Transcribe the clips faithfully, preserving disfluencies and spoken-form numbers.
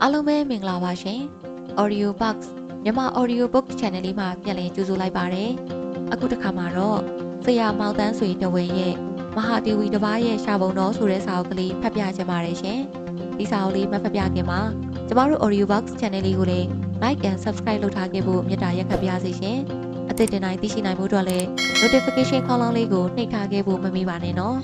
အားလုံးပဲမင်္ဂလာပါရှင် Audio Box မြန်မာ Audio Book Channel လေးမှာပြန်လည်ကြိုဆိုလိုက်ပါရစေအခုတစ်ခါမှာတော့ဆရာမောင်တန်းဆွေတဝင်းရဲ့မဟာဒေဝီတစ်ပါးရဲ့ရှာပုံတော်ဆိုတဲ့စာအုပ်ကလေးဖတ်ပြချင်ပါတယ်ရှင်ဒီစာအုပ်လေးမဖတ်ပြခင်မှာကျမတို့ Audio Box Channel လေးကိုလည်း Like and Subscribe လုပ်ထားခဲ့ဖို့မေတ္တာရက်ခတ်ပါစေရှင်အသစ်တင်တိုင်းသိရှိနိုင်မှုအတွက်လည်း Notification ခေါင်းလောင်းလေးကိုနှိပ်ထားခဲ့ဖို့မမေ့ပါနဲ့နော်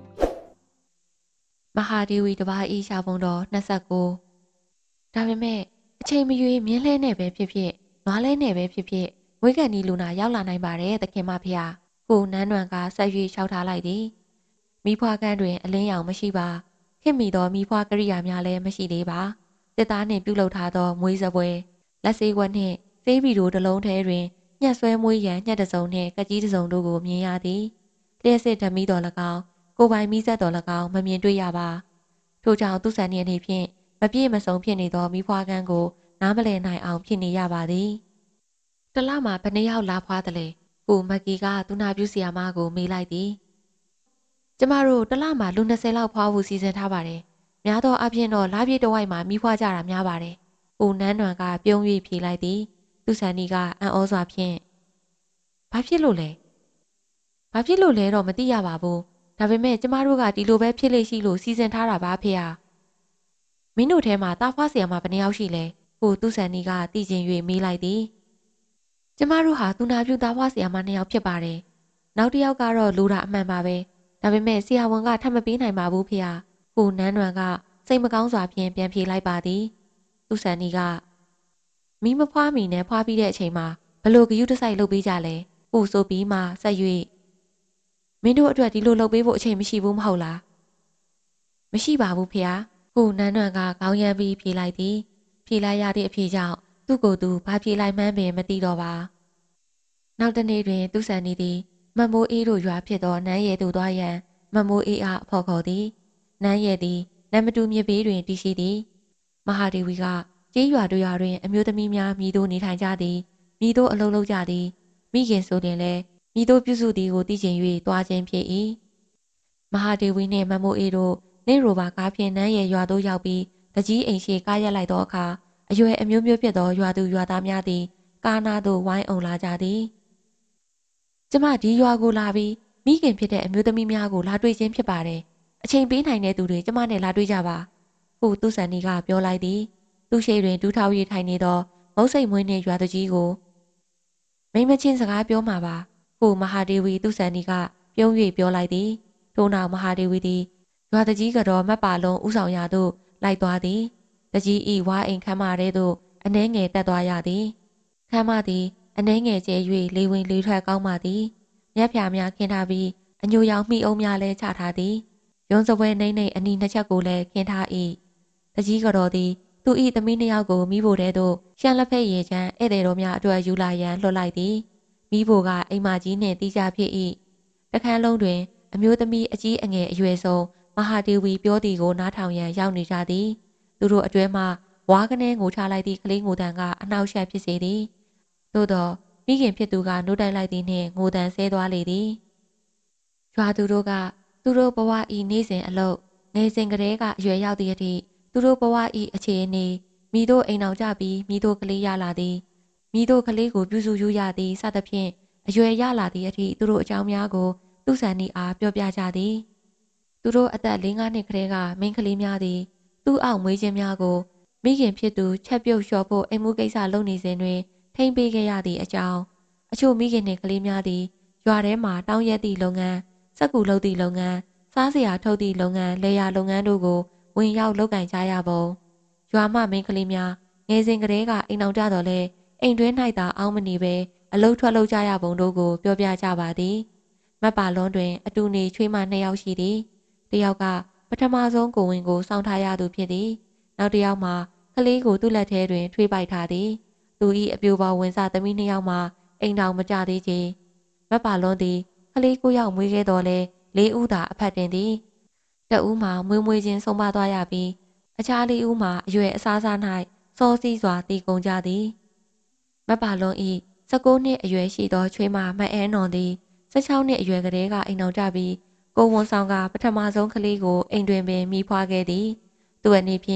မဟာဒေဝီတစ်ပါးဤရှာပုံတော်နှစ်ဆ၉ဒါပေမဲ့အချိန်မရွေးမြင်းလဲနဲ့ပဲဖြစ်ဖြစ်နွားလဲနဲ့ပဲဖြစ်ဖြစ်ဝိကန်ဒီလူနာရောက်လာနိုင်ပါတယ်သခင်မဖေဟာကိုနန်းနွန်ကဆက်ရွေးလျှောက်ထားလိုက်သည်မိဖွားကန်းတွင်အလင်းရောင်မရှိပါခင်မိသောမိဖွားကရိယာများလည်းမရှိသေးပါတစ်သားနှင့်ပြုတ်လုပ်ထားသောမွေးစပွဲလက်စေးခွက်နှင့်စေးဘီတို့တစ်လုံးထဲတွင်ညှက်ဆွဲမွေးရန်ညှက်တစုံနှင့်ကကြီးတစုံတို့ကိုမြင်ရသည်လျှက်စစ်ဓမီတော်၎င်းကိုပိုင်မိဆက်တော်၎င်းမမြင်တွေ့ရပါထို့ကြောင့်သူ့ဆန်နေနေဖြင့်မပြည့်မစုံဖြစ်နေသောမိဖွားကန်းကိုနားမလည်နိုင်အောင်ဖြစ်နေရပါသည်တလမှာဘယ်နှယောက်လာဖွားသလဲကိုမက်ကီကသူနာပြုဆရာမကိုမေးလိုက်သည်ကျမတို့တလမှာလူ၂၀လောက်ဖွားဖို့စီစဉ်ထားပါတယ်များသောအားဖြင့်တော့လာပြည့်တစ်ဝိုက်မှာမိဖွားကြတာများပါတယ်ကိုနန်းနွန်ကပြုံး၍ဖြေလိုက်သည်သူဆန်နီကအံ့ဩစွာဖြင့်ဘာဖြစ်လို့လဲဘာဖြစ်လို့လဲတော့မသိရပါဘူးဒါပေမဲ့ကျမတို့ကဒီလိုပဲဖြစ်လေရှိလို့စီစဉ်ထားတာပါဖေဟာမင်းတို့ထဲမှာတာဖွားဆရာမဘယ်နှယောက်ရှိလဲကိုသူဆန်နီကတည်ကျင်၍မေးလိုက်သည်ကျမတို့ဟာသူနာပြုတာဖွားဆရာမနှစ်ယောက်ဖြစ်ပါတယ်နောက်တစ်ယောက်ကတော့လူတာအမှန်ပါပဲဒါပေမဲ့ဆရာဝန်ကထပ်မပေးနိုင်ပါဘူးဖေဟာကိုနန်းနွန်ကစိတ်မကောင်းစွာဖြင့်ပြန်ဖြေလိုက်ပါသည်သူဆန်နီကမိမဖွားမီနဲ့ဖွားပြီးတဲ့အချိန်မှာဘလို့ဂယုတစိုက်လုပ်ပေးကြလဲကိုဆိုပြီးမှဆက်၍မင်းတို့အတွက်ဒီလိုလုပ်ပေးဖို့အချိန်မရှိဘူးမဟုတ်လားမရှိပါဘူးဖေဟာကိုနန်းနွန်ကခေါင်းရမ်းပြီးဖြေလိုက်သည်ဖြေလိုက်ရသည့်အဖြေကြောင့်သူ့ကိုယ်သူဘာဖြေလိုက်မှန်းပင်မသိတော့ပါနောက်တနေ့တွင်သူဆန်နေသည်မမိုးအေးတို့ရွာဖြစ်သောနန်းရဲသို့သွားရန်မမိုးအေးအားအဖော်ခေါ်သည်နန်းရဲသည်နမတူမြစ်ဘေးတွင်တည်ရှိသည်မဟာဒေဝီကကျေးရွာတို့ရွာတွင်အမျိုးသမီးများမိတို့နေထိုင်ကြသည်မိတို့အလုံးလုံးကြသည်မိခင်ဆိုရင်လည်းမိတို့ပြုစုသည်ကိုသိချင်၍တွားခြင်းဖြစ်၏မဟာဒေဝီနှင့်မမိုးအေးတို့နေရိုဘာကားဖြင့်နန်းရဲရွာသို့ရောက်ပြီးတကြီးအိမ်ရှိကားရက်လိုက်သောအခါအရွယ်အမျိုးမျိုးဖြစ်သောရွာသူရွာသားများသည်ကားနာသို့ဝိုင်းအောင်လာကြသည်ကျမဒီရွာကိုလာပြီးမိခင်ဖြစ်တဲ့အမျိုးသမီးများကိုလာတွေ့ခြင်းဖြစ်ပါတယ်အချိန်ပေးနိုင်တဲ့သူတွေကျမနဲ့လာတွေ့ကြပါဟုသူဆန်နီကပြောလိုက်သည်သူရှိတွင်ဒူးထောက်၍ထိုင်နေသောမုတ်စိတ်မွေးနှင့်ရွာသူကြီးကိုမိမချင်းစကားပြောမှာပါဟုမဟာဒေဝီသူဆန်နီကပြုံး၍ပြောလိုက်သည်ထို့နောက်မဟာဒေဝီသည်ရွာသူကြီးကတော့မတ်ပါလုံးဥဆောင်ရာသို့လိုက်သွားသည်တကြီးဤဝါအိမ်ခမ်းမထဲသို့အနှဲငယ်တက်သွားရသည်ခမ်းမသည်အနှဲငယ်ကျဲ၍လေဝင်လေထွက်ကောင်းပါသည်မြက်ဖြာများခင်းထားပြီးအညိုရောင်မိအုံးများလည်းချထားသည်ရုံးစပွဲနှိမ့်နှိမ့်အနီနှစ်ချက်ကိုလည်းခင်းထား၏တကြီးကတော့သည်သူ၏သမီးနှစ်ယောက်ကိုမိဖို့တဲသို့ရှမ်းလက်ဖက်ရည်ချမ်းဧည့်သည်တော်များအတွက်ယူလာရန်လွှတ်လိုက်သည်မိဖို့ကအိမ်မကြီးနှင့်တီးကြဖြစ်၏တခန်းလုံးတွင်အမျိုးသမီးအကြီးအငယ်အရွယ်ဆုံးမဟာဒေဝီပြောသည်ကိုနားထောင်ရန်ရောက်နေကြသည်သူတို့အတွဲမှဝါကနေငိုချလိုက်သည့်ကလေးငိုတန်ကအနှောက်အယှက်ဖြစ်စေသည်သို့သောမိခင်ဖြစ်သူကနိုးတိုက်လိုက်သည်နှင့်ငိုတန်ဆဲသွားလေသည်ရွာသူတို့ကသူတို့ဘဝဤနေ့စဉ်အလုပ်ငယ်စဉ်ကတည်းကအရွယ်ရောက်သည့်အထိသူတို့ဘဝဤအခြေအနေမိတို့အိမ်အောင်ကြပြီးမိတို့ကလေးရလာသည်မိတို့ကလေးကိုပြုစုယူရသည်စသဖြင့်အရွယ်ရလာသည့်အထိသူတို့အကြောင်းများကိုသူဆန်နီအားပြောပြကြသည်သူတို့အသက်၄-၅နှစ်ကလေးကမိန်းကလေးများသည်သူ့အောက်မွေးခြင်းများကိုမိခင်ဖြစ်သူချက်ပြုတ်လျှော်ဖို့အိမ်မှုကိစ္စလုပ်နေစဉ်တွင်ထိမ့်ပေးခဲ့ရသည့်အကြောင်းအချို့မိခင်နှင့်ကလေးများသည်ရွာထဲမှတောင်းရက်သည့်လုပ်ငန်းစက်ကူလုပ်သည့်လုပ်ငန်းစားစရာထုတ်သည့်လုပ်ငန်းလေယာလုပ်ငန်းတို့ကိုဝင်ရောက်လုပ်ကင်ကြရပုံရွာမှမိန်းကလေးများငယ်စဉ်ကတည်းကအိမ်အောင်ကြတော့လဲအိမ်တွင်း၌သာအောင်းမနေပဲအလုထွက်လုပ်ကြရပုံတို့ကိုပြောပြကြပါသည်မတ်ပါလုံးတွင်အတူနေချွေးမနှစ်ယောက်ရှိသည်တယောက်ကပထမဆုံးကိုဝင်ကိုစောင့်ထားရသူဖြစ်သည်နောက်တစ်ယောက်မှာကလေးကိုသူ့လက်ထဲတွင်ထွေးပိုက်ထားသည်သူ၏အပြိုပေါ်ဝင်စားသမီးနှစ်ယောက်မှာအိမ်တော်မကြသေးချေမတ်ပါလုံးသည်ကလေးကိုယောက်မွေးခဲ့တော်လဲလေးဦးသာအဖက်တင်သည်တဦးမှာမွေးမွေးချင်းဆုံးပါသွားရပြီးအခြားလေးဦးမှာအရွယ်အစားစား၌စောစီးစွာတည်ကုန်ကြသည်မတ်ပါလုံး၏၁၉နှစ်အရွယ်ရှိသောချွေးမမအဲနွန်သည်၁၆နှစ်အရွယ်ကလေးကအိမ်တော်ကြပြီးကိုဝန်ဆောင်ကပထမဆုံးကလေးကိုအိမ်တွင်ပင်မိဖွားခဲ့သည်သူအနေဖြင့်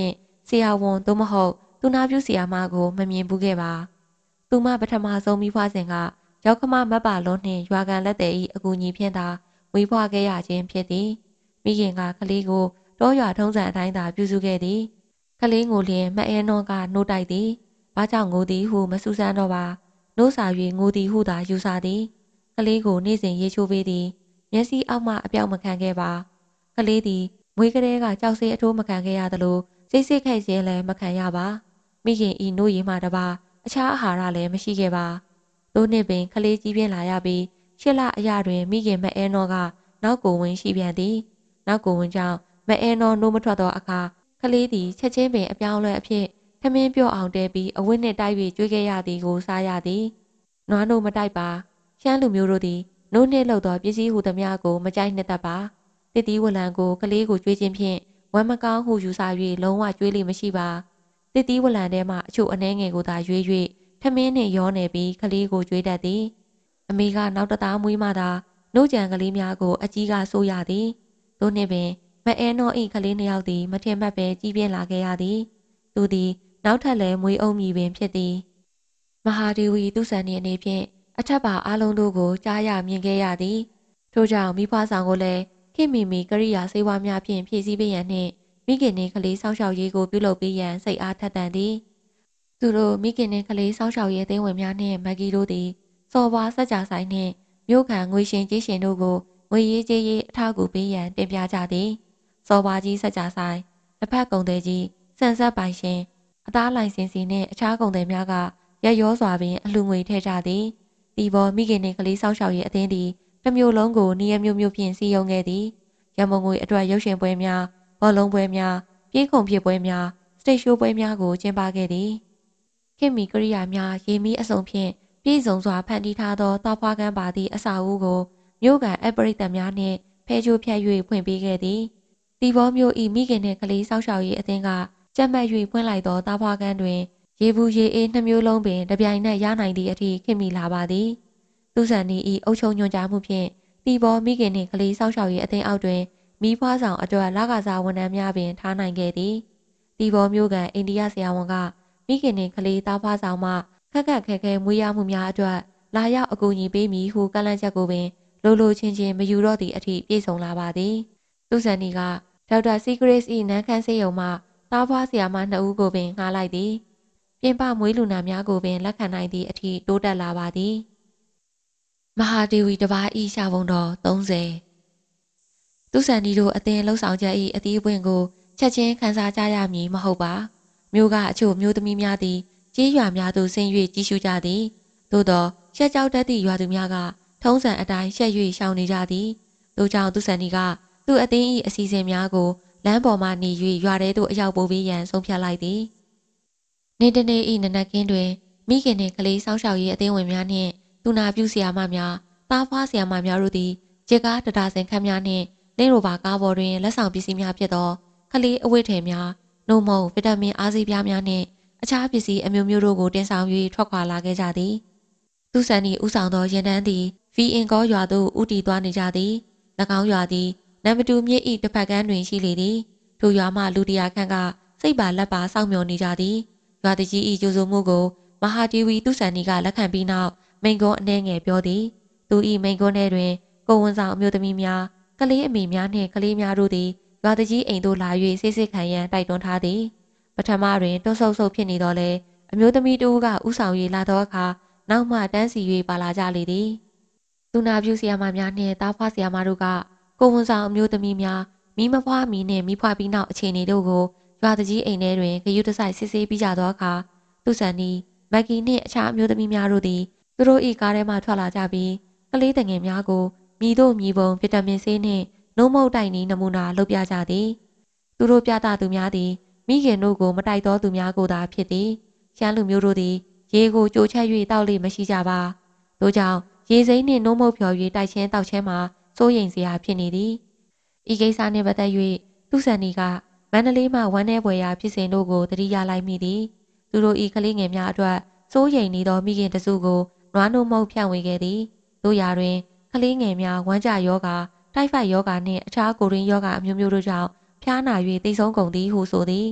ဆရာဝန်သို့မဟုတ်သူနာပြုဆရာမကိုမမြင်ဘူးခဲ့ပါသူမပထမဆုံးမိဖွားစဉ်ကရောက်ခမမတ်ပါလုံးနှင့်ရွာကန်လက်သည်၏အကူအညီဖြင့်သာဝေးဖွားခဲ့ရခြင်းဖြစ်သည်မိခင်ကကလေးကိုတောရွာထုံးစံအတိုင်းသာပြုစုခဲ့သည်ကလေးကိုလျင်မအဲနောကနှိုးတိုက်သည်ဘာကြောင့်ငိုသည်ဟုမစူးစမ်းတော့ပါနှိုးစာ၍ငိုသည်ဟုသာယူဆသည်ကလေးကိုနေ့စဉ်ရေချိုးပေးသည်မျက်စိအောက်မှအပြောက်မခံခဲ့ပါကလေးသည်မွေးကလေးကကြောက်ဆေးအထိုးမခံခဲ့ရသလိုစိတ်စိတ်ခိုက်ခြင်းလည်းမခံရပါမိခင်ဤနို့ရည်မှတပါအခြားအာဟာရလည်းမရှိခဲ့ပါသို့နှင့်ပင်ကလေးကြီးပြင်းလာရပြီးရှစ်လအရာတွင်မိခင်မအဲနောကနောက်ကိုဝင်ရှိပြန်သည်နောက်ကိုဝင်ကြောင့်မအဲနောနိုးမထွက်သောအခါကလေးသည်ချက်ချင်းပင်အပြောင်းလဲအဖြစ်ထမင်းပြော့အောင်တဲပြီးအဝတ်နှင့်တိုက်၍ကျွေးခဲ့ရသည်ကိုစားရသည်နွားနို့မတိုက်ပါရှမ်းလူမျိုးတို့သည်နို့နှင့်လှုပ်သောပစ္စည်းဟုသမျှကိုမကြိုက်နှစ်သက်ပါတစ်တီးဝလံကိုကလေးကိုကျွေးခြင်းဖြင့်ဝမ်းမကောင်းဟုယူဆ၍လုံးဝကျွေးလိမမရှိပါတစ်တီးဝလံထဲမှအချို့အနှဲငယ်ကိုသာရွေး၍ထမင်းနှင့်ရောနေပြီးကလေးကိုကျွေးတတ်သည်အမေကနောက်တသားမွေးမှသာနှုတ်ကြံကလေးများကိုအကြီးကဆိုးရသည်သို့နှင့်ပင်မအဲနော၏ကလေးနှစ်ယောက်သည်မထင်မှတ်ပဲကြီးပြင်းလာခဲ့ရသည်သူသည်နောက်ထပ်လည်းမွေးအုံမည်ပင်ဖြစ်သည်မဟာဒေဝီသူဆန်၏အနေဖြင့်အထက်ပါအလုံးတို့ကိုကြားရမြင်ခဲ့ရသည်ထို့ကြောင့်မိဖွားဆောင်ကိုလည်းခင်မီမီကရိယာစေဝါများဖြင့်ဖြည့်ဆည်းပေးရန်နှင့်မိခင်နှင့်ကလေးစောင့်ရှောက်ရေးကိုပြုလုပ်ပေးရန်စိတ်အားထက်သန်သည်သူတို့မိခင်နှင့်ကလေးစောင့်ရှောက်ရေးအသင်းဝင်များနှင့်မက်ဂီတို့သည်စော်ဘွားစက်ကြဆိုင်နှင့်မြို့ခံငွေရှင်ကြီးရှင်တို့ကိုငွေရေးကြေးရေးအထောက်အကူပေးရန်တင်ပြကြသည်စော်ဘွားကြီးစက်ကြဆိုင်တစ်ဖက်ကုန်သည်ကြီးစံဆက်ပိုင်ရှင်အသားလိုင်စင်စီနှင့်အခြားကုန်သည်များကရရောစွာပင်အလှငွေထည့်ကြသည်ဒီပေါ်မိခင်နှင့်ကလေးစောင့်ရှောက်ရေးအသင်းသည်တစ်မျိုးလုံးကိုနေရမျိုးမျိုးဖြင့်စီယုံခဲ့သည်ရမုံငွေအတွက်ရုပ်ရှင်ပွဲများဘောလုံးပွဲများပြေးခုန်ဖြစ်ပွဲများစတိတ်ရှိုးပွဲများကိုကျင်းပခဲ့သည်ခင်မီကရိယာများရေမီအစုံဖြင့်ပြည်စုံစွာဖန်တီးထားသောတာဖွားကန်းပါသည့်အစာအုပ်ကိုမြို့ကန်အပရိသတ်များနှင့်ဖဲချိုးဖြတ်၍ဖွင့်ပေးခဲ့သည်ဒီဘောမျိုးဤမိခင်နှင့်ကလေးစောင့်ရှောက်ရေးအသင်းကကြက်မှတ်၍ဖွင့်လိုက်သောတာဖွားကန်းတွင်ရေဘူးရေအေးနှမျိုးလုံးပင်တပြိုင်နက်ရနိုင်သည့်အထိခင်မီလာပါသည်သူဆန်နီဤအုပ်ချုပ်ညွှန်ကြားမှုဖြင့်ဒီဘောမိခင်နှင့်ကလေးစောင့်ရှောက်ရေးအသင်းအောက်တွင်မိဖွားဆောင်အတွက်လကစားဝန်ထမ်းများပင်ထားနိုင်ခဲ့သည်ဒီဘောမျိုးကအိန္ဒိယဆရာဝန်ကမိခင်နှင့်ကလေးသားဖွားဆောင်မှခက်ခက်ခဲခဲမွေးရမှုများအတွက်လာရောက်အကူအညီပေးမည်ဟုကန့်လန့်ချက်ကိုပင်လိုလိုချင်းချင်းမယူတော့သည့်အထိပြေဆုံးလာပါသည်သူဆန်နီကဒေါက်တာစီဂရစ်၏နန်းခမ်းဆေးရုံမှသားဖွားဆရာမနှစ်ဦးကိုပင်ငှားလိုက်သည်ပြင်ပမွေးလူနာများကိုပင်လက်ခံနိုင်သည့်အထိတိုးတက်လာပါသည်မဟာဒေဝီတစ်ပါးဤရှာပုံတော်သုံးဆယ်သူဆန်နီတို့အသင်းလှုပ်ဆောင်ချက်၏အသီးအပွင့်ကိုချက်ချင်းခန်းစားကြရမည်မဟုတ်ပါမြို့ကအချို့မျိုးသမီးများသည်ကြေးရွာများသို့ဆင်း၍ကြီးစုကြသည်သို့သောရှက်ကြောက်တတ်သည့်ရွာသူများကထုံးစံအတိုင်းရှက်၍ရှောင်နေကြသည်တို့ကြောင့်သူဆန်နီကသူ့အသင်း၏အစီအစဉ်များကိုလမ်းပေါ်မှနေ၍ရွာထဲသို့အရောက်ပို့ပေးရန်ဆုံးဖြတ်လိုက်သည်နေ့တနေ့၏နနက်ခင်းတွင်မိခင်နှင့်ကလေးစောင့်ရှောက်ရေးအသင်းဝင်များနှင့်သူနာပြုဆရာမများသားဖွားဆရာမများတို့သည်ကြေကားတဒါဆင်ခန်းများနှင့်လင်းရိုဘာကားပေါ်တွင်လက်ဆောင်ပစ္စည်းများဖြစ်သောကလေးအဝတ်ထည်များနို့မုံဗီတာမင်အားဆေးပြားများနှင့်အခြားပစ္စည်းအမျိုးမျိုးတို့ကိုတင်ဆောင်၍ထွက်ခွာလာခဲ့ကြသည်သူဆန်နီဦးဆောင်သောရင်တန်းသည်ဗီအင်ကောရွာသို့ဦးတည်သွားနေကြသည်၎င်းရွာသည်နံပါတ်တူမြစ်၏တစ်ဖက်ကမ်းတွင်ရှိလေသည်ထိုရွာမှလူတရာခန့်ကစိတ်ပါလက်ပါစောင့်မျှော်နေကြသည်ရွာတကြီး၏ကြိုဆိုမှုကိုမဟာဒေဝီသူဆန်နီကလက်ခံပြီးနောက်မိန်ကွန်းအနှဲငယ်ပြောသည်သူ၏မိန်ကွန်းထဲတွင်ကိုဝန်ဆောင်အမျိုးသမီးများကလေးအမေများနှင့်ကလေးများတို့သည်ရွာတကြီးအိမ်သို့လာ၍စိတ်စိတ်ခံရန်တိုက်တွန်းထားသည်ပထမတွင်တွန်းဆုပ်ဆုပ်ဖြစ်နေတော့လေအမျိုးသမီးတူကဥဆောင်၍လာသောအခါနောက်မှတန်းစီ၍ပါလာကြလေသည်သူနာပြုဆရာမများနှင့်သားဖွားဆရာမတို့ကကိုဝန်ဆောင်အမျိုးသမီးများမိမဖွားမီနှင့်မိဖွားပြီးနောက်အခြေအနေတို့ကိုရွာတကြီးအိမ်ထဲတွင်ဂရုတစိုက်စစ်ဆေးပြီးကြသောအခါသူဆန်နီမက်ကီနှင့်အခြားအမျိုးသမီးများတို့သည်သူတို့၏ကားထဲမှထွက်လာကြပြီးကလေးတငယ်များကိုမြည်တို့မြည်ပုံဗီတာမင်ဆေးနှင့်နှုံးမုတ်တိုင်နီနမူနာလုပ်ပြကြသည်သူတို့ပြသသူများသည်မိခင်တို့ကိုမတိုက်သောသူများကိုသာဖြစ်သည်ရှမ်းလူမျိုးတို့သည်ရေကိုကြိုချက်၍တောက်လေမရှိကြပါထို့ကြောင့်ရေစိမ်းနှင့်နှုံးမုတ်ဖြော်၍တိုက်ချင်းတောက်ချင်းမှာစိုးရိမ်စရာဖြစ်နေသည်ဤကိစ္စနှင့်ပတ်သက်၍သူဆန်နီကမန္တလေးမှဝမ်း내ပွဲရာဖြစ်စဉ်တို့ကိုသတိရလိုက်မိသည်သူတို့ဤကလေးငယ်များအတွက်စိုးရိမ်နေသောမိခင်တစုကိုနွားနို့မုတ်ဖြန့်ဝေခဲ့သည်တို့ရာတွင်ကလေးငယ်များဝမ်းကျယောဂါတိုက်ဖိုက်ယောဂါနှင့်အခြားကိုရင်းယောဂါအမျိုးမျိုးတို့ကြောင့်ဖျားနာ၍တိတ်ဆုံးကုန်သည်ဟုဆိုသည်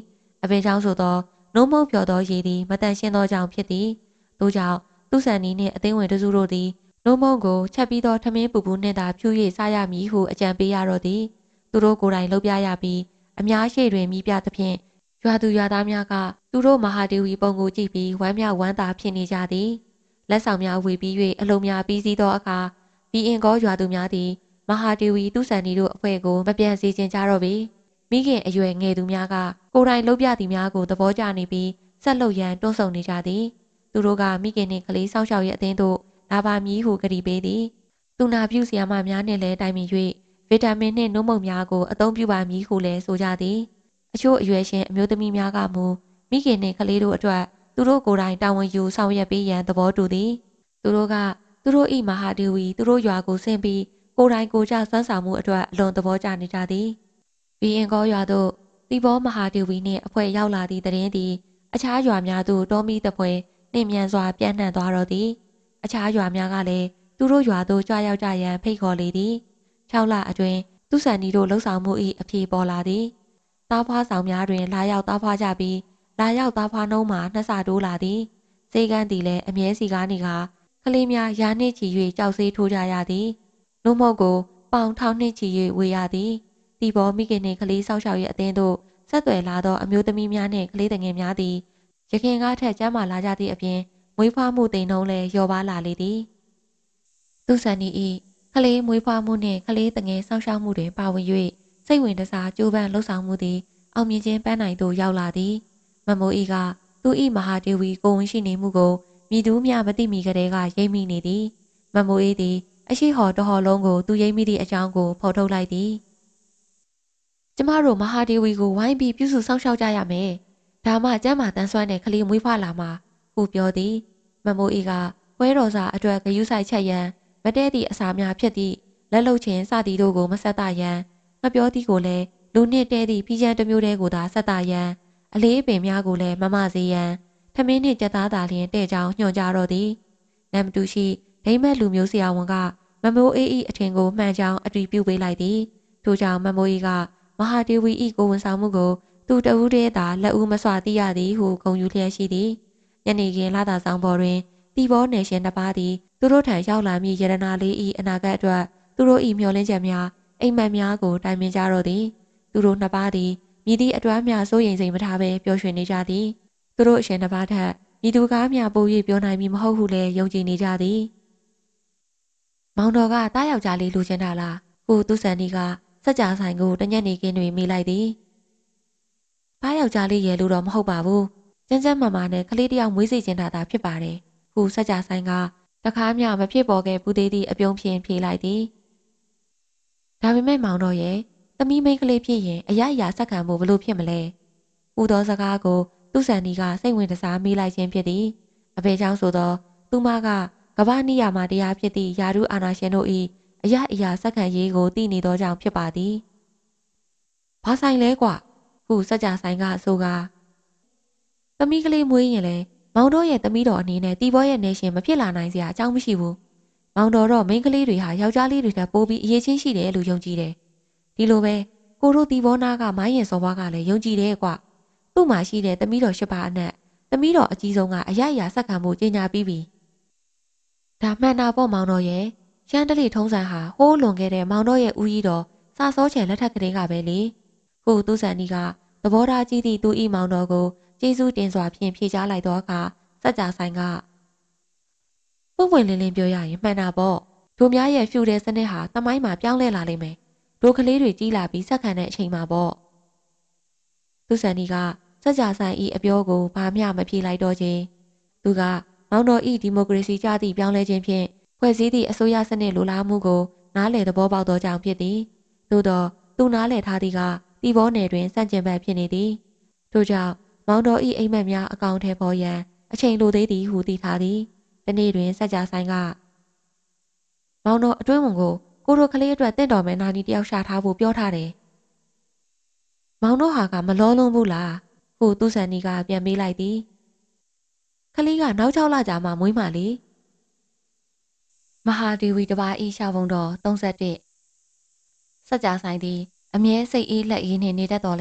အဖေကြောင့်ဆိုသောနှုံးမုံပြော်သောရည်သည်မတန်ရှင်းသောကြောင့်ဖြစ်သည်ထို့ကြောင့်သူဆန်နီနှင့်အသိဝင်တစုတို့သည်နှုံးမုံကိုချက်ပြီးသောထမင်းပူပူနှင့်သာဖြူ၍စားရမည်ဟုအကြံပေးရတော့သည်သူတို့ကိုယ်တိုင်လုပ်ပြရပြီးအများရှိတွင်မိပြသဖြင့်ရွာသူရွာသားများကသူတို့မဟာဒေဝီပုံကိုကြည့်ပြီးဝမ်းမြောက်ဝမ်းသာဖြစ်နေကြသည်လက်ဆောင်များဝေပြီး၍အလုံးများပြီးစီးသောအခါဘီအင်ကောရွာသူများသည်မဟာဒေဝီသူဆန်နီတို့အဖွဲ့ကိုမပြန်စေချင်ကြတော့ပေမိခင်အရွယ်ငယ်သူများကကိုယ်တိုင်လုပ်ပြသည်များကိုသဘောကျနေပြီးဆက်လုပ်ရန်တွန်းဆုံနေကြသည်သူတို့ကမိခင်နှင့်ကလေးစောင့်ရှောက်ရေးအသင်းတို့လာပါမည်ဟုကတိပေးသည်သူနာပြုဆရာမများနှင့်လည်းတိုင်ပင်၍ဗီတာမင်နှင့်နှုံးမုံများကိုအသုံးပြုပါမည်ဟုလည်းဆိုကြသည်အချို့အရွယ်ရှင်အမျိုးသမီးများကမူမိခင်နှင့်ကလေးတို့အတွက်သူတို့ကိုယ်တိုင်တာဝန်ယူဆောင်ရွက်ပေးရန်သဘောတူသည်သူတို့ကသူတို့၏မဟာဒေဝီသူတို့ရွာကိုဆင်းပြီးကိုယ်တိုင်ကိုကြစွမ်းဆောင်မှုအတွက်အလွန်သဘောကျနေကြသည်ဘီအင်ကောရွာသို့တီဘောမဟာဒေဝီနှင့်အဖွဲ့ရောက်လာသည့်တရင်သည်အခြားရွာများသို့တောမီတပွဲနှင့်မြန်စွာပြန့်နှံ့သွားတော့သည်အခြားရွာများကလည်းသူတို့ရွာသို့ကြွရောက်ကြရန်ဖိတ်ခေါ်လေသည်၆လအတွင်းသူဆန်နီတို့လှုပ်ဆောင်မှု၏အပြေပေါ်လာသည်သားဖွားဆောင်များတွင်လာရောက်သားဖွားကြပြီးလာရောက်သားဖွားနှုံးမှာနှစ်ဆတိုးလာသည်စေကန်းသည်လည်းအမြဲစီကားနေကကလေးများရာနှင့်ချီ၍ကြောက်ဆေးထိုးကြရသည်နှုံးမုတ်ကိုပေါင်ထောင်နှင့်ချီ၍ဝေရသည်တီဘောမိခင်နှင့်ကလေးဆောက်ရှောက်ရေးအသင်းတို့ဆက်သွယ်လာသောအမျိုးသမီးများနှင့်ကလေးငယ်များသည်ရခင်ကားထက်ကျမ်းမာလာကြသည့်အပြင်မွေးဖွားမှုတိမ်နှုန်းလည်းလျော့ပါလာလေသည်သူဆန်နီ၏ကလေးမွေးဖွားမှုနှင့်ကလေးငယ်ဆောက်ရှောက်မှုတွင်ပါဝင်၍စိတ်ဝင်တစားကြိုးပမ်းလှုပ်ဆောင်မှုသည်အောင်မြင်ခြင်းပန်းနိုင်သို့ရောက်လာသည်မမိုးဤကသူ၏မဟာဒေဝီကိုဝင်ရှိနေမှုကိုမြည်သူမျှမသိမီကလေးကရိပ်မိနေသည်မမိုးဤသည်အရှိဟော်တဟော်လုံးကိုသူရိပ်မိသည့်အကြောင်းကိုဖော်ထုတ်လိုက်သည်ကျမတို့မဟာဒေဝီကိုဝိုင်းပြီးပြုစုစောင့်ရှောက်ကြရမယ်ဒါမှကျမ်းမာတန်းဆွမ်းတဲ့ကလေးမွေးဖွားလာမှာဟုပြောသည်မမိုးဤကပွဲတော်စာအတွက်ဂရုစိုက်ချက်ရန်မတဲသည့်အစာများဖြစ်သည့်လက်လုံချင်းစသည်တို့ကိုမဆက်တရန်မပြောသည်ကိုလည်းလူနှင့်တဲသည့်ဖီးချမ်းတစ်မျိုးတည်းကိုသာဆက်တရန်အလေးအပင်များကိုလည်းမမစေရန်ထမင်းနှင့်ကြက်သားသာလျှင်တဲ့ကြောင်ညွှန်ကြားတော့သည်နမ်တူရှိဒိမ့်မက်လူမျိုးဆရာဝန်ကမမိုးအေး၏အထင်ကိုမှန်ကြောင်းအတည်ပြုပေးလိုက်သည်ထို့ကြောင့်မမိုးကြီးကမဟာဒေဝီ၏ကိုဝန်ဆောင်မှုကိုသူတဦးတည်းသာလက်ဦးမစွာသိရသည်ဟုဂုဏ်ယူလျက်ရှိသည်ညနေခင်းလာသာဆောင်ပေါ်တွင်တီဘောနယ်ရှင်တစ်ပါးသည်သူတို့ထံရောက်လာမည့်ရတနာလေး၏အနာဂတ်အတွက်သူတို့၏မျှော်လင့်ချက်များအိမ်မက်များကိုတိုင်ပင်ကြတော့သည်သူတို့နှစ်ပါးသည်မြည်သည့်အတွမ်းများစိုးရိမ်စိမ်မထားဘဲပျော်ရွှင်နေကြသည်သူတို့အရှင်တစ်ပါးထက်မြည်သူကားများပို၍ပြောနိုင်မည်မဟုတ်ဟုလည်းယုံကြည်နေကြသည်မောင်တော်ကတားယောက်ျားလေးလူချင်းတာလားဟုသူဆန်ဒီကစက်ကြာဆိုင်ကိုတညက်နေခင်းတွင်မေးလိုက်သည်တားယောက်ျားလေးရဲ့လူတော့မဟုတ်ပါဘူးကျန်းကျန်းမာမာနဲ့ကလေးတယောက်မွေးစေချင်တာသာဖြစ်ပါတယ်ဟုစက်ကြာဆိုင်ကတခါမှမဖြစ်ပေါ်ခဲ့ဘူးသေးသည့်အပြုံးဖြင့်ဖြေလိုက်သည်ဒါပေမဲ့မောင်တော်ရဲ့သမီးမိန်းကလေးဖြစ်ရင်အရအရာဆက်ခံဖို့ဘလို့ဖြစ်မလဲ။ဦးသောစကားကိုသူ့ဆန်ဒီကစိတ်ဝင်တစားမေးလိုက်ခြင်းဖြစ်သည်။အဖေချောင်းဆိုသောသူမကကမ္ဘာနိယာမတရားဖြစ်သည့်ယာရုအာနာရှင်တို့၏အရအရာဆက်ခံရေးကိုသိနေသောကြောင့်ဖြစ်ပါသည်။ဘာဆိုင်လဲကွာဟုစကြဆိုင်ကဆိုကာသမီးကလေးမွေးရင်လေမောင်တော်ရဲ့သမီးတော်အနေနဲ့တီဘောရဲ့နေရှင်မဖြစ်လာနိုင်စရာအကြောင်းမရှိဘူး။မောင်တော်တော့မိန်းကလေးတွေဟာယောက်ျားလေးတွေထက်ပိုပြီးအရေးချင်းရှိတယ်လို့ယုံကြည်တယ်။ဒီလိုပဲကိုတို့တီဘောနာကမိုင်းရင်စော်ဘွားကလည်းယုံကြည်တယ်ကွာ။သူ့မှာရှိတဲ့သမီးတော်ရှစ်ပါးအနက်သမီးတော်အကြီးဆုံးကအရအရာဆက်ခံမှုကြီးညာပြီးပြီ။ဒါမှန်တာပေါ့မောင်တော်ရဲ့ရှမ်းတလီထုံးစံဟာဟိုးလွန်ခဲ့တဲ့မောင်တော်ရဲ့ဦးကြီးတော်စာစောချယ်လက်ထက်ကလေးကပဲလေ။ဟုသူ့ဆန်ဒီကသဘောထားကြီးသည့်သူဤမောင်တော်ကိုကျေးဇူးတင်စွာဖြင့်ဖြေချလိုက်တော့အခါစက်ကြဆိုင်ကပုံဝင်လင်းလင်းပြောရရင်မှန်တာပေါ့တို့များရဲ့ဖြူတဲ့စနစ်ဟာသမိုင်းမှာပြောင်းလဲလာလိမ့်မယ်တို့ကလေးတွေကြီးလာပြီးဆက်ခံတဲ့အချိန်မှာပေါ့သူဆန်ဒီကစက်ကြဆိုင်ဤအပြောကိုဘာမျှမဖြေလိုက်တော့ခြင်းသူကမောင်တော်ဤဒီမိုကရေစီကြသည့်ပြောင်းလဲခြင်းဖြင့်ဖွဲ့စည်းသည့်အစိုးရစနစ်လိုလားမှုကိုနားလည်သဘောပေါက်သောကြောင့်ဖြစ်သည်သို့သောသူနားလည်ထားသည်ကတီဘောနယ်တွင်စန့်ကျင်ဘက်ဖြစ်နေသည်ထို့ကြောင့်မောင်တော်ဤအိမ်မက်များအကောင့်ထဲပေါ်ရန်အချိန်လိုသေးသည်ဟုသိထားသည်တနေ့တွင်စက်ကြဆိုင်ကမောင်တော်အတွင်းဝင်ကိုကိုတို့ကလေးအတွက်တင့်တော်မယ်နာနီတယောက်ရှာထားဖို့ပြောထားတယ်မောင်တော်ဟာကမလောလုံးဘူးလားဟုသူဆန်နီကပြန်မေးလိုက်သည်ကလေးကနောက်၆လကြာမှမွေးမှလေမဟာဒေဝီတပါးဤရှာပုံတော်၃၁စက်ကြဆိုင်သည်အမြဲစိတ်အေးလက်အေးနှင့်နေတတ်တော်လဲ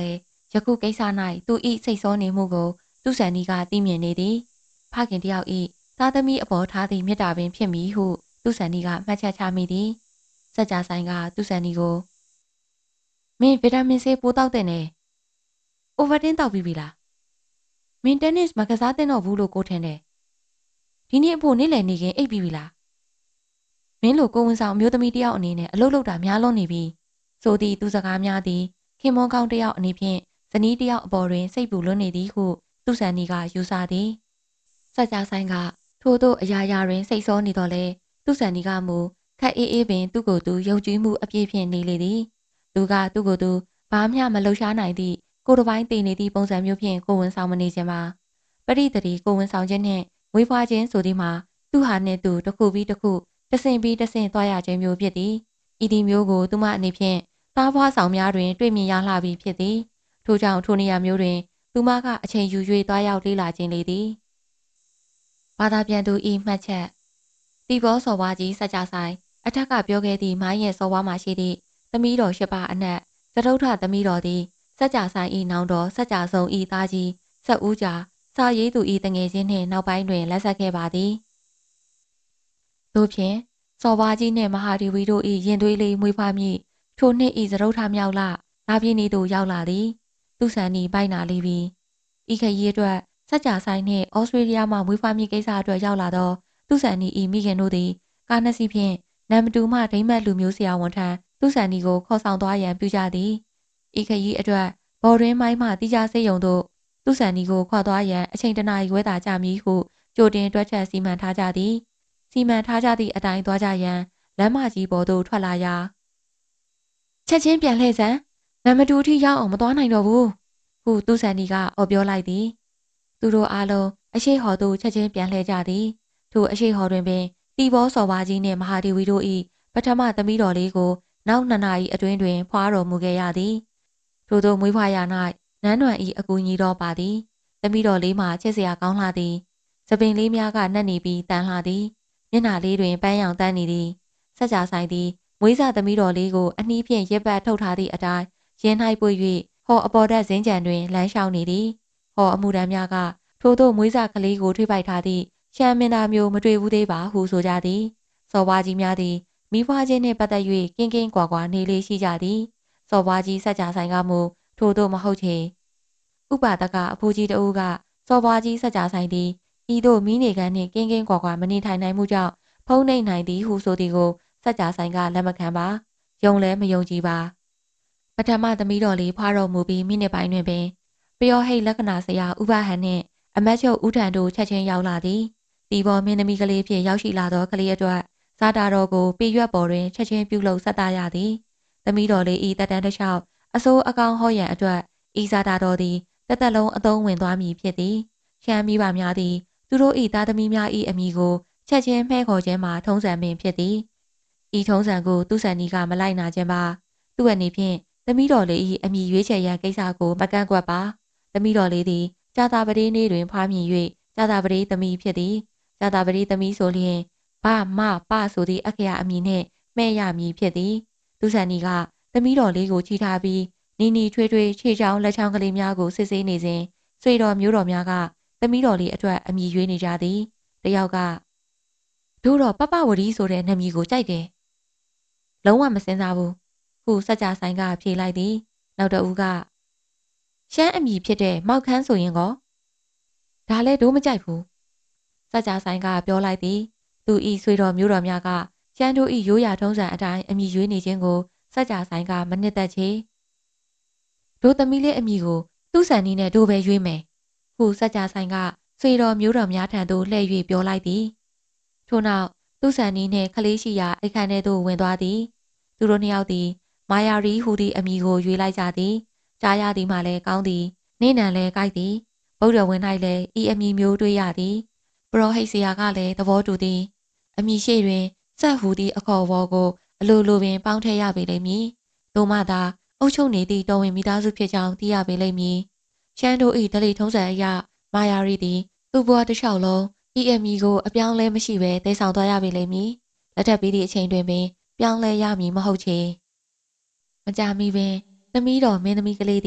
ယခုကိစ္စ၌သူ၏စိတ်ဆိုးနေမှုကိုသူဆန်နီကသိမြင်နေသည်ဖခင်တယောက်၏သားသမီးအပေါ်ထားသည့်မေတ္တာပင်ဖြစ်မည်ဟုသူဆန်နီကမှတ်ချက်ချမိသည်စัจ जा ဆိုင်ကသူဆန်နီကိုမင်းဗီတာမင်ဆေးပိုးတောက်တဲ့နဲ့အိုဗာတင်းတောက်ပြီးပြီလားမင်းတက်နစ်မကစားသင့်တော့ဘူးလို့ကိုထင်တယ်ဒီနေ့အဖို့နေ့လည်နေခင်အိပ်ပြီးပြီလားမင်းလိုကိုဝန်ဆောင်မျိုးသမီးတယောက်အနေနဲ့အလုပ်လုပ်တာများလွန်းနေပြီဆိုသည့်သူစကားများသည်ခင်မွန်ကောင်းတယောက်အနေဖြင့်ဇနီးတယောက်အပေါ်တွင်စိတ်ပူလွန်းနေသည်ဟုသူဆန်နီကယူဆသည်စัจ जा ဆိုင်ကထို့သောအရာရာတွင်စိတ်ဆောနေတော့လဲသူဆန်နီကမူခက်အေးအေးပင်သူ့ကိုယ်သူယုံကြည်မှုအပြည့်ဖြင့်နေလေသည်သူကသူ့ကိုယ်သူဘာမျှမလှုပ်ရှားနိုင်သည့်ကိုယ်တစ်ပိုင်းတည်နေသည့်ပုံစံမျိုးဖြင့်ကိုဝန်ဆောင်မနေခြင်းပါပရိသတိကိုဝန်ဆောင်ခြင်းနှင့်ဝေးဖွားခြင်းဆိုသည်မှာသူဟာနှင့်သူတစ်ခုပြီးတစ်ခုတဆင့်ပြီးတဆင့်သွားရခြင်းမျိုးဖြစ်သည်ဤဒီမျိုးကိုသူမအနေဖြင့်သားဖွားဆောင်များတွင်တွေ့မြင်ရလှပြီးဖြစ်သည်ထို့ကြောင့်ထိုနေရာမျိုးတွင်သူမကအချိန်ယူ၍သွားရောက်လေ့လာခြင်းလေသည်ဘာသာပြန်သူဤမှတ်ချက်တီဘောစော်ဝါကြီးစัจ जा ဆိုင်အထက်ကပြောခဲ့သည့်မိုင်းရဲ့စော်ဝါမှရှိသည့်သမီးတော်ရှစ်ပါးအနက်သတုထသမီးတော်သည်စัจ जा ဆိုင်ဤနောင်တော်စัจ जा ဆုံဤသားကြီးဆက်ဦးကြာစာရေးသူဤတငယ်ချင်းနှင့်နောက်ပိုင်းတွင်လက်ဆက်ခဲ့ပါသည်သို့ဖြင့်စော်ဝါကြီးနှင့်မဟာဒေဝီတို့၏ရင်သွေးလေးမွေးဖွားမည်ထိုနှစ်ဤသရုပ်ထမြောက်လလာပြည့်နေ့သို့ရောက်လာသည်သူဆန်နီပိုက်နာလေးပြီးဤခရီးအတွက်စัจ जा ဆိုင်နှင့်ဩစတြေးလျမှမွေးဖွားမည်ကိစ္စအတွက်ရောက်လာသောသူဆန်နီဤမိခင်တို့သည်ကားနှစ်စီးဖြင့်နံမတူမှဒိမ့်မတ်လူမျိုးဆရာဝန်ထံသူဆန်နီကိုခေါ်ဆောင်သွားရန်ပြုကြသည်ဤခရီးအတွက်ဘော်တွင်မိုင်းမှတိကျစိတ်ယုံတို့သူဆန်နီကိုခေါ်သွားရန်အချိန်တနာရီခွဲသာကြာမည်ဟုကြိုတင်တွက်ချက်စီမံထားကြသည်စီမံထားကြသည့်အတိုင်းသွားကြရန်လမ်းမကြီးပေါ်သို့ထွက်လာရာချက်ချင်းပြန်လှည့်စမ်းနံမတူထိရောက်အောင်မသွားနိုင်တော့ဘူးဟုသူဆန်နီကအော်ပြောလိုက်သည်သူတို့အားလုံးအရှိဟော်သို့ချက်ချင်းပြန်လှည့်ကြသည်ထိုအရှိဟော်တွင်ပင်တီဘောစော်ဝါကြီးနှင့်မဟာဒေဝီတို့၏ပထမသမီးတော်လေးကိုနောက်နှစ်နာရီအတွင်းတွင်ဖွာတော်မူခဲ့ရသည်ထို့သောမွေးဖွားရာ၌နန်းတော်၏အကူအညီတော်ပါသည်သမီးတော်လေးမှချစ်စရာကောင်းလှသည်သပင်လေးများကနှက်နေပြီးတန်လှသည်မျက်နှာလေးတွင်ပန်းရောင်တန်းနေသည်စัจ जा ဆိုင်သည်မွေးစားသမီးတော်လေးကိုအနှီးဖြင့်ရစ်ပတ်ထုတ်ထားသည့်အတိုင်းရင်၌ပွေ၍ဟော်အပေါ်ဓာတ်ဇင်းကြံတွင်လမ်းလျှောက်နေသည်ဟော်အမှုတန်းများကထို့သောမွေးစားကလေးကိုထွေးပိုက်ထားသည့်ရှမ်းမင်းသားမျိုးမတွေ့ဘူးသေးပါဟုဆိုကြသည်စော်ဘွားကြီးများသည်မိဖွားခြင်းနှင့်ပတ်သက်၍ကင်းကင်းကွာကွာနေလေးရှိကြသည်စော်ဘွားကြီးစัจ जा ဆိုင်ကမူထို့သောမဟုတ်ချေဥပဒကအဖိုးကြီးတဦးကစော်ဘွားကြီးစัจ जा ဆိုင်သည်ဤသို့မိနေကန်းနှင့်ကင်းကင်းကွာကွာမနေထိုင်နိုင်မှုကြောင့်ဖုံးနှိမ့်နိုင်သည်ဟုဆိုသည်ကိုစัจ जा ဆိုင်ကလက်မခံပါယုံလဲမယုံကြည်ပါပထမသမီးတော်လေးဖွာတော်မူပြီးမိနစ်ပိုင်းတွင်ပင်ပျော်ဟိတ်လက္ခဏာဆရာဥပဟန်နှင့်အမတ်ချုပ်ဦးထံတို့ချက်ချင်းရောက်လာသည်တီဘောမင်းသမီးကလေးဖြင့်ရောက်ရှိလာသောကလေးအတွက်ဇာတာတော်ကိုပေရွက်ပေါ်တွင်ချက်ချင်းပြုလုပ်ဆက်တာရသည်သမီးတော်လေးဤတက်တန်းတစ်လျှောက်အစိုးအကောင်ဟောရန်အတွက်ဤဇာတာတော်သည်တစ်သက်လုံးအသုံးဝင်သွားမည်ဖြစ်သည်ရှမ်းမိဘများသည်သူတို့၏သားသမီးများ၏အမိကိုချက်ချင်းမှဲခေါ်ခြင်းမှာထုံးစံပင်ဖြစ်သည်ဤထုံးစံကိုသူဆန်နီကမလိုက်နာခြင်းပါသူ့အနေဖြင့်သမီးတော်လေး၏အမိရွေးချယ်ရန်ကိစ္စကိုမကန့်ကွက်ပါသမီးတော်လေးသည်ကြာသာပတေးနေ့တွင်ဖွားမြင်၍ကြာသာပတေးသမီးဖြစ်သည်ကြာသာပတေးသမီးဆိုလျင်ဘမပဆိုသည့်အခရာအမည်နှင့်မှဲ့ရမည်ဖြစ်သည်သူဆန်နီကသမီးတော်လေးကိုချီထားပြီးနီနီထွေးထွေးခြေချောင်းလက်ချောင်းကလေးများကိုစစ်ဆေးနေစဉ်ဆွေတော်မျိုးတော်များကသမီးတော်လေးအတွက်အမည်ရွေးနေကြသည်တယောက်ကတို့တော့ပပဝရီဆိုတဲ့နာမည်ကိုကြိုက်တယ်လုံးဝမစင်စားဘူးဟုစัจ जा ဆိုင်ကဖြေလိုက်သည်နောက်တဦးကရှမ်းအမည်ဖြစ်တဲ့မောက်ခန်းဆိုရင်ကောဒါလည်းတို့မကြိုက်ဘူးစัจ जा ဆိုင်ကပြောလိုက်သည်သူဤဆွေတော်မျိုးတော်များကရှမ်းတို့ဤရိုးရာထုံးစံအတိုင်းအမည်ရွေးနေခြင်းကိုစัจ जा ဆိုင်ကမနှစ်သက်ချေတို့သမီးလေးအမည်ကိုသူ့ဆန်နီနဲ့တို့ပဲရွေးမယ်ဟုစัจ जा ဆိုင်ကဆွေတော်မျိုးတော်များထံသို့လှည့်၍ပြောလိုက်သည်ထို့နောက်သူ့ဆန်နီနှင့်ခလေးရှိရာအိတ်ခမ်းထဲသို့ဝင်သွားသည်သူတို့နှစ်ယောက်သည်မာယာရီဟူသည့်အမည်ကိုရွေးလိုက်ကြသည်ကြားရသည်မှလည်းကောင်းသည်နေနံလည်းကြိုက်သည်ဗုဒ္ဓဝင်၌လည်းဤအမည်မျိုးတွေ့ရသည်ပရောဟိတ်ဆရာကလည်းသဘောတူသည်အမည်ရှိတွင်စက်ဟူသည့်အခေါ်အဝေါ်ကိုအလိုလိုပင်ပေါင်းထည့်ရပေလိမ့်မည်သို့မှသာအုပ်ချုပ်နေသည့်တော်ဝင်မိသားစုဖြစ်ကြောင်းသိရပေလိမ့်မည်ရှမ်းတို့၏ဓလေ့ထုံးစံအရမာယာရီသည်သူ့ဘဝတစ်လျှောက်လုံးဤအမည်ကိုအပြောင်းလဲမရှိဘဲတည်ဆောင်သွားရပေလိမ့်မည်လက်ထပ်ပြီးသည့်အချိန်တွင်ပင်ပြောင်းလဲရမည်မဟုတ်ချေမကြမီပင်သမီးတော်မင်းသမီးကလေးသည်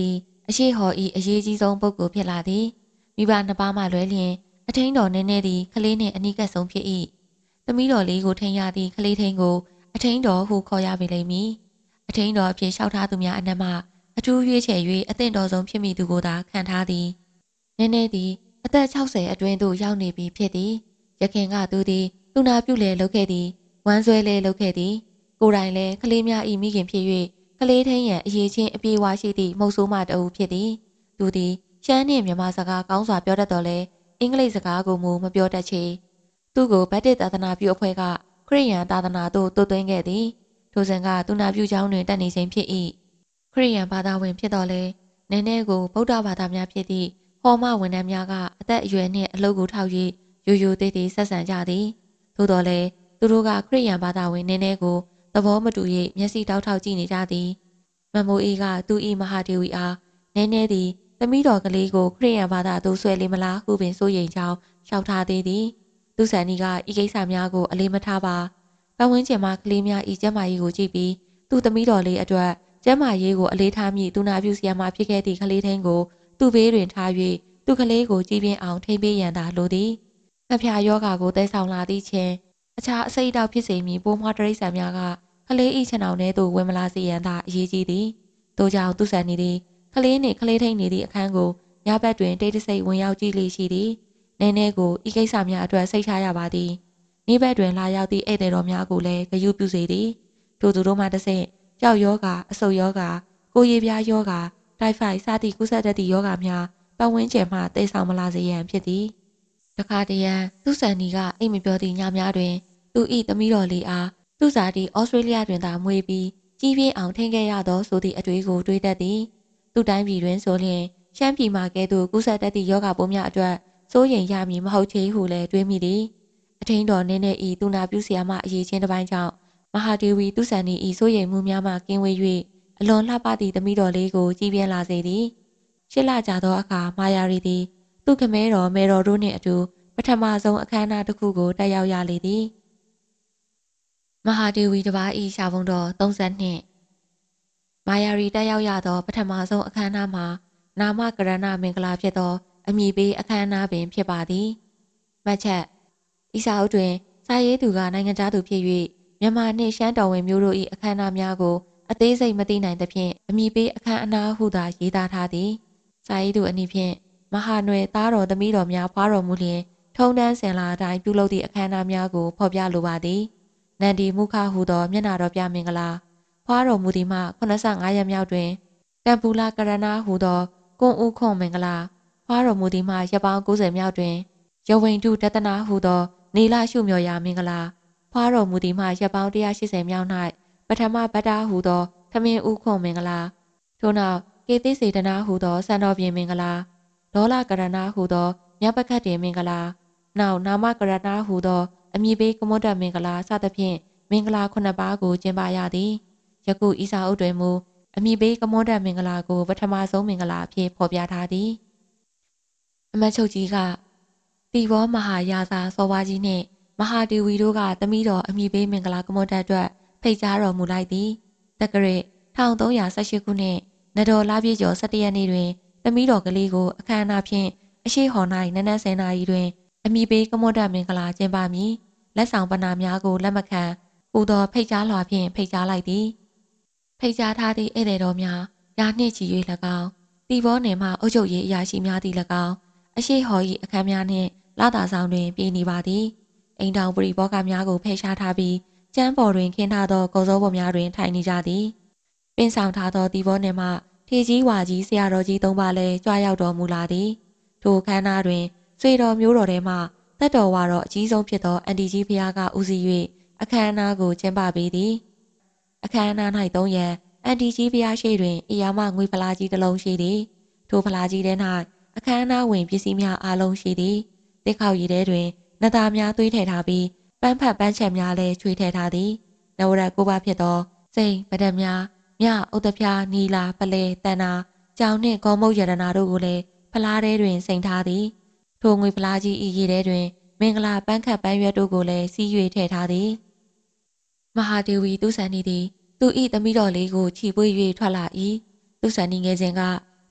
အရှိဟောဤအရေးကြီးဆုံးပုဂ္ဂိုလ်ဖြစ်လာသည်မိဘနှစ်ပါးမှလွဲလျင်အထင်းတော်နည်းနည်းသည်ကလေးနှင့်အနီးကပ်ဆုံးဖြစ်၏သမီးတော်လေးကိုထိန်ရသည့်ကလေးထိန်ကိုအထင်းတော်ဟုခေါ်ရပေလိမ့်မည်အထင်းတော်အဖြစ်လျှောက်ထားသူများအနက်မှအထူးရွေးချယ်၍အသင့်တော်ဆုံးဖြစ်မိသူကိုသာခံထားသည်နည်းနည်းသည်အသက်၆၀အတွင်းသို့ရောက်နေပြီဖြစ်သည်ရခင်ကသူသည်သူနာပြုလေလုပ်ခဲ့သည်ဝမ်းဆွဲလေလုပ်ခဲ့သည်ကိုယ်တိုင်လည်းကလေးများ၏မိခင်ဖြစ်၍ကလေးထင်းရန်အရေးချင်းအပြေးဝါရှိသည့်မုတ်ဆိုးမတအုပ်ဖြစ်သည်သူသည်ရှမ်းနှင့်မြန်မာစကားကောင်းစွာပြောတတ်တော်လဲအင်္ဂလိပ်စကားကိုမူမပြောတတ်ချေသူ့ကိုဗတ္တစ်သာသနာပြုအဖွဲ့ကခရစ်ယာန်သာသနာသို့တိုးသွင်းခဲ့သည်ထိုစဉ်ကသူနာပြုကျောင်းတွင်တက်နေခြင်းဖြစ်၏ခရစ်ယာန်ဘာသာဝင်ဖြစ်တော်လဲနည်းနည်းကိုဗုဒ္ဓဘာသာများဖြစ်သည့်ဟောမဝန်ထမ်းများကအသက်အရွယ်နှင့်အလုပ်ကိုထောက်၍ရိုးရိုးသေးသေးဆက်ဆံကြသည်သို့တော်လည်းသူတို့ကခရစ်ယာန်ဘာသာဝင်နည်းနည်းကိုသဘောမတူ၍မျက်စိတောက်ထောက်ကြည့်နေကြသည်မမိုးအေးကသူ၏မဟာဒေဝီအားနည်းနည်းသည်သမီးတော်ကလေးကိုခရစ်ယာန်ဘာသာသို့ဆွဲလေမလားဟုပင်စိုးရိမ်ကြောင်းလျှောက်ထားသေးသည်သူဆန်နီကဤကိစ္စများကိုအလေးမထားပါပတ်ဝန်းကျင်မှကလေးများဤကျမ်းမာရေးကိုကြည့်ပြီးသူသမီးတော်လေးအတွက်ကျမ်းမာရေးကိုအလေးထားမည့်သူနာပြုဆီယမဖြစ်ခဲ့သည့်ကလေးထင်းကိုသူ့ဘေးတွင်ထား၍သူကလေးကိုကြည်ပြင်းအောင်ထိမ့်ပေးရန်သာလိုသည်ငှက်ဖျားယောဂါကိုသဲဆောင်လာသည့်ချင်းအခြားအစိတ်အတောက်ဖြစ်စေမည်ပိုးမွှားတရိษံများကကလေးဤခြံအောင်ထဲသို့ဝင်မလာစေရန်သာအရေးကြီးသည်ထို့ကြောင့်သူဆန်နီသည်ကလေးနှင့်ကလေးထိန်နေသည့်အခန်းကိုညဘက်တွင်တိတ်တဆိတ်ဝင်ရောက်ကြည့်လေရှိသည်နည်းနည်းကိုဤကိစ္စများအတွက်စိတ်ချရပါသည်နေ့ဘက်တွင်လာရောက်သည့်ဧည့်သည်တော်များကိုလည်းဂရုပြုစေသည်ထိုသူတို့မှတစ်ဆင့်ကြောက်ယောဂါအဆုတ်ယောဂါကိုရည်ပြားယောဂါတိုက်ဖိုက်စသည့်ကုသတတ်သည့်ယောဂါများပတ်ဝန်းကျင်မှတိတ်ဆောင်မလာစေရန်ဖြစ်သည်တခါတရံသူဆန်နီကအိမ်မပြောသည့်ညများတွင်သူ၏သမီးတော်လေးအားသူဇာတိဩစတြေးလျတွင်သာမွေးပြီးကြီးပြင်းအောင်ထိန်ခဲ့ရသောဆိုသည့်အတွေ့ကိုတွေးတတ်သည်သူတိုင်းပြည်တွင်ဆိုလျှင်ရှမ်းပြည်မှာကဲ့သို့ကုသတတ်သည့်ယောဂပိုးများအတွက်စိုးရိမ်ရမည်မဟုတ်ချေဟုလည်းတွေးမိသည်အထင်းတော်နင်းနဲ့ဤသူနာပြုဆရာမအရေးချင်းတစ်ပိုင်းကြောင့်မဟာဒေဝီသူဆန်နီဤစိုးရိမ်မှုများမှကင်းဝေး၍အလွန်လှပသည့်သမီးတော်လေးကိုကြီးပြင်းလာစေသည်ရှစ်လကြာသောအခါမာယာရီသည်သူ့ခမဲတော်မေတော်တို့နှင့်အတူပထမဆုံးအခမ်းအနားတစ်ခုကိုတက်ရောက်ရလေသည်မဟာဒေဝီတစ်ပါး၏ရှာဖုံတော်သုံးဆယ်နှစ်မာယာရီတက်ရောက်ရသောပထမဆုံးအခမ်းအနားမှာနာမကရဏမင်္ဂလာဖြစ်သောအမည်ပေးအခမ်းအနားပင်ဖြစ်ပါသည်မှတ်ချက်ဤစာအုပ်တွင်စာရေးသူကနိုင်ငံသားသူဖြစ်၍မြန်မာနှင့်ရှမ်းတော်ဝင်မျိုးတို့၏အခမ်းအနားများကိုအသေးစိတ်မသိနိုင်သဖြင့်အမည်ပေးအခမ်းအနားဟုသာရေးသားထားသည်စာရေးသူအနည်းဖြင့်မဟာနွယ်သားတော်သမီးတော်များဖွားတော်မူလျင်ထုံတန်းစင်လာအတိုင်းပြုလုပ်သည့်အခမ်းအနားများကိုဖော်ပြလိုပါသည်နန္ဒီမုခဟူသောမျက်နာတော်ပြမင်္ဂလာဖွားတော်မူသည်မှခုနစ်ဆယ့်ငါးရက်မြောက်တွင်တံပူလာကရဏဟူသောကွန်ဦးခွန်မင်္ဂလာဖွားတော်မူသည်မှရက်ပေါင်းကိုးဆယ်မြောက်တွင်ရဝိန်တုတတနာဟူသောနေလရှုမြော်ရာမင်္ဂလာဖွားတော်မူသည်မှရက်ပေါင်းတစ်ရာရှိဆယ်မြောက်၌ပထမဗတ္တာဟူသောထမင်းဦးခွန်မင်္ဂလာထို့နောက်ကေတိစေတနာဟူသောစံတော်ပြင်မင်္ဂလာဒေါလကရဏဟူသောမြတ်ပကတ်တင်မင်္ဂလာနောက်နာမကရဏဟူသောအမည်ပေးကမွတ်တမင်္ဂလာစသဖြင့်မင်္ဂလာခုနှစ်ပါးကိုကျင်းပရသည်ယခုဤစာအုပ်တွင်မူအမည်ပေးကမွတ်တမင်္ဂလာကိုပထမဆုံးမင်္ဂလာအဖြစ်ဖော်ပြထားသည်အမတ်ချုပ်ကြီးကတီဘောမဟာယာစာစောဝါကြီးနှင့်မဟာဒေဝီတို့ကသမီးတော်အမည်ပေးမင်္ဂလာကမွတ်တအတွက်ဖိတ်ကြားတော်မူလိုက်သည်တက္ကရာတစ်ထောင်သုံးရာဆယ့်ရှစ်ခုနှစ်နတော်လပြည့်ကျော်ဆယ့်တစ်ရက်နေ့တွင်သမီးတော်ကလေးကိုအခမ်းအနားဖြင့်အရှိဟော်၌နနက်ဆယ်နာရီတွင်အမည်ပေးကမွတ်တမင်္ဂလာကျင်းပမည်လက်ဆောင်ပဏာများကိုလက်မခံဟူသောဖိတ်ကြားလွှာဖြင့်ဖိတ်ကြားလိုက်သည်ဖိတ်ကြားထားသည့်ဧည့်သည်တော်များရာနှင့်ချီ၍၎င်းတီဘောနယ်မှအုပ်ချုပ်ရေးအရာရှိများသည်၎င်းအရှိဟော်၏အခမ်းများနှင့်လာတာဆောင်တွင်ပြည်နေပါသည်အိမ်တောင်ပရိဘောဂများကိုဖယ်ရှားထားပြီးကျမ်းပေါ်တွင်ခင်းထားသောကုံစိုးပေါ်များတွင်ထိုင်နေကြသည်ပင်ဆောင်ထားသောတီဘောနယ်မှထေကြီးဝါကြီးဆရာတော်ကြီးသုံးပါးလည်းကြွားရောက်တော်မူလာသည်ထိုခမ်းနားတွင်ဆွေတော်မျိုးတော်ထဲမှသက်တော်ဝါတော်အကြီးဆုံးဖြစ်သောအန်တီကြီးဖျားကဦးစီး၍အခမ်းအနားကိုကျင်းပပေးသည်အခမ်းအနား၌သုံးရန်အန်တီကြီးဖျားရှိတွင်အရာမငွေဖလားကြီးတစ်လုံးရှိသည်ထိုဖလားကြီးထဲ၌အခမ်းအနားဝင်ပစ္စည်းများအားလုံးရှိသည်တစ်ခေါက်ရည်ထဲတွင်နသားများသွေးထည့်ထားပြီးပန်းဖတ်ပန်းချက်များလည်းချွေထည့်ထားသည်နဝရကိုပါဖြစ်သောစိန်ပဒတ်များမြဥဒပြားနီလာပလဲတန်နာကြောင်နှင့်ဂေါမုတ်ရတနာတို့ကိုလည်းဖလားထဲတွင်စိန်ထားသည်ထိုငွေဖလားကြီးဤရည်ထဲတွင်မင်္ဂလာပန်းခတ်ပန်းရွက်တို့ကိုလည်းစီး၍ထည့်ထားသည်မဟာဒေဝီသူဆန်နီသည်သူ၏သမီးတော်လေးကိုချီပွေး၍ထွက်လာ၏သူဆန်နီငယ်စဉ်က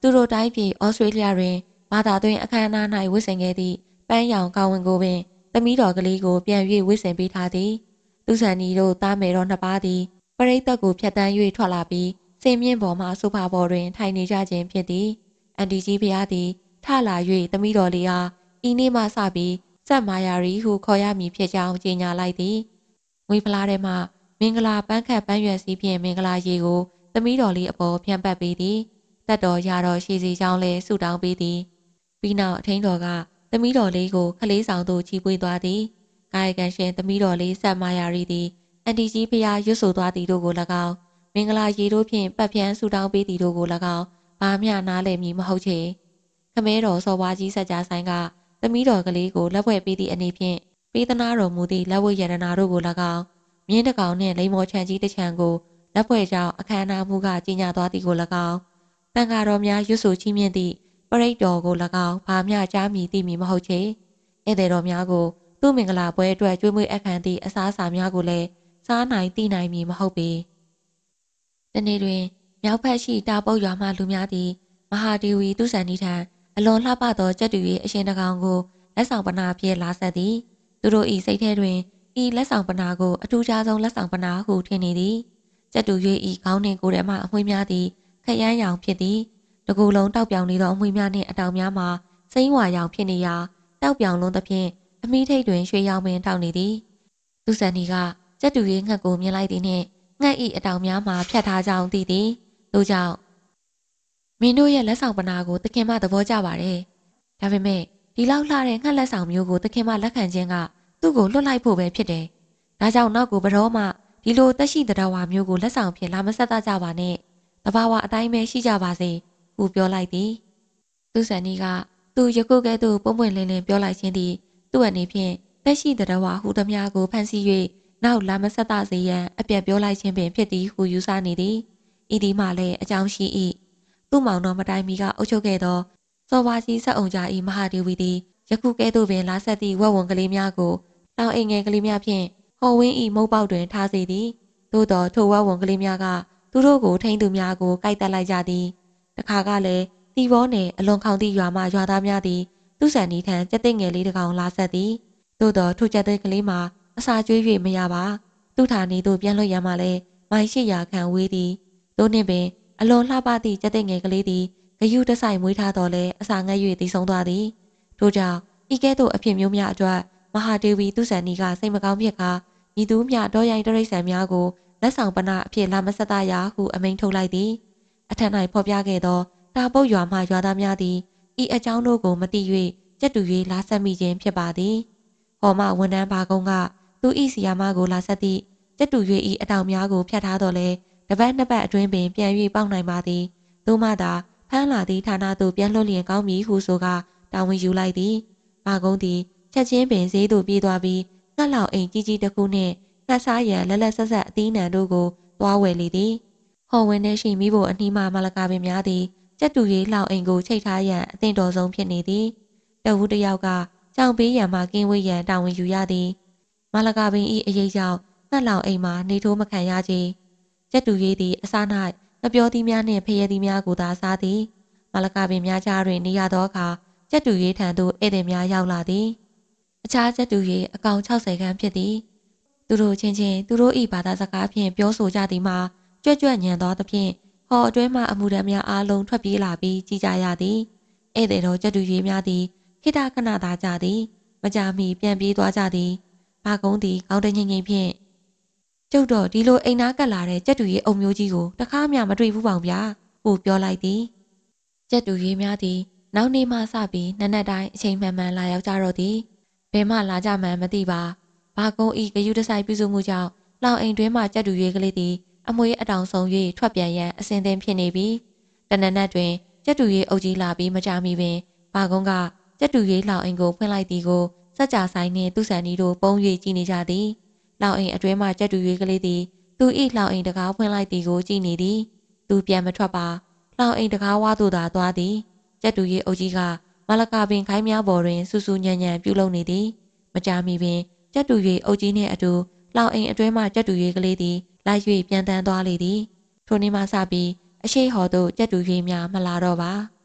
သူတို့တိုင်းပြည်ဩစတြေးလျတွင်ဘာသာတွင်အခမ်းအနား၌ဝတ်ဆင်ခဲ့သည့်ပန်းရောင်ကောင်းဝင်ကိုပင်သမီးတော်ကလေးကိုပြန်၍ဝတ်ဆင်ပေးထားသည်သူဆန်နီတို့သားမယ်တော်နှစ်ပါးသည်ပရိသတ်ကိုဖြတ်တန်း၍ထွက်လာပြီးစင်မြင့်ပေါ်မှဆိုဖာပေါ်တွင်ထိုင်နေကြခြင်းဖြစ်သည်အန်တီကြီးဖျားသည်ထလာ၍သမီးတော်လေးအားဤနေ့မှစပြီးစက်မာယာရီဟုခေါ်ရမည်ဖြစ်ကြောင်းကြေညာလိုက်သည်ငွေဖလားထဲမှမင်္ဂလာပန်းခတ်ပန်းရွက်စည်းဖြင့်မင်္ဂလာရေကိုသမီးတော်လေးအပေါ်ဖြန့်ပတ်ပေးသည်တက်တော်ရတော်ရှိစီကြောင်းလဲဆုတောင်းပေးသည်ပြီးနောက်အထင်းတော်ကသမီးတော်လေးကိုခလေးဆောင်သို့ကြီးပွေးသွားသည်ကာယကံရှင်သမီးတော်လေးဆက်မာယာရီသည်အန်တီကြီးဖျားရွတ်ဆိုသွားသည်တို့ကို၎င်းမင်္ဂလာရေတို့ဖြင့်ပတ်ဖြန်းဆုတောင်းပေးသည်တို့ကို၎င်းဘာမျှနားလည်မည်မဟုတ်ချေခမဲတော်စော်ဝါကြီးဆက်ကြဆိုင်ကသမီးတော်ကလေးကိုလက်ဖွဲ့ပေးသည့်အနေဖြင့်ပေးသနာတော်မူသည့်လက်ဝတ်ရတနာတို့ကို၎င်းမြင်းတကောင်နှင့်လိမ္မော်ချန်ကြီးတစ်ချံကိုလက်ဖွဲ့ကြောင့်အခမ်းအနားမှုကကြီးညာသွားသည်ကို၎င်းတန်ဃာတော်များရွတ်ဆိုချီးမြှင့်သည့်ပရိတ်တော်ကို၎င်းဘာမျှကြားမည်သိမည်မဟုတ်ချေဧည့်သည်တော်များကိုသူ့မင်္ဂလာပွဲအတွက်ကျွေးမွေးအခမ်းသည့်အစားအစာများကိုလည်းစားနိုင်သိနိုင်မည်မဟုတ်ပေတနေ့တွင်မြောက်ဘက်ရှိတာပုတ်ရွာမှလူများသည်မဟာဒေဝီသူဆန်နီထံအလွန်လှပသောကြက်တူ၏အရှင်တကောင်ကိုလက်ဆောင်ပနာဖြင့်လာဆက်သည်သူတို့၏စိတ်ထဲတွင်ဤလက်ဆောင်ပနာကိုအထူးခြားဆုံးလက်ဆောင်ပနာဟုထင်နေသည်ကြက်တူ၍ဤခေါင်းနှင့်ကိုယ်ထဲမှအမွှေးများသည်ခရမ်းရောင်ဖြစ်သည်တကူလုံးတောက်ပြောင်နေသောအမွှေးများနှင့်အတောင်များမှာစိမ့်ဝါရောင်ဖြစ်နေရာတောက်ပြောင်လုံးသဖြင့်အမိထိတ်တွင်ရွှေရောင်ပင်တောက်နေသည်သူဆန်နီကကြက်တူ၍ငှက်ကိုမြင်လိုက်သည်နှင့်ငှက်၏အတောင်များမှာဖြတ်ထားကြောင်းသိသည်တို့ကြောင့်မင်းတို့ရဲ့လက်ဆောင်ပနာကိုသခင်မသဘောကျပါတယ်ဒါပေမဲ့ဒီလောက်လှတဲ့ငှက်လက်ဆောင်မျိုးကိုသခင်မလက်ခံခြင်းကသူ့ကိုလွတ်လိုက်ဖို့ပဲဖြစ်တယ်ဒါကြောင့်နောက်ကိုဘတော်မှဒီလိုတက်ရှိတဲ့ဝါမျိုးကိုလက်ဆောင်ဖြင့်လာမဆက်တတ်ကြပါနဲ့တဘာဝအတိုင်းပဲရှိကြပါစေဟုပြောလိုက်သည်သူဆန်နီကသူယခုကဲ့သို့ပုံပွင့်လင်းလင်းပြောလိုက်ခြင်းသည်သူ့အနေဖြင့်တက်ရှိတဲ့ဝါဟူသည်များကိုဖန်ဆီး၍နောက်လာမဆက်တစေရန်အပြတ်ပြောလိုက်ခြင်းပင်ဖြစ်သည်ဟုယူဆနေသည်ဤဒီမှလည်းအကြောင်းရှိ၏သူ့မောင်တော်မတိုင်မီကအုပ်ချုပ်ခဲ့သောစော်ဝါကြီးဆက်အောင်ကြာ၏မဟာဒေဝီသည်ယခုကဲ့သို့ပင်လာဆက်သည့်ဝက်ဝံကလေးများကိုတောင်အိမ်ငယ်ကလေးများဖြင့်ဟော်ဝင်း၏မုတ်ပေါက်တွင်ထားစေသည်သို့သောထိုဝက်ဝံကလေးများကသူတို့ကိုထိန်းသူများကိုကိုက်တက်လိုက်ကြသည်တခါကလည်းတီဘောနယ်အလွန်ခေါင်သည့်ရွာမှရွာသားများသည်သူ့ဆန်နီထံကြက်သိငယ်လေးတစ်ကောင်လာဆက်သည်သို့သောထိုကြက်သိကလေးမှာအစာကျွေး၍မရပါသူ့ဌာနေသို့ပြန်လွှတ်ရမှလည်းမိုင်ရှိရာခံဝေးသည်သို့နှင့်ပင်အလွန်လှပသည့်ကြက်သိငယ်ကလေးသည်ဂယုတဆိုင်မွေးထားတော်လဲအစာငတ်၍တည်ဆုံးသွားသည်ထို့ကြောင့်ဤကဲ့သို့အဖြစ်မျိုးများအတွက်မဟာဒေဝီသူဆန်နီကစိတ်မကောင်းဖြစ်ကာညီသူမျှတော်ရိုင်းတရိတ်ဆန်များကိုလက်ဆောင်ပနာအဖြစ်လာမဆက်တရဟုအမိန့်ထုတ်လိုက်သည်အထက်၌ဖော်ပြခဲ့သောတာပုတ်ရွာမှရွာသားများသည်ဤအကြောင်းတို့ကိုမသိ၍ကြက်တူ၍လာဆက်မိခြင်းဖြစ်ပါသည်ဟော်မဝန်ထမ်းဘာကုန်းကသူဤစီယာမကိုလာဆက်သည့်ကြက်တူ၍ဤအတောင်များကိုဖြတ်ထားတော်လဲတပတ်နှစ်ပတ်အတွင်းပင်ပြန်၍ပေါက်နိုင်ပါသည်သို့မှသာဖမ်းလာသည့်ဌာနသို့ပြန်လွှတ်လျင်ကောင်းမည်ဟုဆိုကာတာဝန်ယူလိုက်သည်ဘာကုန်းသည်ချက်ချင်းပင်ဈေးသို့ပြေးသွားပြီးငှက်လောက်အိမ်ကြီးကြီးတစ်ခုနှင့်ငှက်စားရန်လက်လက်ဆက်ဆက်အသီးနှံတို့ကိုသွားဝယ်လေသည်ဟော်ဝင်းထဲရှိမိဖို့အနှီးမှမလကာပင်များသည်ကြက်တူရီလှောင်အိမ်ကိုချိတ်ထားရန်အသင့်တော်ဆုံးဖြစ်နေသည်တဝူတယောက်ကကြောင်ပေးရန်မှကင်းဝေးရန်တာဝန်ယူရသည်မလကာပင်၏အရေးကြောင့်ငှက်လောင်အိမ်မှာနေထိုးမခံရချေကြက်တူရီသည်အစား၌ငပြောသီးများနှင့်ဖရဲသီးများကိုသာစားသည်မလကာပင်များကြားတွင်နေရသောအခါကြက်တူရီထံသို့ဧည့်သည်များရောက်လာသည်အခြားကြက်တူရီအကောင်၆၀ခန်းဖြစ်သည်သူတို့ချင်းချင်းသူတို့၏ဘာသာစကားဖြင့်ပြောဆိုကြသည်မှာကြွက်ကြွက်ညံသောသဖြင့်ဟော်အတွင်းမှအမှုတမ်းများအားလုံးထွက်ပြေးလာပြီးကြည်ကြရသည်ဧည့်သည်တော်ကြက်တူရီများသည်ခိတခဏသာကြသည်မကြာမီပြန်ပြေးသွားကြသည်ဘာကုန်းသည်ကောင်းတငိမ့်ငိမ့်ဖြင့်ကျုပ်တော့ဒီလိုအိမ်သားကပ်လာတဲ့ကြက်တူရီအုံမျိုးကြီးကိုတခါမှမတွေ့ဘူးပေါင်ဗျာဟုပြောလိုက်သည်ကြက်တူရီများသည်နောက်နေ့မှစပြီးနက်နက်တိုင်းအချိန်မှန်မှန်လာရောက်ကြတော့သည်ဘယ်မှလာကြမှန်းမသိပါဘာကုန်းဤဂယုတဆိုင်ပြုစုမှုကြောင့်လောင်အိမ်တွင်းမှကြက်တူရီကလေးသည်အမွေအတောင်ဆုံး၍ထွက်ပြန်ရန်အစဉ်သင်ဖြစ်နေပြီတနက်နက်တွင်ကြက်တူရီအုပ်ကြီးလာပြီးမကြမီပင်ဘာကုန်းကကြက်တူရီလောင်အိမ်ကိုဖွင့်လိုက်သည်ကိုစက်ကြဆိုင်နှင့်သူ့ဆန်နီတို့ပုံ၍ကြည့်နေကြသည်လောင်အိမ်အတွင်းမှကြက်တူရီကလေးသည်သူ၏လောင်အိမ်တကားဖွင့်လိုက်သည်ကိုကြည့်နေသည်သူပြန်မထွက်ပါလောင်အိမ်တကားဝါသို့သာသွားသည်ကြက်တူရီအုပ်ကြီးကမလကာပင်ခိုင်းများပေါ်တွင်စူးစူးညံ့ညံ့ပြုလုပ်နေသည်မကြာမီပင်ကြက်တူရီအုပ်ကြီးနှင့်အတူလောင်အိမ်အတွင်းမှကြက်တူရီကလေးသည်လိုက်၍ပြန်တန်းသွားလေသည်ထိုနေ့မှစပြီးအရှိဟော်သို့ကြက်တူရီများမလာတော့ပါ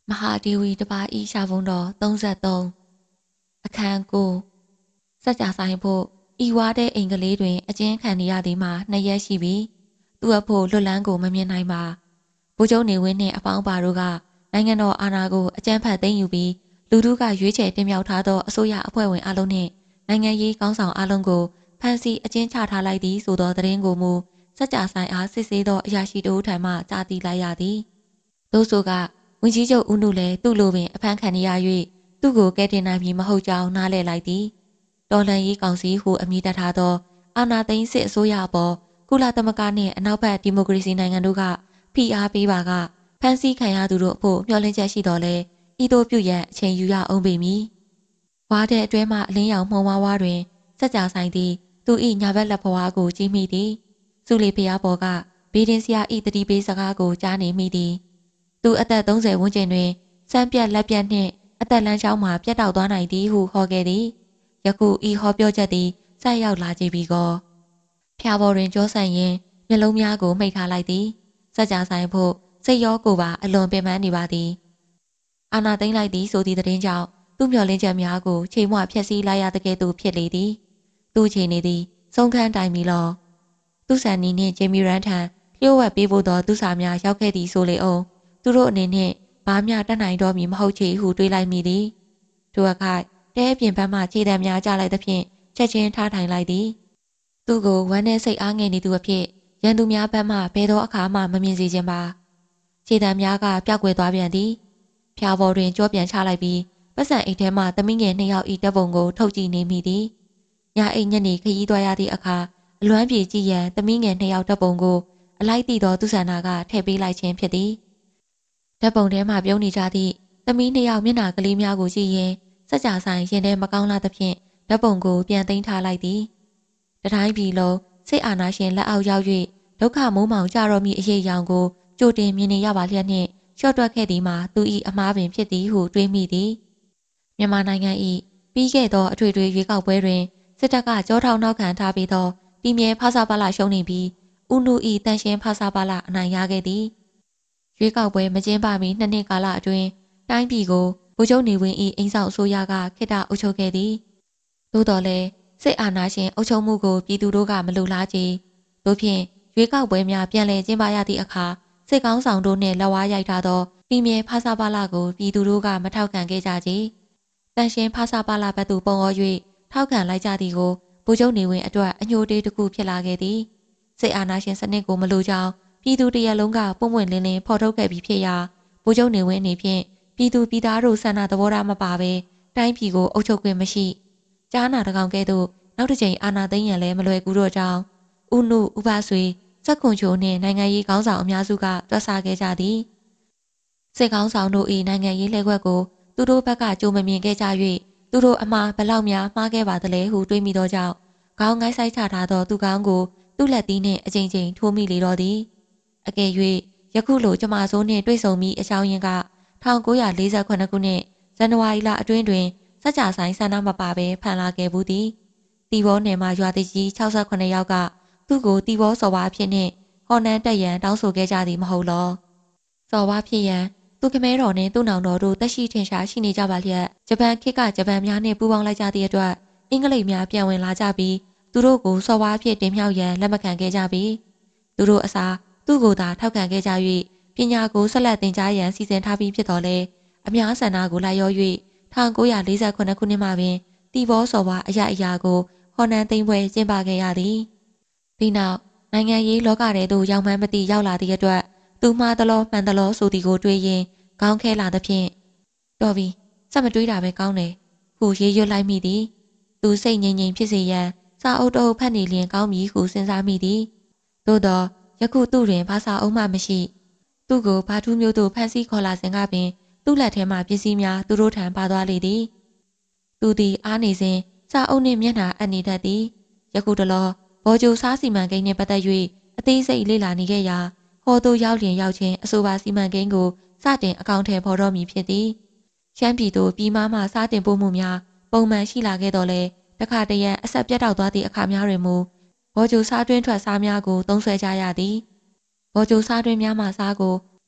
မဟာဒေဝီတပါးဤရှာဖုံးတော်သုံးဆယ်သုံးအခန်းကိုစัจ जाဆိုင်ဖို့ဤဝါတဲ့အိမ်ကလေးတွင်အကျဉ်းခံနေရသည်မှာနှစ်ရက်ရှိပြီသူ့အဖို့လွတ်လန်းကိုမမြင်နိုင်ပါဗိုလ်ချုပ်နေဝင်းနှင့်အပေါင်းပါတို့ကနိုင်ငံတော်အာဏာကိုအကြမ်းဖက်သိမ်းယူပြီးလူထုကရွေးချယ်တင်မြှောက်ထားသောအစိုးရအဖွဲ့ဝင်အလုံးနှင့်နိုင်ငံရေးကောင်းဆောင်အလုံးကိုဖမ်းဆီးအကျဉ်းချထားလိုက်သည်ဆိုသောသတင်းကိုမူစัจ जाဆိုင်အားစစ်ဆေးသောအရာရှိတို့ထံမှကြားသိလိုက်ရသည်သို့ဆိုကဝန်ကြီးချုပ်ဦးနုလည်းသူ့လိုပင်အဖမ်းခံရ၍သူ့ကိုကဲတင်နိုင်မည်မဟုတ်ကြောင်းနားလည်လိုက်သည်တော်လှန်ရေးကောင်စီဟုအမည်တပ်ထားသောအာဏာသိမ်းစစ်အစိုးရအပေါ်ကုလသမဂ္ဂနှင့်အနောက်ဘက်ဒီမိုကရေစီနိုင်ငံတို့ကဖိအားပေးပါကဖမ်းဆီးခံရသူတို့အဖို့မျှော်လင့်ချက်ရှိတော်လဲဤသို့ပြုရန်အချိန်ယူရအောင်ပေမည်ဝါတဲ့အတွဲမှအလင်းရောင်မှုံဝါးဝါးတွင်စัจ जाဆိုင်သည်သူ၏ညာဘက်လက်ဖွားကိုကြည့်မိသည်စုလီဖျားပေါ်ကဘေးဒင်းစရာဤတတိပေးစကားကိုကြားနေမိသည်သူအသက်သုံးဆယ်ဝန်းကျင်တွင်စမ်းပြတ်လက်ပြတ်နှင့်အသက်လမ်းကြောင်းမှာပြတ်တောက်သွားနိုင်သည်ဟုဟောခဲ့သည်ယခုဤဟောပြောချက်သည်ဆက်ရောက်လာကြပြီကောဖျားပေါ်တွင်ကြောဆန့်ရင်းမျက်လုံးများကိုမှိတ်ထားလိုက်သည်စัจ जाဆိုင်ဖို့စိတ်ရောကိုယ်ပါအလွန်ပင်ပန်းနေပါသည်အာနာသိမ့်လိုက်သည်ဆိုသည့်သတင်းကြောင့်သူ့မျှော်လင့်ချက်များကိုချိန်မွဖျက်ဆီးလိုက်ရတဲ့ကဲ့သို့ဖြစ်လေသည်သူ့ခြေနေသည်ဆုံးခန်းတိုင်မီလောသူ့ဆန်နီနှင့်ဂျေမီရန်ထံလျှို့ဝှက်ပေးဖို့သောသူစာများရောက်ခဲ့သည်ဆိုလေအောင်သူတို့အနေနှင့်ဘာမျှတတ်နိုင်တော့မည်မဟုတ်ချေဟုတွေးလိုက်မိသည်ထိုအခါတဲအပြင်ဘက်မှခြေတံများကျလိုက်သဖြင့်ချက်ချင်းထားထိုင်လိုက်သည်သူ့ကိုဝမ်းနဲ့စိတ်အားငယ်နေသူအဖြစ်ရန်သူများဘက်မှဘယ်သောအခါမှမမြင်စေခြင်းပါခြေတံများကပျောက်ကွယ်သွားပြန်သည်ဖျားပေါ်တွင်ကြောပြန်ချလိုက်ပြီးပတ်စံအိတ်ထဲမှသမီးငယ်နှစ်ယောက်ဤတပ်ပုံကိုထုတ်ကြည့်နေမိသည်ညအိတ်ညနေခရီးသွားရသည့်အခါအလွမ်းပြေကြည့်ရန်သမီးငယ်နှစ်ယောက်တပ်ပုံကိုအလိုက်တည်သောသူဆန္ဒကထည့်ပေးလိုက်ခြင်းဖြစ်သည်ဓာတ်ပုံထဲမှာပြုံးနေကြသည့်သမီးနှစ်ယောက်မျက်နှာကလေးများကိုကြည့်ရင်စัจ जाဆိုင်ရင်ထဲမကောင်းလာသဖြင့်ဓာတ်ပုံကိုပြန်သိမ်းထားလိုက်သည်တတိုင်းပြည်လုံးစိတ်အာဏာရှင်လက်အောက်ရောက်၍ဒုက္ခမိုးမှောင်ကြတော့မည့်အရေးအယောင်ကိုကြိုတင်မြင်နေရပါလျက်နှင့်လျှော့တွက်ခဲ့သည်မှာသူ၏အမားပင်ဖြစ်သည်ဟုတွေးမိသည်မြန်မာနိုင်ငံ၏ပြီးခဲ့သောအထွေထွေရွေးကောက်ပွဲတွင်စစ်တပ်ကကြောထောက်နောက်ခံထားပြီးသောပြည်မြဲဖဆပလရှုံးနေပြီးဦးနု၏တန်ရှင်ဖဆပလအနိုင်ရခဲ့သည်ရွေးကောက်ပွဲမကျင်းပမီနှစ်နှစ်ကာလအတွင်းတိုင်းပြည်ကိုဗိုလ်ချုပ်နေဝင်း၏အိမ်ဆောင်အစိုးရကခေတ္တအုပ်ချုပ်ခဲ့သည်သို့တော်လည်းစစ်အာဏာရှင်အုပ်ချုပ်မှုကိုပြည်သူတို့ကမလိုလားကြသို့ဖြင့်ရွေးကောက်ပွဲများပြန်လည်ကျင်းပရသည့်အခါစစ်ကောင်းဆောင်တို့နှင့်လက်ဝါးရိုက်ထားသောပြည်မြဲဖဆပလကိုပြည်သူတို့ကမထောက်ခံခဲ့ကြကြတန်ရှင်ဖဆပလဘက်သို့ပုံအော၍ထောက်ခံလိုက်ကြသည်ကိုဗိုလ်ချုပ်နေဝင်းအတွက်အညှိုးတေးတစ်ခုဖြစ်လာခဲ့သည်စစ်အာဏာရှင်စနစ်ကိုမလိုကြောင်းပြည်သူတရက်လုံးကပုံမှန်လင်းလင်းဖော်ထုတ်ခဲ့ပြီးဖြစ်ရာဗိုလ်ချုပ်နေဝင်းအနေဖြင့်ပြည်သူပြည်သားတို့ဆန္ဒသဘောထားမပါဘဲတိုင်းပြည်ကိုအုပ်ချုပ်ခွင့်မရှိကြားနာတကောင်ကဲ့သို့နောက်တစ်ကြိမ်အာဏာသိမ်းရန်လည်းမလွယ်ကူတော့ကြောင်းဦးနုဥပဆွေစက်ခွန်ချိုနှင့်နိုင်ငံရေးခေါင်းဆောင်အများစုကတွက်ဆခဲ့ကြသည်စစ်ကောင်းဆောင်တို့၏နိုင်ငံရေးလှည့်ကွက်ကိုသူတို့ဘက်ကကြိုမမြင်ခဲ့ကြ၍သူတို့အမှားဘလောက်များမှားခဲ့ပါသလဲဟုတွေးမိသောကြောင့်ခေါင်းငိုင်းဆိုင်ချထားသောသူကောင်းကိုသူ့လက်သီးနှင့်အကြိမ်ကြိမ်ထိုးမိလေတော့သည်အကယ်၍ယခုလိုကျမစိုးနှင့်တွေ့ဆုံမိအကြောင်းရင်းက၁၉၄၈ခုနှစ်ဇန်နဝါရီလအတွင်းတွင်စัจ जाဆိုင်ဆန္ဒမပါဘဲဖန်လာခဲ့ဘူးသည်တီဘောနယ်မှရွာသည်ကြီး၆၈ယောက်ကသူ့ကိုတီဘောစော်ဝါဖြစ်နှင့်ဟော်နန်းတက်ရန်တောင်းဆိုခဲ့ကြသည်မဟုတ်လောစော်ဝါဖြစ်ရန်သူခမဲတော်နှင့်သူ့နောင်တော်တို့တက်ရှိထင်ရှားရှိနေကြပါလျက်ဂျပန်ခေတ်ကဂျပန်များနှင့်ပူးပေါင်းလိုက်ကြသည့်အတွက်အင်္ဂလိပ်များပြန်ဝင်လာကြပြီးသူတို့ကိုစော်ဝါဖြစ်တင်မြှောက်ရန်လက်မခံခဲ့ကြပြီးသူတို့အစားသူ့ကိုသာထောက်ခံခဲ့ကြ၍ပညာကိုဆက်လက်သင်ကြားရန်စီစဉ်ထားပြီးဖြစ်တော်လဲအများဆန္ဒကိုလိုက်ရော၍၁၉၄၈ခုနှစ်မှပင်တီဘောစော်ဝါအရာအရာကိုဟော်နန်းသိမ်းပွဲကျင်းပခဲ့ရသည်ဒီနောက်နိုင်ငံရေးလောကထဲသို့ရောက်မှန်းမသိရောက်လာသည့်အတွက်သူမှားသလောမှန်သလောဆိုသည်ကိုတွေးရင်ခေါင်းခဲလာသဖြင့်တော်ပြီစက်မတွေးတာပဲကောင်းတယ်ဟုရေးရွတ်လိုက်မိသည်သူစိတ်ငြိမ်ငြိမ်ဖြစ်စေရန်စာအုပ်တအုပ်ဖတ်နေလျင်ကောင်းပြီဟုစဉ်းစားမိသည်သို့သောယခုသူ့တွင်ဘာစာအုပ်မှမရှိသူ့ကိုဘာထူးမျိုးသို့ဖမ်းဆီးခေါ်လာစဉ်ကပင်သူ့လက်ထဲမှပစ္စည်းများသူတို့ထံပါသွားလေသည်သူသည်အားနေစဉ်စာအုပ်နှင့်မျက်နှာအပ်နေတတ်သည်ယခုတလောဘော်ဂျိုစားစီမံကိန်းနှင့်ပတ်သက်၍အသေးစိတ်လေ့လာနေခဲ့ရာဟော်သို့ရောက်လျင်ရောက်ချင်းအဆိုပါစီမံကိန်းကိုစတင်အကောင့်ထဲပေါ်တော့မည်ဖြစ်သည်ရှမ်းပြည်သို့ပြည်မမှစတင်ပို့မှုများပုံမှန်ရှိလာခဲ့တော့လဲတခါတရံအဆက်ပြတ်တောက်သွားသည့်အခါများတွင်မူဘော်ဂျိုစားတွင်းထွက်စားများကိုသုံးဆွဲကြရသည်ဘော်ဂျိုစားတွင်းများမှစားကို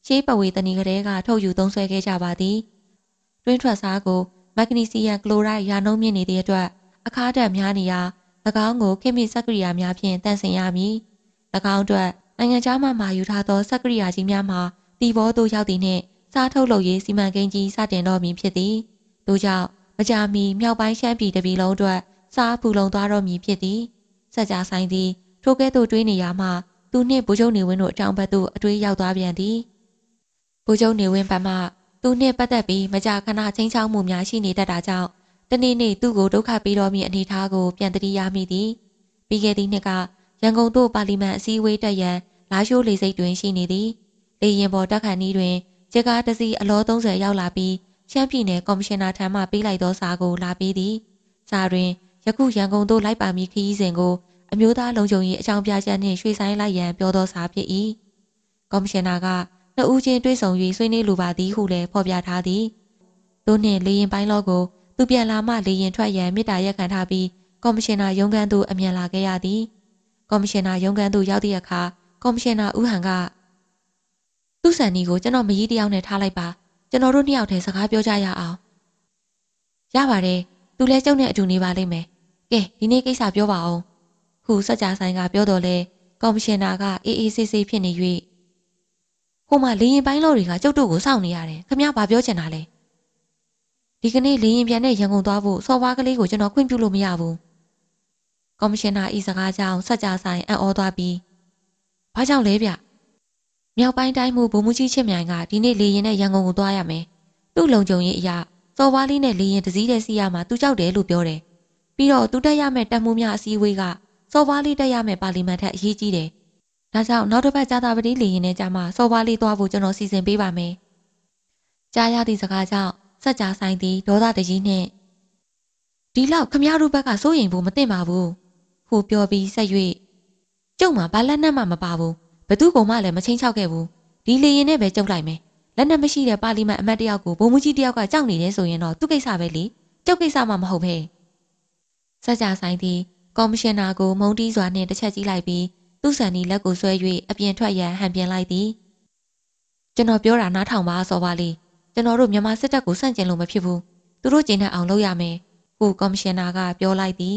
ရှေးပဝေတနီကလေးကထုတ်ယူသုံးစွဲခဲ့ကြပါသည်တွင်းထွက်စားကိုမက်ဂနီဆီယမ်ကလိုရိုက်ရာနှုန်းမြင့်နေတဲ့အတွက်အခါဓာတ်များနေရာ၎င်းကိုခေတ်မီစက်ကရိယာများဖြင့်တန့်စင်ရမည်၎င်းအတွက်နိုင်ငံခြားမှမှာယူထားသောစက်ကရိယာကြီးများမှာတီဘောသို့ရောက်သည့်နှင့်စားထုတ်လုပ်ရေးစီမံကိန်းကြီးစတင်တော်မူဖြစ်သည်ထို့ကြောင့်မကြာမီမြောက်ပိုင်းရှမ်းပြည်တပြည်လုံးအတွက်စားဖူလုံသွားတော်မူဖြစ်သည်စက်ကြဆိုင်သည်ထိုကဲ့သို့တွေးနေရမှသူနှင့်ဗိုလ်ချုပ်နေဝင်းတို့အကြောင်းဘက်သို့အတွေးရောက်သွားပြန်သည်ဗိုလ်ချုပ်နေဝင်းဘက်မှသူနှင့်ပတ်သက်ပြီးမကြာခဏချင်းချောက်မှုများရှိနေတတ်တာကြောင့်တနေ့နေ့သူ့ကိုဒုက္ခပေးတော်မူအနေထားကိုပြန်တတိရမိသည်ပြီးခဲ့သည့်နှစ်ကရန်ကုန်သို့ပါလီမန်အစည်းအဝေးတက်ရန်လာရှိုးလေဆိပ်တွင်ရှိနေသည်လေရင်ပေါ်တက်ခါနီးတွင်ဂျကားတစီအလောသုံးဆယ်ရောက်လာပြီးရှမ်းပြည်နယ်ကော်မရှင်နာထံမှပေးလိုက်သောစာကိုလာပေးသည်စာတွင်ယခုရန်ကုန်သို့လိုက်ပါမည့်ခရီးစဉ်ကိုအမျိုးသားလုံခြုံရေးအကြောင်းပြချက်နှင့်ရွှေ့ဆိုင်းလိုက်ရန်ပြောသောစာဖြစ်၏ကော်မရှင်နာကနှစ်ဦးချင်းတွေ့ဆုံ၍ဆွေးနွေးလိုပါသည်ဟုလည်းဖော်ပြထားသည်သူနှင့်လေရင်ပိုင်းလောကိုသူပြန်လာမှလေရင်ထွက်ရန်မေတ္တာရက်ခံထားပြီးကော်မရှင်နာရုံးခန်းသို့အမြန်လာခဲ့ရသည်ကော်မရှင်နာရုံးခန်းသို့ရောက်သည့်အခါကော်မရှင်နာဦးဟန်ကသူ့ဆန်နီကိုကျွန်တော်မကြီးတယောက်နဲ့ထားလိုက်ပါကျွန်တော်တို့နှစ်ယောက်တည်းစကားပြောကြရအောင်ရပါတယ်သူလည်းကျုပ်နဲ့အတူနေပါလိမ့်မယ်ကဲဒီနေ့ကိစ္စပြောပါအောင်ဟုစက်ကြဆိုင်ကပြောတော့လေကော်မရှင်နာကအေးအေးဆေးဆေးဖြစ်နေ၍ဟိုမှာလေရင်ပိုင်းလောတွေကကျုပ်တို့ကိုစောင့်နေရတယ်ခမဘာပြောချင်တာလဲဒီကနေ့လေရင်ပြန်နဲ့ရန်ကုန်သွားဖို့စော်ဝါးကလေးကိုကျွန်တော်ခွင့်ပြုလို့မရဘူးကော်မရှင်နာဤစကားကြောင့်စက်ကြဆိုင်အံ့ဩသွားပြီးဘာကြောင့်လဲဗျမြောက်ပိုင်းတိုင်းမှုဗိုလ်မှူးကြီးချစ်မြိုင်ကဒီနေ့လေရင်နဲ့ရန်ကုန်ကိုသွားရမယ်သူ့လုံခြုံရေးအရာစော်ဝါးလေးနဲ့လေရင်တစည်းတည်းစီးရမှာသူကြောက်တယ်လို့ပြောတယ်ပြီးတော့သူတက်ရမယ့်တပ်မှုများအစည်းအဝေးကစော်ဝါးလေးတက်ရမယ့်ပါလီမန်ထက်အရေးကြီးတယ်ဒါကြောင့်နောက်တစ်ပတ်ကြာတာပတိလေရင်နဲ့ကြာမှစော်ဝါးလေးသွားဖို့ကျွန်တော်စီစဉ်ပေးပါမယ်ကြားရသည့်စကားကြောင့်စက်ကြဆိုင်သည်ဒေါသတကြီးနှင့်ဒီလောက်ခမရတို့ဘက်ကစိုးရိမ်ဖို့မသင့်ပါဘူးဟုပြောပြီးဆက်၍ကျုပ်မှာဘာလက်နက်မှမပါဘူးဘသူကမှလည်းမချင်းချောက်ခဲ့ဘူးဒီလေရင်နဲ့ပဲကျုပ်လိုက်မယ်လက်နက်မရှိတဲ့ပါလီမန်အမတ်တယောက်ကိုဗိုလ်မှူးကြီးတယောက်ကကြောက်နေတယ်ဆိုရင်တော့သူ့ကိစ္စပဲလေကျုပ်ကိစ္စမှမဟုတ်ပဲစက်ကြဆိုင်သည်ကော်မရှင်နာကိုမုံတီးစွာနှင့်တစ်ချက်ကြီးလိုက်ပြီးသူ့ဆန်နီလက်ကိုဆွဲ၍အပြင်ထွက်ရန်ဟန်ပြင်လိုက်သည်ကျွန်တော်ပြောတာနားထောင်ပါစောပါလေးကျွန်တော်တို့မြန်မာစစ်တပ်ကိုဆန့်ကျင်လို့မဖြစ်ဘူးသူတို့ကျင်းတဲ့အောင်လုပ်ရမယ်ဟုကော်မရှင်နာကပြောလိုက်သည်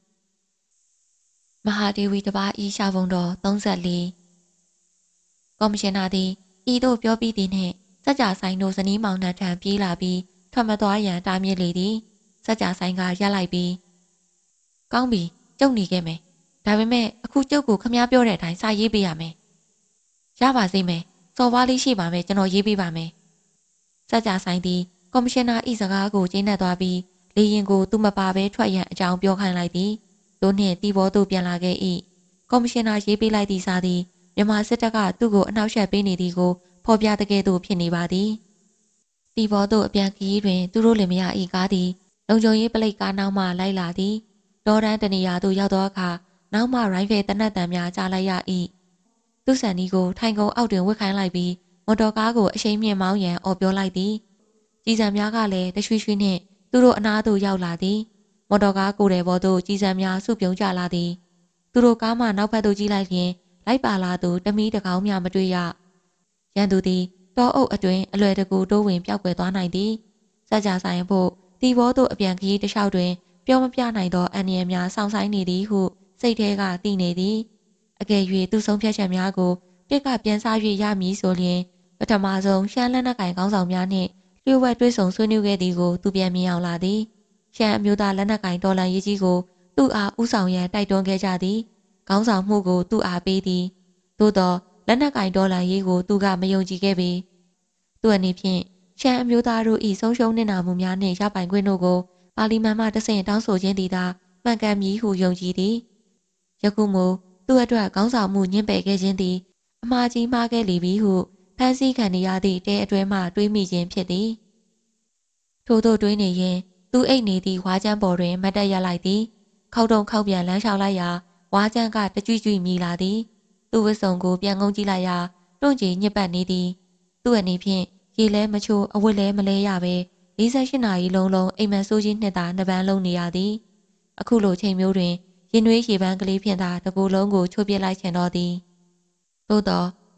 မဟာဒေဝီတပါးဤရှာပုံတော်သုံးဆယ်လေးကော်မရှင်နာသည်ဤသို့ပြောပြီးသည်နှင့်စက်ကြဆိုင်တို့ဇနီးမောင်နှံထံပြေးလာပြီးထွက်မသွားရန်တားမြစ်လေသည်စက်ကြဆိုင်ကရပ်လိုက်ပြီးကောင်းပြီကျုပ်နေခဲ့မယ်ဒါပေမဲ့အခုကျုပ်ကိုခမည်းပြောတဲ့အတိုင်းစာရေးပေးရမယ်ရပါစေမယ်စော်ဝါးလေးရှိပါမယ်ကျွန်တော်ရေးပေးပါမယ်စက်ကြဆိုင်သည်ကော်မရှင်နာဤစကားကိုကျင်းနေသွားပြီးလေရင်ကိုသူမပါဘဲထွက်ရန်အကြောင်းပြောခိုင်းလိုက်သည်သူနှင့်တီဘောသို့ပြန်လာခဲ့၏ကော်မရှင်နာရေးပေးလိုက်သည့်စာသည်မြန်မာစစ်တပ်ကသူ့ကိုအနှောက်အယှက်ပေးနေသည်ကိုဖော်ပြတဲ့ကဲ့သို့ဖြစ်နေပါသည်တီဘောသို့အပြန်ခရီးတွင်သူတို့လင်မယားဤကားသည်လုံခြုံရေးပလိတ်ကားနောက်မှလိုက်လာသည်ဒေါ်ရန်တနေရာသို့ရောက်သောအခါနောက်မှရိုင်းဖယ်တနတ်တံများကြားလိုက်ရ၏သူ့ဆန်ဒီကိုထိုင်ကုန်အောက်တွင်ဝစ်ခိုင်းလိုက်ပြီးမော်တော်ကားကိုအရှိန်မြင့်မောင်းရန်အော်ပြောလိုက်သည်ကြီးစံများကလည်းတရွှေရွှေနှင့်သူတို့အနားသို့ရောက်လာသည်မော်တော်ကားကိုယ်တဲ့ဘော်သို့ကြီးစံများစုပြုံကြလာသည်သူတို့ကားမှနောက်ဘက်သို့ကြည့်လိုက်လျင်လိုက်ပါလာသူတမီးတကောင်းများမတွေ့ရရန်သူသည်တောအုပ်အတွင်အလွယ်တကူတိုးဝင်ပျောက်ကွယ်သွားနိုင်သည်စကြဆိုင်ဖို့တီဘောသို့အပြန်ခရီးတစ်လျှောက်တွင်ပြောမပြနိုင်သောအန္တရာယ်များဆောင်ဆိုင်နေသည်ဟုစိတ်ထဲကသိနေသည်အကယ်၍သူဆုံးဖြတ်ချက်များကိုတစ်ကပြန်စား၍ရမည်ဆိုလျှင်ပထမဆုံးရှမ်းလက်နက်ကင်ကောင်းဆောင်များနှင့်လျှို့ဝှက်တွဲဆုံဆွေးနွေးခဲ့သည်ကိုသူပြန်မြင်အောင်လာသည်ရှမ်းအမျိုးသားလက်နက်ကင်တော်လှန်ရေးကြီးကိုသူ့အားဦးဆောင်ရန်တိုက်တွန်းခဲ့ကြသည်ကောင်းဆောင်မှုကိုသူ့အားပေးသည်သို့သောလက်နက်ကင်တော်လှန်ရေးကိုသူကမယုံကြည်ခဲ့ပေသူအနေဖြင့်ရှမ်းအမျိုးသားတို့၏ဆုံးရှုံးနေနာမှုများနှင့်ရပိုင်ခွင့်တို့ကိုပါလီမန်မှတဆင့်တောင်းဆိုခြင်းသည်သာမှန်ကန်မည်ဟုယုံကြည်သည်ယခုမှသူ့အတွက်ခေါင်းဆောင်မှုညှင်းပယ်ခဲ့ခြင်းသည်အမှားကြီးမှားခဲ့လေပြီဟုဖန်ဆီးခံရသည့်တဲအတွဲမှတွေးမိခြင်းဖြစ်သည်ထို့သောတွေးနေရင်သူအိတ်နေသည့်ဝါးချမ်းပေါ်တွင်မတ်တက်ရလိုက်သည်ခေါတုံခေါပြန်လမ်းလျှောက်လိုက်ရာဝါးချမ်းကတကြွကြွမြည်လာသည်သူ့ဝတ်စုံကိုပြန်ကုန်းကြည့်လိုက်ရာတွန့်ကြည်ညစ်ပတ်နေသည်သူ့အနေဖြင့်ရေလဲမချိုးအဝတ်လဲမလဲရပဲ၄၈နာရီလုံးလုံးအိမ်မက်ဆိုးကြီးနှစ်သာနှစ်ပန်းလုံးနေရသည်အခုလိုချိန်မျိုးတွင်ရင်နွေးရေပန်းကလေးဖြင့်သာတကူလုံးကိုချိုးပစ်လိုက်ချင်တော့သည်သို့သော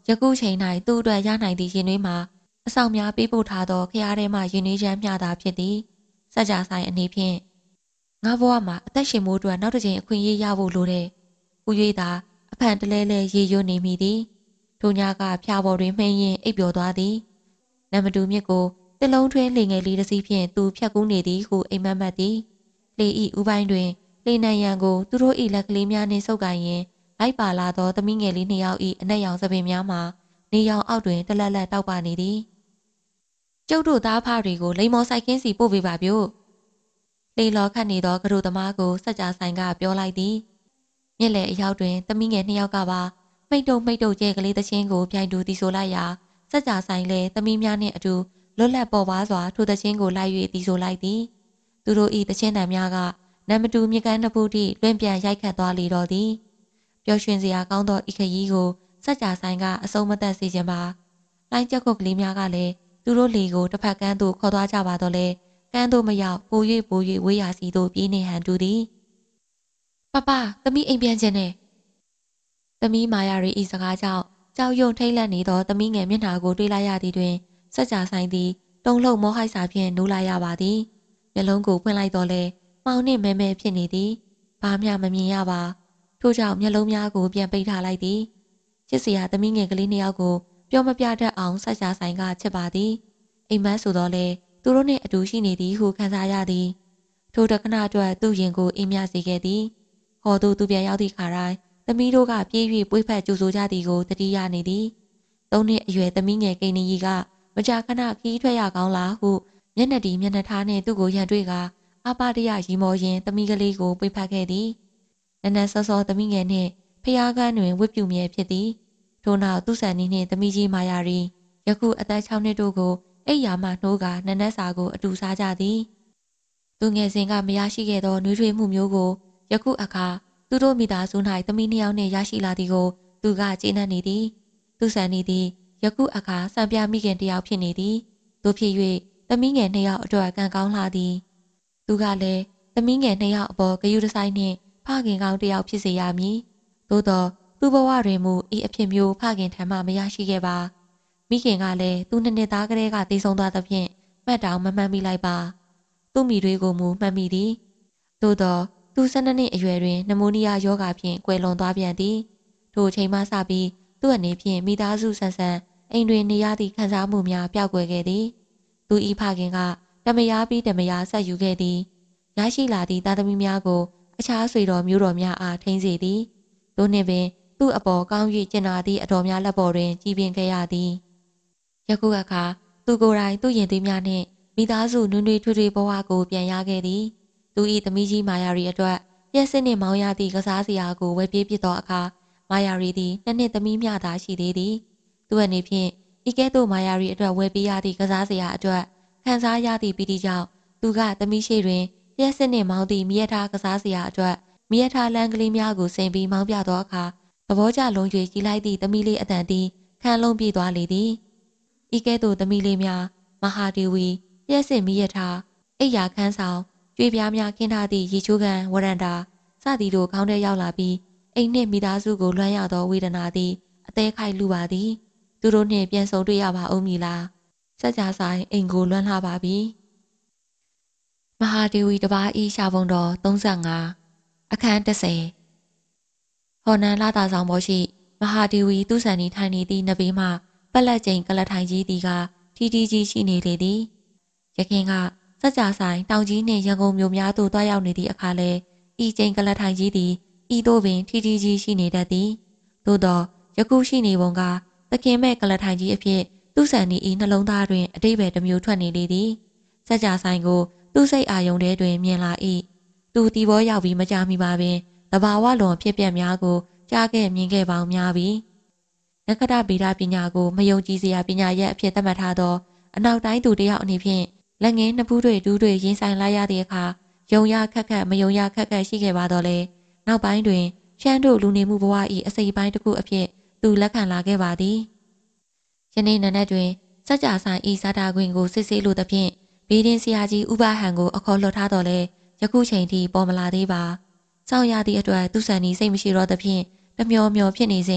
ယခုချိန်၌သူ့အတွက်ရနိုင်သည့်ရင်နွေးမှာအဆောင်များပေးပို့ထားသောခရားထဲမှရင်နွေးချမ်းမျှသာဖြစ်သည်စကြဆိုင်အနေဖြင့်ငါဘဝမှာအသက်ရှင်မှုအတွက်နောက်တစ်ချိန်အခွင့်အရေးရဖို့လိုတဲ့ဟူ၍သာအဖန်တလဲလဲရေရွနေမိသည်ထိုညကဖျားပေါ်တွင်မှိန်ရင်အိပ်ပျော်သွားသည်နံမတူမြစ်ကိုတစ်လုံးထွင်းလေငယ်လေးတစ်စီးဖြင့်သူဖြတ်ကူးနေသည်ဟုအိမ်မက်မက်သည်လေဤဥပိုင်းတွင်လေနံရံကိုသူတို့၏လက်ကလေးများနှင့်ဆုပ်ကိုင်ရင်လိုက်ပါလာသောသမီးငယ်လေးနှစ်ယောက်၏အနက်ရောင်သပင်များမှာနေရောင်အောက်တွင်တလက်လက်တောက်ပနေသည်ကျုပ်တို့သားဖတွေကိုလိမ္မော်ဆိုင်ခင်းစီပို့ပေးပါဗျို့လေလောခတ်နေသောကရုသမားကိုစကြဆိုင်ကပြောလိုက်သည်မြက်လေအရောက်တွင်သမီးငယ်နှစ်ယောက်ကပါမိတ်တုံမိတ်တုံကျဲကလေးသချင်းကိုပြိုင်တူတီဆိုလိုက်ရာစကြဆိုင်လည်းသမီးများနှင့်အတူလွတ်လပ်ပေါ်ပါစွာထိုသချင်းကိုလိုက်၍တီဆိုလိုက်သည်သူတို့၏သချင်းတံများကနံမတူမြကန်းနှစ်ဖူးထိလွင့်ပြန်ရိုက်ခတ်သွားလေတော့သည်ပျော်ရွှင်စရာကောင်းသောဤခရီးကိုစကြဆိုင်ကအဆုံးမသက်စေခြင်းပါလိုင်းကြက်ခုတ်ကလေးများကလည်းသူတို့လေကိုတစ်ဖက်ကန်းသို့ခေါ်သွားကြပါတော့လေကန်းသို့မရောက်ပို၍ပို၍ဝေးရာစီသို့ပြေးနေဟန်တူသည်ပပသမီးအိမ်ပြန်ခြင်းနဲ့သမီးမာယာရီဤစကားကြောင့်ကြောက်ရွံ့ထိတ်လန့်နေသောသမီးငယ်မျက်နှာကိုတွေ့လိုက်ရသည်တွင်စကြဆိုင်သည်တုံ့လုံမောဟိုက်စာဖြင့်နိုးလာရပါသည်မျက်လုံးကိုဖွင့်လိုက်တော့လေမှောင်နှင့်မဲမဲဖြစ်နေသည်ဘာမျှမမြင်ရပါထို့ကြောင့်မျက်လုံးများကိုပြန်ပိတ်ထားလိုက်သည်ချစ်စရာသမီးငယ်ကလေးနှစ်ယောက်ကိုပြောမပြတတ်အောင်စကြဆိုင်ကချစ်ပါသည်အိမ်မက်ဆိုတော့လေသူတို့နှင့်အတူရှိနေသည်ဟုခံစားရသည်ထိုတက္ကနာအတွက်သူ့ရင်ကိုအေးမြစေခဲ့သည်ဟော်သူသူပြန်ရောက်သည့်ခါတိုင်းသမီးတို့ကပြေး၍ပွေးဖက်ကြိုဆိုကြသည်ကိုတတိယနေသည်သုံးနှစ်အရွယ်သမီးငယ်ကိန်းကြီးကမကြာခဏခီးထွက်ရကောင်းလားဟုမျက်နှာတီမျက်နှာထားနှင့်သူ့ကိုရန်တွေ့ကအပတရရီမော်ရင်သမီးကလေးကိုပွေးဖက်ခဲ့သည်နနက်စောစောသမီးငယ်နှင့်ဖျားကန်းတွင်ဝတ်ပြူမြဲဖြစ်သည်ထို့နောက်သူ့ဆန်နီနှင့်သမီးကြီးမာယာရီယခုအသက်ခြောက်နှစ်တို့ကိုအိပ်ယာမှနှိုးကနနက်စာကိုအတူစားကြသည်သူငယ်စဉ်ကမရရှိခဲ့သောနှွေးထွေးမှုမျိုးကိုယခုအခါသူတို့မိသားစု၌သမီးနှစ်ယောက်နှင့်ရရှိလာသည်ကိုသူကကျေနပ်နေသည်သူဆန်နီသည်ယခုအခါစံပြမိခင်တစ်ယောက်ဖြစ်နေသည်တို့ဖြစ်၍သမီးငယ်နှစ်ယောက်အတွက်ကံကောင်းလာသည်သူကလည်းသမီးငယ်နှစ်ယောက်အပေါ်ဂယုတဆိုင်နှင့်ဖခင်ကောင်းတစ်ယောက်ဖြစ်စေရမည်သို့သောသူ့ဘဝတွင်မူဤအဖြစ်မျိုးဖခင်ထံမှမရရှိခဲ့ပါမိခင်ကလည်းသူနှစ်နှစ်သားကလေးကတည်ဆုံသွားသဖြင့်မှတ်တောင်မမှန်မိလိုက်ပါသူ့မိတွေကိုမူမှတ်မိသည်သို့သောသူဆယ်နှစ်နှစ်အရွယ်တွင်နမိုးနီးယားရောဂါဖြင့်ကွယ်လွန်သွားပြန်သည်ထိုအချိန်မှစပြီးသူ့အနေဖြင့်မိသားစုဆန်ဆန်အိမ်တွင်နေရသည့်ခံစားမှုများပျောက်ကွယ်ခဲ့သည်သူဤဖခင်ကတမယားပြီးတမယားဆက်ယူခဲ့သည်ရရှိလာသည့်သားသမီးများကိုအခြားဆွေတော်မျိုးတော်များအားထိန်းစေသည်တို့နှင့်ပင်သူ့အပေါ်ကောင်း၍ကျင်နာသည့်အတော်များလက်ပေါ်တွင်ကြီးပင်ခဲ့ရသည်ယခုအခါသူကိုယ်တိုင်သူ့ရင်သွေးများနှင့်မိသားစုနွေးနွေးထွေးထွေးဘဝကိုပြန်ရခဲ့သည်သူ၏သမီးကြီးမာယာရီအတွက်ရက်စစ်နှင့်မောင်းရသည့်ကစားစရာကိုဝယ်ပြေးပစ်သောအခါမာယာရီသည်နှစ်နှစ်သမီးမျှသာရှိသေးသည်သူအနေဖြင့်ဤကဲ့သို့မာယာရီအတွက်ဝယ်ပေးရသည့်ကစားစရာအတွက်ခံစားရသည့်ပီတိကြောင့်သူကသမီးရှိတွင်ရက်စစ်နှင့်မောင်းသည့်မိရထားကစားစရာအတွက်မိရထားလမ်းကလေးများကိုဆင်ပြီးမောင်းပြသောအခါသဘောကျလုံး၍ကြီးလိုက်သည့်သမီးလေးအတန်သည်ခံလုံးပြေးသွားလေသည်ဤကဲ့သို့သမီးလေးများမဟာဒေဝီရက်စစ်မိရထားအိယာခန်းဆောင်ကြွေပြားများခင်းထားသည့်ရေချိုးကန်ဝရန်တာစသည်တို့ခေါင်းထဲရောက်လာပြီးအိမ်နှင့်မိသားစုကိုလွှမ်းရသောဝေဒနာသည်အသေးခိုက်လူပါသည်သူတို့နှင့်ပြန်ဆုံတွေ့ရပါဦးမည်လားစကြဆိုင်အိမ်ကိုလွှမ်းလာပါပြီမဟာဒေဝီတပါးဤရှာပုံတော်သုံးဆယ့်ငါအခန်းတစ်ဆယ်ဟော်နန်လာတာဆောင်ပေါ်ရှိမဟာဒေဝီသူဆန်နီထိုင်နေသည့်နဘေးမှပက်လက်ကျိန်ကလထိုင်ကြီးသည်ကထီထီကြီးရှိနေလေသည်ရခင်ကစကြဆိုင်တောင်ကြီးနှင့်ရန်ကုန်မြို့များသို့တွားရောက်နေသည့်အခါလဲဤကျိန်ကလထိုင်ကြီးသည်ဤသို့ပင်ထီထီကြီးရှိနေတတ်သည်သို့သောယခုရှိနေပုံကသခင်မဲ့ကလထိုင်ကြီးအဖြစ်သူဆန်နီဤနှလုံးသားတွင်အတိတ်ပဲတစ်မျိုးထွက်နေလေသည်စကြဆိုင်ကိုသူ့စိတ်အာယုံထဲတွင်မြင်လာ၏သူတီဘောရောက်ပြီးမကြမီပါပင်တဘာဝလွန်ဖြစ်ပျက်များကိုကြားခဲ့မြင်ခဲ့ပေါင်းများပြီနက္ခတဗေဒပညာကိုမယုံကြည်စရာပညာရက်အဖြစ်သတ်မှတ်ထားသောအနောက်တိုင်းသူတယောက်အနေဖြင့်လက်ငင်းနှစ်ဖူးတွေဒူးတွေရင်ဆိုင်လိုက်ရသည့်အခါယုံရခက်ခက်မယုံရခက်ခက်ရှိခဲ့ပါတော့လေနောက်ပိုင်းတွင်ရှမ်းတို့လူနေမှုဘဝ၏အစိပ်ပိုင်းတစ်ခုအဖြစ်သူလက်ခံလာခဲ့ပါသည်ယနေ့နံနက်တွင်စကြဆိုင်ဤစားတာခွင်ကိုစစ်ဆေးလိုသဖြင့်ဘေးဒင်းဆရာကြီးဥပဟန်ကိုအခေါ်လွှတ်ထားတော်လဲယခုချိန်ထိပေါ်မလာသေးပါစောင့်ရသည့်အတွက်သူဆန်နီစိတ်မရှိတော့သဖြင့်တမျောမျောဖြစ်နေစဉ်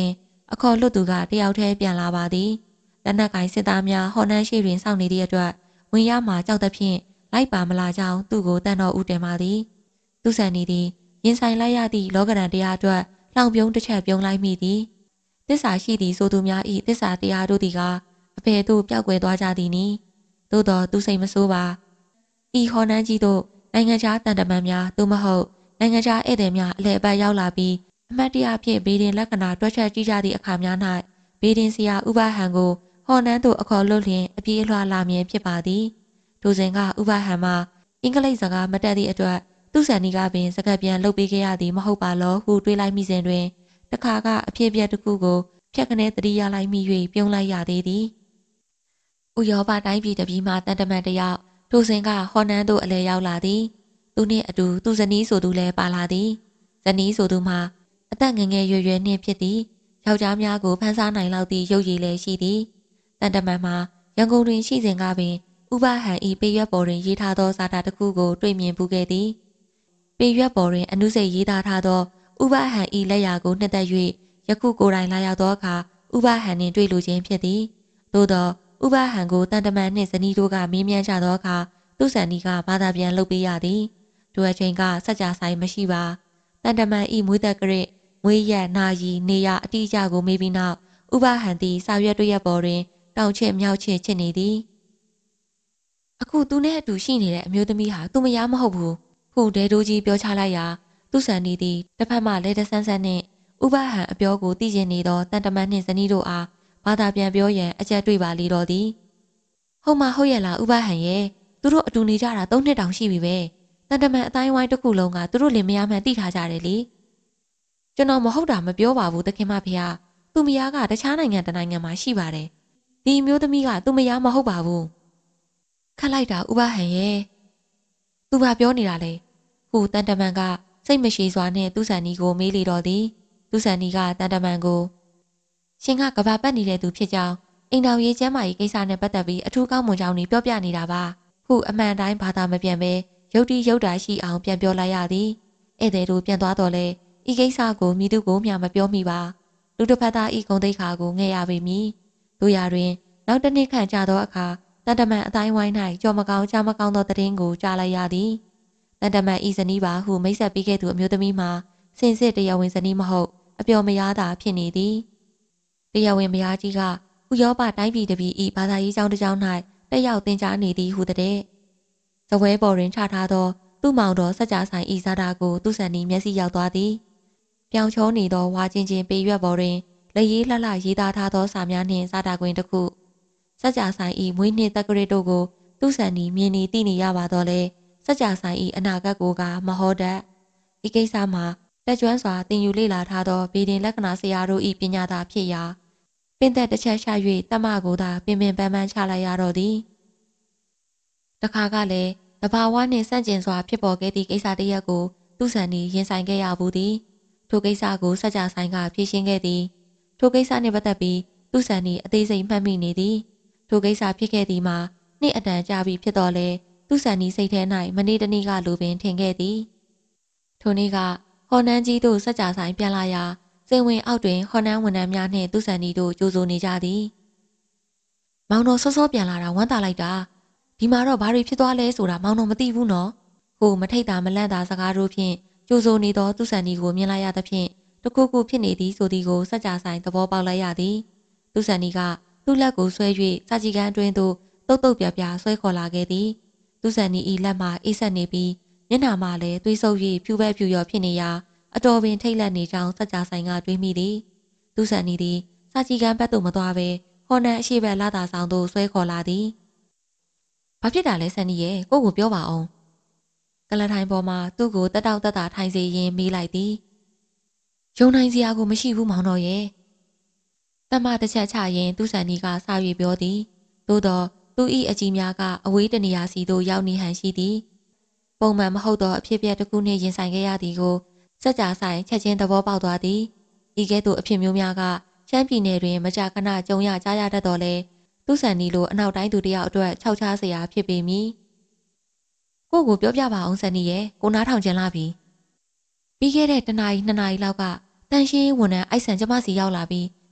အခေါ်လွတ်သူကတယောက်တည်းပြန်လာပါသည်လက်နက်ကိုင်စစ်သားများဟော်နှန်းရှိတွင်စောင့်နေသည့်အတွက်ဝင်ရမှကြောက်သဖြင့်လိုက်ပါမလာကြောင်းသူ့ကိုတန်တော်ဦးတင်ပါသည်သူဆန်နေသည်ရင်ဆိုင်လိုက်ရသည့်လောကရန်တရားအတွက်လောင်ပြုံးတစ်ချက်ပြုံးလိုက်မိသည်သစ္စာရှိသည်ဆိုသူများ၏သစ္စာတရားတို့သည်ကအဖေတို့ပျောက်ကွယ်သွားကြသည်နီသို့တော်သူစိတ်မဆိုးပါဤဟော်နှန်းကြီးတို့နိုင်ငံခြားတန်တမန်များသို့မဟုတ်နိုင်ငံခြားဧည့်သည်များအလဲအပတ်ရောက်လာပြီးအမတ်တရဖြင့်ဘေဒင်လက္ခဏာတွက်ချက်ကြည့်ကြသည့်အခါများ၌ဘေဒင်ဆရာဥပဟံကိုဟော်နှန်းသို့အခေါ်လွတ်လျင်အပြေးအလွှာလာမည်ဖြစ်ပါသည်ထိုစဉ်ကဥပဟံမှာအင်္ဂလိပ်စကားမတတ်သည့်အတွက်သူဆန်နီကပင်စကားပြန်လုပ်ပေးခဲ့ရသည်မဟုတ်ပါလောဟုတွေးလိုက်မိစဉ်တွင်တခါကအဖြစ်ပြက်တစ်ခုကိုဖြတ်ကနေတတိယလိုက်မိ၍ပြုံးလိုက်ရသေးသည်ဥရောပတိုင်းပြည်တစ်ပြည်မှတန်တမန်တယောက်ထိုစဉ်ကဟော်နှန်းသို့အလဲရောက်လာသည်သူနှင့်အတူသူဇနီးဆိုသူလည်းပါလာသည်ဇနီးဆိုသူမှာအသက်ငယ်ငယ်ရွယ်ရွယ်နှင့်ဖြစ်သည်ယောက်ျားများကိုဖန်ဆားနိုင်လောက်သည့်ရုပ်ရည်လည်းရှိသည်တန်တမန်မှာရန်ကုန်တွင်ရှိစဉ်ကပင်ဥပဟံဤပေရွက်ပေါ်တွင်ရေးထားသောစာတာတစ်ခုကိုတွေ့မြင်ပူခဲ့သည်ပေရွက်ပေါ်တွင်အနုစိတ်ရေးသားထားသောဥပဟံဤလက်ရာကိုနှစ်သက်၍ယခုကိုယ်တိုင်လာရောက်သောအခါဥပဟံနှင့်တွေ့လိုခြင်းဖြစ်သည်သို့သောဥပဟံကိုတန်တမန်နှင့်ဇနီးတို့ကမေးမြန်းကြသောအခါသူဆန်နီကဘာသာပြန်လုပ်ပေးရသည်ထိုအချိန်ကစัจ जाဆိုင်မရှိပါတန်တမန်ဤမွေးသက်ကြရမွေးရက်နာရီနေရအတိအကျကိုမေးပြီးနောက်ဥပဟံသည်စာရွက်တွေ့ရပေါ်တွင်တောင်ချစ်မြောက်ချစ်ချစ်နေသည်အခုသူနဲ့အတူရှိနေတဲ့အမျိုးသမီးဟာသူမယားမဟုတ်ဘူးဟုဒဲတိုးကြီးပြောချလိုက်ရာသူဆန်နီသည်တစ်ဖက်မှလဲတဆန်းဆန်းနှင့်ဥပဟံအပြောကိုသိကျင်နေသောတန်တမန်နှင့်ဇနီးတို့အားဘာသာပြန်ပြောရန်အကြက်တွေ့ပါလေတော့သည်ဟုတ်မဟုတ်ရဲ့လားဥပဟံရဲ့သူတို့အတူနေကြတာသုံးနှစ်တောင်ရှိပြီပဲတန်တမန်အတိုင်းဝိုင်းတစ်ခုလုံးကသူတို့လင်မယားမှန်သိထားကြတယ်လေကျွန်တော်မဟုတ်တာမပြောပါဘူးသခင်မဖေဟာသူမယားကတခြားနိုင်ငံတစ်နိုင်ငံမှာရှိပါတယ်ဒီမျိုးသမီးကသူမယားမဟုတ်ပါဘူးခတ်လိုက်တာဥပဟံရဲ့သူဘာပြောနေတာလဲဟူတန်တမန်ကစိတ်မရှိစွာနဲ့သူဆန်နီကိုမေးလေတော့သည်သူဆန်နီကတန်တမန်ကိုရှင်ကကဘာပတ်နေတဲ့သူဖြစ်ကြောင်းအိမ်တော်ရေးကျမ်းမာရေးကိစ္စနဲ့ပတ်သက်ပြီးအထူးကောင်းမွန်ကြောင်းပြောပြနေတာပါဟုအမှန်တိုင်းဘာသာမပြန်ဘဲရုတ်တိရုတ်တာရှိအောင်ပြန်ပြောလိုက်ရသည်ဧည့်သည်တို့ပြန်သွားတော့လဲဤကိစ္စကိုမိသူကိုမျှမပြောမိပါလူတစ်ဖက်သားဤဂုံတိတ်ခါကိုငဲ့ရပေမည်တို့ရာတွင်နောက်တစ်နှစ်ခန့်ကြာသောအခါတန်တမန်အတိုင်းဝိုင်း၌ကြော်မကောင်းကြားမကောင်းသောသတင်းကိုကြားလိုက်ရသည်တန်တမန်ဤဇနီးပါဟုမိတ်ဆက်ပေးခဲ့သူအမျိုးသမီးမှာစင်စစ်တရားဝင်ဇနီးမဟုတ်အပျော်မရသာဖြစ်နေသည်တရားဝင်မယားကြီးကဥရောပတိုင်းပြည်တစ်ပြည်ဤဘာသာရေးကျောင်းတစ်ကျောင်း၌တက်ရောက်သင်ကြားနေသည်ဟုတဲ့ဇပွဲပေါ်တွင်ချထားသောသူ့မောင်တော်စัจ जाဆိုင်ဤဇာတာကိုသူ့ဆန်နီမျက်စိရောက်သွားသည်ပြောင်ချောနေသောဝါချင်းချင်းပေရွက်ပေါ်တွင်လက်ရေးလှလှရေးသားထားသောစာများနှင့်ဇာတာကွင်းတစ်ခုစัจ जाဆိုင်ဤမွေးနှစ်တက္ကရာတို့ကိုသူ့ဆန်နီမြင်နေသိနေရပါတော့လေစัจ जाဆိုင်ဤအနာဂတ်ကိုကမဟောတတ်ဤကိစ္စမှာတက်ကျွမ်းစွာသင်ယူလေ့လာထားသောဗေဒင်လက္ခဏာဆရာတို့ဤပညာသာဖြစ်ရာပင်သက်တစ်ချက်ရှာ၍တမကိုသာပင်ပင်ပန်းပန်းချလိုက်ရတော့သည်တခါကလည်းတဘာဝနှင့်ဆန့်ကျင်စွာဖြစ်ပေါ်ခဲ့သည့်ကိစ္စတစ်ရပ်ကိုသူ့ဆန်နီရင်ဆိုင်ခဲ့ရဘူးသည်ထိုကိစ္စကိုစัจ जाဆိုင်ကဖြေရှင်းခဲ့သည်ထိုကိစ္စနှင့်ပတ်သက်ပြီးသူ့ဆန်နီအသေးစိတ်မှတ်မိနေသည်ထိုကိစ္စဖြစ်ခဲ့သည်မှာနှစ်အတန်ကြာပြီဖြစ်တော်လဲသူ့ဆန်နီစိတ်ထဲ၌မနေ့တနေ့ကလိုပင်ထင်ခဲ့သည်ထိုနေ့ကဟော်နှန်းကြီးတို့စัจ जाဆိုင်ပြန်လာရာစိန်ဝင်အောက်တွင်ဟော်နှန်းဝန်ထမ်းများနှင့်သူ့ဆန်နီတို့ကြိုးဆိုနေကြသည်မောင်တော်စောစောပြန်လာတာဝမ်းသာလိုက်တာဒီမှာတော့ဘာတွေဖြစ်သွားလဲဆိုတာမောင်တော်မသိဘူးနော်ဟိုမထိတ်တာမလန့်တာစကားတို့ဖြင့်ကြိုးဆိုနေသောသူ့ဆန်နီကိုမြင်လိုက်ရသဖြင့်တကူကူဖြစ်နေသည်ဆိုသည်ကိုစัจ जाဆိုင်သဘောပေါက်လိုက်ရသည်သူ့ဆန်နီကသူ့လက်ကိုဆွဲ၍စာကြည့်ကန်းအတွင်းသို့တုတ်တုတ်ပြပြဆွဲခေါ်လာခဲ့သည်သူ့ဆန်နီဤလက်မှအိပ်ဆက်နေပြီးမျက်နှာမှလည်းသွေးဆုပ်၍ဖြူပဲဖြူရောဖြစ်နေရာအတော်ပင်ထိတ်လန့်နေကြောင်းစัจ जाဆိုင်ကတွေးမိသည်သူ့ဆန်နီသည်စာကြည့်ကန်းဘက်သို့မသွားဘဲဟော်နှန်းအရှိဘက်လာတာဆောင်သို့ဆွဲခေါ်လာသည်ဘာဖြစ်တာလဲဆန်နီရဲ့ကိုကိုပြောပါအောင်ကလထိုင်ပေါ်မှာသူ့ကိုတက်တောက်တက်တာထိုင်စေရင်းမေးလိုက်သည်ယုံနိုင်စရာကိုမရှိဘူးမောင်တော်ရဲ့တမတစ်ချက်ချရင်သူ့ဆန်နီကစာ၍ပြောသည်သို့တော့သူ၏အကြီးများကအဝေးတနေရာစီသို့ရောက်နေဟန်ရှိသည်ပုံမှန်မဟုတ်သောအဖြစ်အပျက်တစ်ခုနှင့်ရင်ဆိုင်ခဲ့ရသည်ကိုစัจ जाဆိုင်ချက်ချင်းသဘောပေါက်သွားသည်ဤကဲ့သို့အဖြစ်မျိုးများကရှမ်းပြည်နယ်တွင်မကြာခဏကြုံရကြားရတတ်တော်လဲသူ့ဆန်နီလိုအနောက်တိုင်းသူတယောက်အတွက်ခြောက်ခြားစရာဖြစ်ပေမည်ကိုကိုပြောပြပါအောင်ဆန်နီရဲ့ကိုနားထောင်ကြလာပြီပြီးခဲ့တဲ့တနာရီနှစ်နာရီလောက်ကတန်ရှင်းဝန်ထမ်းအိုက်ဆန်ကျမစီရောက်လာပြီး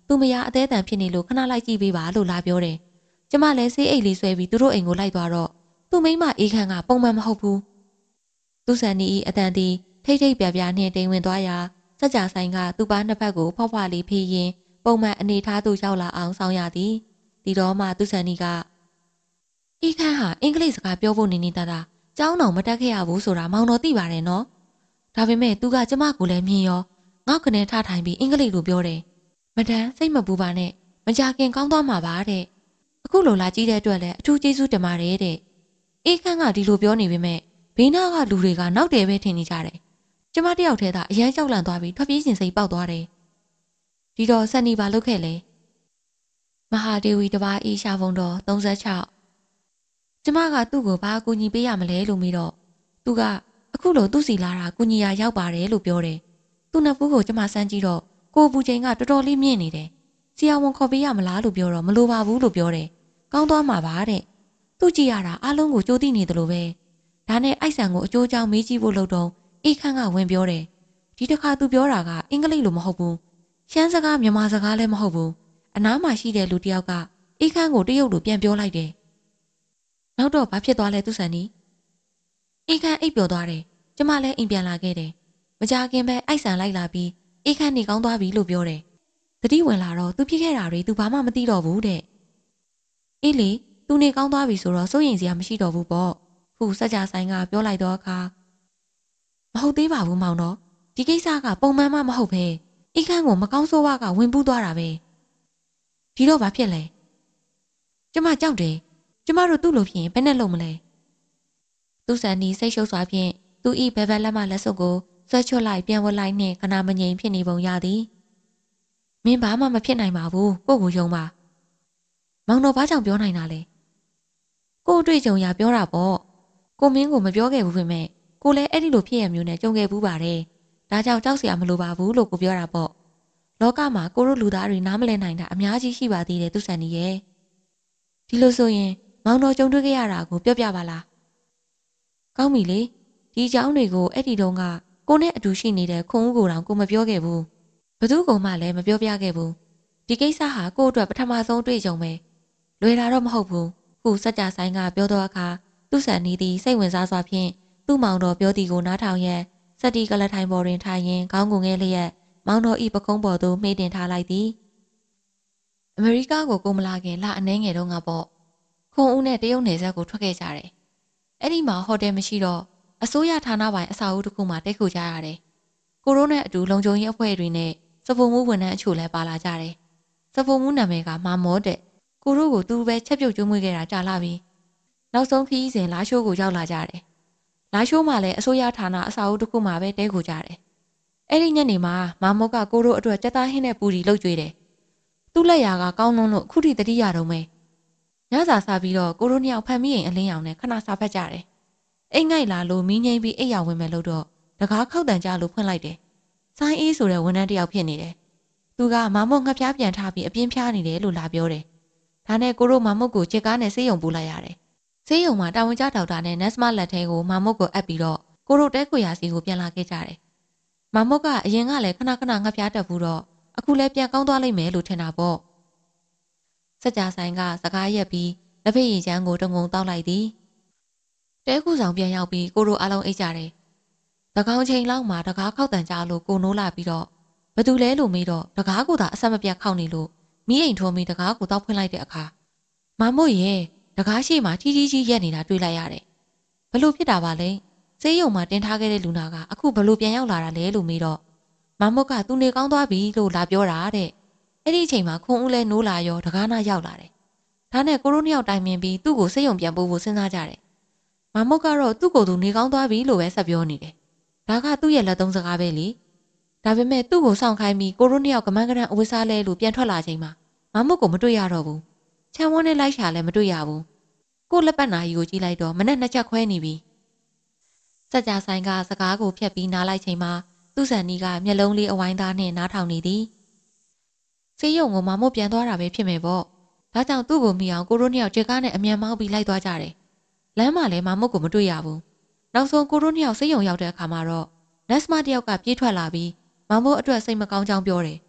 သူမယားအသေးအတန်ဖြစ်နေလို့ခဏလိုက်ကြည့်ပေးပါလို့လာပြောတယ်ကျမလည်းဆေးအိတ်လေးဆွဲပြီးသူတို့အိမ်ကိုလိုက်သွားတော့သူ့မိန်းမအေးခန့်ကပုံမှန်မဟုတ်ဘူးသူ့ဆန်နီအတန်တီထိတ်ထိတ်ပြပြနဲ့တိမ်ဝင်သွားရာစက်ကြဆိုင်ကသူ့ပါနှစ်ဖက်ကိုဖွားဖွားလေးဖေးရင်ပုံမှန်အနေထားသို့ရောက်လာအောင်ဆောင်ရသည်ဒီတော့မှသူ့ဆန်နီကအေးခန့်ဟာအင်္ဂလိပ်စကားပြောဖို့နေနေတာတာကျောင်းတော်မတက်ခဲ့ရဘူးဆိုတာမောင်တော်သိပါတယ်နော်ဒါပေမဲ့သူကကျမကိုလည်းမြင်ရောငေါက်ကနေထထိုင်ပြီးအင်္ဂလိပ်လိုပြောတယ်မဒန်စိတ်မပူပါနဲ့မကြခင်ကောင်းသွားမှာပါတဲ့အခုလိုလာကြည့်တဲ့အတွက်လည်းအထူးကျေးဇူးတင်ပါတယ်တဲ့အေးခန့်ကဒီလိုပြောနေပေမဲ့ဘေးနားကလူတွေကနောက်တယ်ပဲထင်နေကြတယ်ကျမတယောက်တည်းသာအရန်ကြောက်လန့်သွားပြီးထွက်ပြေးခြင်းစိတ်ပေါက်သွားတယ်ဒီတော့ဆန်နီပါလုတ်ခဲ့လေမဟာဒေဝီတပါးအေးရှာဖုံတော်သုံး၆ကျမကသူ့ကိုဘာအကူအညီပေးရမလဲလို့မေးတော့သူကအခုလိုသူ့စီလာတာကူညီရရောက်ပါတယ်လို့ပြောတယ်သူ့နှစ်ဖူးကိုကျမစမ်းကြည့်တော့ကိုပူချိန်ကတော်တော်လေးမြင့်နေတယ်ဆရာဝန်ခေါ်ပေးရမလားလို့ပြောတော့မလိုပါဘူးလို့ပြောတယ်ကောင်းသွားမှာပါတဲ့သူ့ကြည့်ရတာအလုံးကိုကြိုးသိနေတယ်လို့ပဲဒါနဲ့အိုက်ဆန်ကိုအကျိုးကြောင့်မေးကြည့်ဖို့လုပ်တော့အေးခန့်ကဝင်ပြောတယ်ဒီတစ်ခါသူပြောတာကအင်္ဂလိပ်လိုမဟုတ်ဘူးရှမ်းစကားမြန်မာစကားလည်းမဟုတ်ဘူးအနားမှာရှိတဲ့လူတစ်ယောက်ကအေးခန့်ကိုတရုတ်လိုပြန်ပြောလိုက်တယ်နောက်တော့ဘာဖြစ်သွားလဲသူဆန်နီအေးခန့်အိပ်ပျော်သွားတယ်ကျမလည်းအိမ်ပြန်လာခဲ့တယ်မကြခင်ပဲအိုက်ဆန်လိုက်လာပြီးအေးခန့်နေကောင်းသွားပြီလို့ပြောတယ်တတိဝင်လာတော့သူဖြစ်ခဲ့တာတွေသူဘာမှမသိတော့ဘူးတဲ့အေးလေသူနေကောင်းသွားပြီဆိုတော့စိုးရိမ်စရာမရှိတော့ဘူးပေါ့ခုစက်ကြဆိုင်ကပြောလိုက်တော့အခါမဟုတ်သေးပါဘူးမောင်တော့ဒီကိစ္စကပုံမှန်မှမဟုတ်ပဲအေးခန့်ကိုမကောင်းဆိုးဝါကဝင်ပူးသွားတာပဲဒီတော့ဘာဖြစ်လဲကျမကြောက်တယ်ကျမတို့သူ့လိုဖြစ်ရင်ဘယ်နဲ့လုပ်မလဲသူ့ဆန်နီစိတ်ရှုပ်စွာဖြင့်သူဤဘဲဘဲလက်မလက်စုပ်ကိုဆွဲချွတ်လိုက်ပြန်ဝတ်လိုက်နှင့်ခဏမငြိမ်ဖြစ်နေပုံရသည်မင်းဘာမှမဖြစ်နိုင်ပါဘူးကို့ကိုယုံပါမောင်တော်ဘာကြောင့်ပြောနိုင်တာလဲကို့အတွေ့အကြုံရပြောတာပေါ့ကိုမင်းကိုမပြောခဲ့ဘူးပြင်မဲ့ကိုလည်းအဲ့ဒီလိုဖြစ်ရမျိုးနဲ့ကြုံခဲ့ဘူးပါတယ်ဒါကြောင့်ကြောက်စရာမလိုပါဘူးလို့ကိုပြောတာပေါ့လောကမှာကိုတို့လူသားတွေနားမလည်နိုင်တာအများကြီးရှိပါသေးတယ်သူဆန်နီရဲ့ဒီလိုဆိုရင်မောင်တော်ကြုံတွေ့ခဲ့ရတာကိုပြောပြပါလားကောင်းပြီလေဒီအကြောင်းတွေကိုအဲ့ဒီတုန်းကကိုနဲ့အတူရှိနေတဲ့ခွန်ဦးကိုတောင်ကိုမပြောခဲ့ဘူးဘသူကမှလည်းမပြောပြခဲ့ဘူးဒီကိစ္စဟာကို့အတွက်ပထမဆုံးတွေ့ကြုံပဲလွယ်တာတော့မဟုတ်ဘူးခုစက်ကြဆိုင်ကပြောတော့အခါသူ့ဆန်နီးသည်စိတ်ဝင်စားစွာဖြင့်သူ့မောင်တော်ပြောသည်ကိုနားထောင်ရန်စက်တီကလထိုင်ပေါ်တွင်ထိုင်ရင်းခေါင်းကိုငဲလျက်မောင်တော်ဤပကုံးပေါ်သို့မှိတ်တင်ထားလိုက်သည်အမေရိကကိုကိုမလာခင်လအနှဲငယ်တုန်းကပေါ့ခွန်ဦးနဲ့တရုတ်နယ်စပ်ကိုထွက်ခဲ့ကြတယ်အဲ့ဒီမှာဟိုတယ်မရှိတော့အစိုးရဌာနပိုင်အဆောက်အဦတစ်ခုမှာတိတ်ခုကြရတယ်ကိုရိုးနဲ့အတူလုံခြုံရေးအဖွဲ့တွေနဲ့စပုံမှုဝန်ထမ်းအချို့လည်းပါလာကြတယ်စပုံမှုနာမည်ကမာမောတဲ့ကိုရိုးကိုသူပဲချက်ပြုတ်ကျွေးမွေးခဲ့တာကြာလာပြီနောက်ဆုံးခီးစဉ်လာရှိုးကိုရောက်လာကြတယ်လာရှိုးမှာလည်းအစိုးရဌာနအဆောက်အဦတစ်ခုမှာပဲတဲခုကြတယ်အဲ့ဒီညနေမှာမာမောကကိုရိုးအတွက်ကြက်သားဟင်းနဲ့ပူရီလှုပ်ကြွေးတယ်သူ့လက်ရာကကောင်းလုံးလို့အခုထိတတိယတုံးပဲညစာစားပြီးတော့ကိုရိုးနှစ်ယောက်ဖန်မိရင်အလင်းရောင်နဲ့ခဏစားဖက်ကြတယ်အိမ်ငိုက်လာလို့မီးငိမ့်ပြီးအိပ်ရောင်ဝင်မယ်လို့တော့တကားခောက်တန်ကြလို့ဖွင့်လိုက်တယ်ဆိုင်းအေးဆိုတဲ့ဝန်ထမ်းတစ်ယောက်ဖြစ်နေတယ်သူကမာမုတ်ငှက်ဖျားပြန်ထားပြီးအပြင်းဖျားနေတယ်လို့လာပြောတယ်ဒါနဲ့ကိုရိုးမာမုတ်ကိုချစ်ကားနဲ့ဆေးရုံပို့လိုက်ရတယ်ဆေးရုံမှာတာဝန်ကျဒေါက်တာနဲ့နက်စမလက်ထဲကိုမာမုတ်ကိုအပ်ပြီးတော့ကိုရိုးတဲခွေရာစီကိုပြန်လာခဲ့ကြတယ်မာမုတ်ကအရင်ကလည်းခဏခဏငှက်ဖျားတက်ဘူးတော့အခုလည်းပြန်ကောင်းသွားလိမ့်မယ်လို့ထင်တာပေါ့စက်ကြဆိုင်ကစကားရက်ပြီးလက်ဖက်ရည်ချမ်းကိုတငုံတောက်လိုက်သည်တဲခုဆောင်ပြန်ရောက်ပြီးကိုရိုးအလုံးအိတ်ကြတယ်တကောင်ချိန်လောက်မှာတကားခောက်တန်ကြလို့ကိုနိုးလာပြီးတော့ဘသူလဲလို့မေးတော့တကားကိုသာအဆက်မပြတ်ခောက်နေလို့မိအိမ်ထိုးမိတကားကိုတောက်ဖွင့်လိုက်တဲ့အခါမမို့ရဲ့တကားရှိမှထီးထီးကြီးရက်နေတာတွေ့လိုက်ရတယ်ဘလို့ဖြစ်တာပါလဲဆေးရုံမှာတင်ထားခဲ့တဲ့လူနာကအခုဘလို့ပြန်ရောက်လာတာလဲလို့မေးတော့မမို့ကသူနေကောင်းသွားပြီလို့လာပြောတာတဲ့အဲ့ဒီအချိန်မှာခွန်ဦးလဲနိုးလာရောတကားနာရောက်လာတယ်ဒါနဲ့ကိုရိုးနှစ်ယောက်တိုင်ပင်ပြီးသူ့ကိုဆေးရုံပြန်ပို့ဖို့စဉ်းစားကြတယ်မမုတ်ကတော့သူ့ကိုယ်သူနေကောင်းသွားပြီလို့ပဲဆက်ပြောနေတယ်။ဒါကသူ့ရဲ့လက်သုံးစကားပဲလေ။ဒါပေမဲ့သူ့ကိုစောင့်ခိုင်းပြီးကိုရိုးနှစ်ယောက်ကမန်းကရန်အဝတ်စားလဲလို့ပြန်ထွက်လာချိန်မှာမမုတ်ကိုမတွေ့ရတော့ဘူး။ချမ်းဝန်းနဲ့လိုက်ရှာလည်းမတွေ့ရဘူး။ကို့လက်ပတ်နာကြီးကိုကြည့်လိုက်တော့မနဲ့နှစ်ချက်ခွဲနေပြီ။စက်ကြဆိုင်ကစကားကိုဖြတ်ပြီးနားလိုက်ချိန်မှာသူ့ဆန်နီကမျက်လုံးလေးအဝိုင်းသားနဲ့နားထောင်နေသည်။ဆေးရုံကိုမမုတ်ပြန်သွားတာပဲဖြစ်မယ်ပေါ့။ဒါကြောင့်သူ့ကိုမိအောင်ကိုရိုးနှစ်ယောက်ဂျက်ကားနဲ့အမြန်မောင်းပြီးလိုက်သွားကြတယ်။လမ်းမှာလည်းမမုတ်ကိုမတွေ့ရဘူး။နောက်ဆုံးကိုရိုးနှစ်ယောက်ဆေးရုံရောက်တဲ့အခါမှာတော့နက်စမတယောက်ကပြေးထွက်လာပြီးမမုတ်အတွက်စိတ်မကောင်းကြောင်းပြောတယ်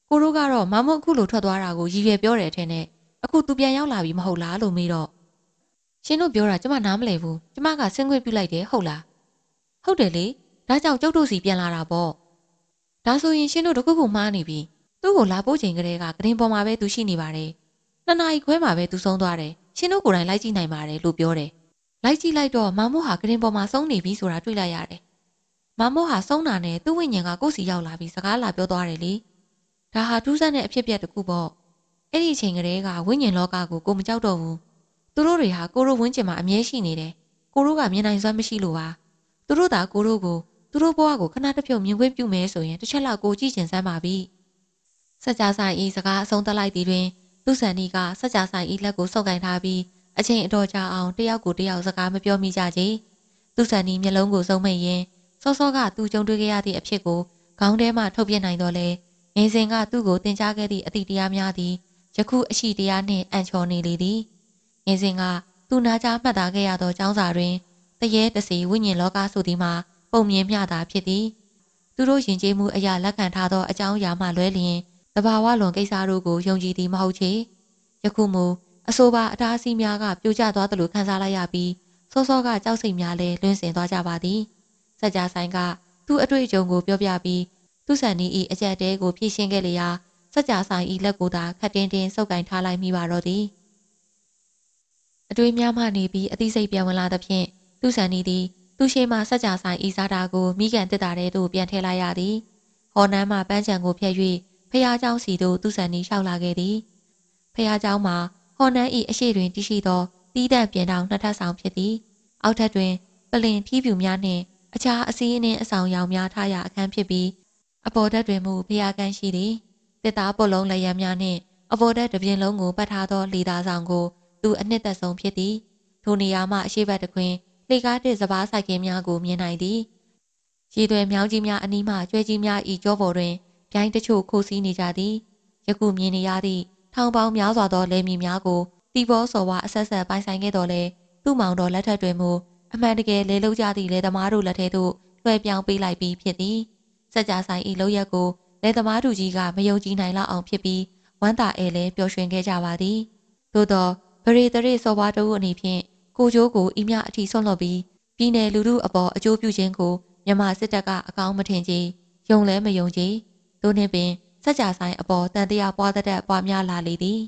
ကိုတို့ကတော့မမအခုလိုထွက်သွားတာကိုရည်ရွယ်ပြောတယ်ထင်တယ်အခုသူပြန်ရောက်လာပြီမဟုတ်လားလို့မေးတော့ရှင်တို့ပြောတာကျမနားမလည်ဘူးကျမကဆင်းခွင့်ပြုလိုက်တယ်ဟုတ်လားဟုတ်တယ်လေဒါကြောင့်ကျုပ်တို့စီပြန်လာတာပေါ့ဒါဆိုရင်ရှင်တို့တခုခုမှားနေပြီသူ့ကိုလာပို့ချိန်ကလေးကကရင်ပေါ်မှာပဲသူရှိနေပါတယ်နှစ်နာရီခွဲမှာပဲသူဆုံးသွားတယ်ရှင်တို့ကိုယ်တိုင်လိုက်ကြည့်နိုင်ပါတယ်လို့ပြောတယ်လိုက်ကြည့်လိုက်တော့မမိုးဟာကရင်ပေါ်မှာဆုံးနေပြီဆိုတာတွေ့လိုက်ရတယ်မမိုးဟာဆုံးတာနဲ့သူ့ဝိညာဉ်ကကိုယ့်စီရောက်လာပြီးစကားလာပြောသွားတယ်လေဒါဟာထူးဆန်းတဲ့အဖြစ်အပျက်တစ်ခုပေါ့အဲ့ဒီအချိန်ကလေးကဝိညာဉ်လောကကိုကိုမကြောက်တော့ဘူးသူတို့တွေဟာကိုတို့ဝင်းကျင်မှာအမြဲရှိနေတယ်ကိုတို့ကမြင်နိုင်စွမ်းမရှိလို့ပါသူတို့သာကိုတို့ကိုသူတို့ဘဝကိုခဏတစ်ဖြုတ်မြင်ခွင့်ပြုမယ်ဆိုရင်တစ်ချက်လောက်ကိုကြည့်ကျင်စမ်းပါပြီစကြဆိုင်ဤစကားအဆုံးသတ်လိုက်သည်တွင်သူဆန်နီကစကြဆိုင်ဤလက်ကိုဆုပ်ကင်ထားပြီးအချိန်အတော်ကြာအောင်တယောက်ကိုတယောက်စကားမပြောမိကြကြသူဆန်နီမျက်လုံးကိုစုံမိတ်ရင်းစောစောကသူကြုံတွေ့ခဲ့ရသည့်အဖြစ်ကိုခေါင်းထဲမှထုတ်ပြနိုင်တော့လေငယ်စဉ်ကသူ့ကိုတင် जा ခဲ့သည့်အသည့်တရားများသည်ယခုအရှိတရားနှင့်အံ့ချော်နေလေသည်ငယ်စဉ်ကသူနာကြားမှတ်သားခဲ့ရသောကျောင်းစာတွင်တရေတစီဝိညာဉ်လောကဆိုသည်မှာပုံမြင်မျှတာဖြစ်သည်သူတို့ယဉ်ကျေးမှုအရာလက်ခံထားသောအကြောင်းအရာမှလွဲလျင်တဘာဝလွန်ကိစ္စတို့ကိုယုံကြည်သည်မဟုတ်ချေယခုမူအဆိုပါအတားအဆီးများကပြိုကျသွားသလိုခံစားလိုက်ရပြီးစောစောကကြောက်စိတ်များလည်းလွင့်စင်သွားကြပါသည်စကြဆိုင်ကသူ့အတွေ့အကြုံကိုပြောပြပြီးသူ့ဆန်နီ၏အကြက်တဲကိုဖြည့်ရှင်းခဲ့လျာစကြဆိုင်၏လက်ကိုသာခတ်တင်းတင်းဆုပ်ကင်ထားလိုက်မိပါတော့သည်အတွေ့များမှနေပြီးအသိစိတ်ပြန်ဝင်လာသဖြင့်သူ့ဆန်နီသည်သူရှိမှစကြဆိုင်ဤစားတာကိုမိကန်တစ်တာတဲသို့ပြန်ထည့်လိုက်ရသည်ဟော်နန်းမှပန်းချံကိုဖျက်၍ဖះเจ้าစီသို့သူ့ဆန်နီလျှောက်လာခဲ့သည်ဖះเจ้าမှာဟော်နန်း၏အရှိတွင်တရှိသောတီးတန့်ပြင်တောင်နှစ်ထပ်ဆောင်ဖြစ်သည်အောက်ထပ်တွင်ပလင်ထီးဖြူများနှင့်အခြားအစည်းအနှင်းအဆောင်ရောင်များထားရာအခန်းဖြစ်ပြီးအပေါ်တက်တွင်မူဖះကန်းရှိသည်တစ်သားပုတ်လုံးလက်ရံများနှင့်အပေါ်တက်တစ်ပြင်းလုံးကိုပတ်ထားသောလီသားဆောင်ကိုသူအနှစ်သက်ဆုံးဖြစ်သည်ထိုနေရာမှအရှိဘက်တခွင်လှေကားတစ်စပားဆိုင်ကင်းများကိုမြင်နိုင်သည်ရေသွဲမြောင်းကြီးများအနီးမှကျွဲကြီးများဤကြောပေါ်တွင်ပြိုင်းတချို့ခိုးစီးနေကြသည်ယခုမြင်နေရသည့်ထောင်ပေါင်းများစွာသောလယ်မြေများကိုတီဘောစော်ဝါအဆက်ဆက်ပိုင်ဆိုင်ခဲ့တော်လဲသူ့မောင်တော်လက်ထက်တွင်မူအမှန်တကယ်လေလုကြသည့်လေသမားတို့လက်ထဲသို့လွှဲပြောင်းပေးလိုက်ပြီးဖြစ်သည်စကြဆိုင်ဤလောက်ရက်ကိုလေသမားတို့ကြီးကမယုံကြည်နိုင်လောက်အောင်ဖြစ်ပြီးဝမ်းသာအဲလဲပျော်ရွှင်ခဲ့ကြပါသည်သို့သောဗရေတရေစော်ဝါတို့အနေဖြင့်ကိုကျိုးကိုဤမြအထိဆွန့်လွတ်ပြီးပြည်내လူထုအပေါ်အကျိုးပြုခြင်းကိုမြန်မာစစ်တပ်ကအကောင်းမထင်ကြယုံလဲမယုံကြသို့နှင့်ပင်စကြဆိုင်အပေါ်တန်တရားပွားတတ်ပွားများလာလေသည်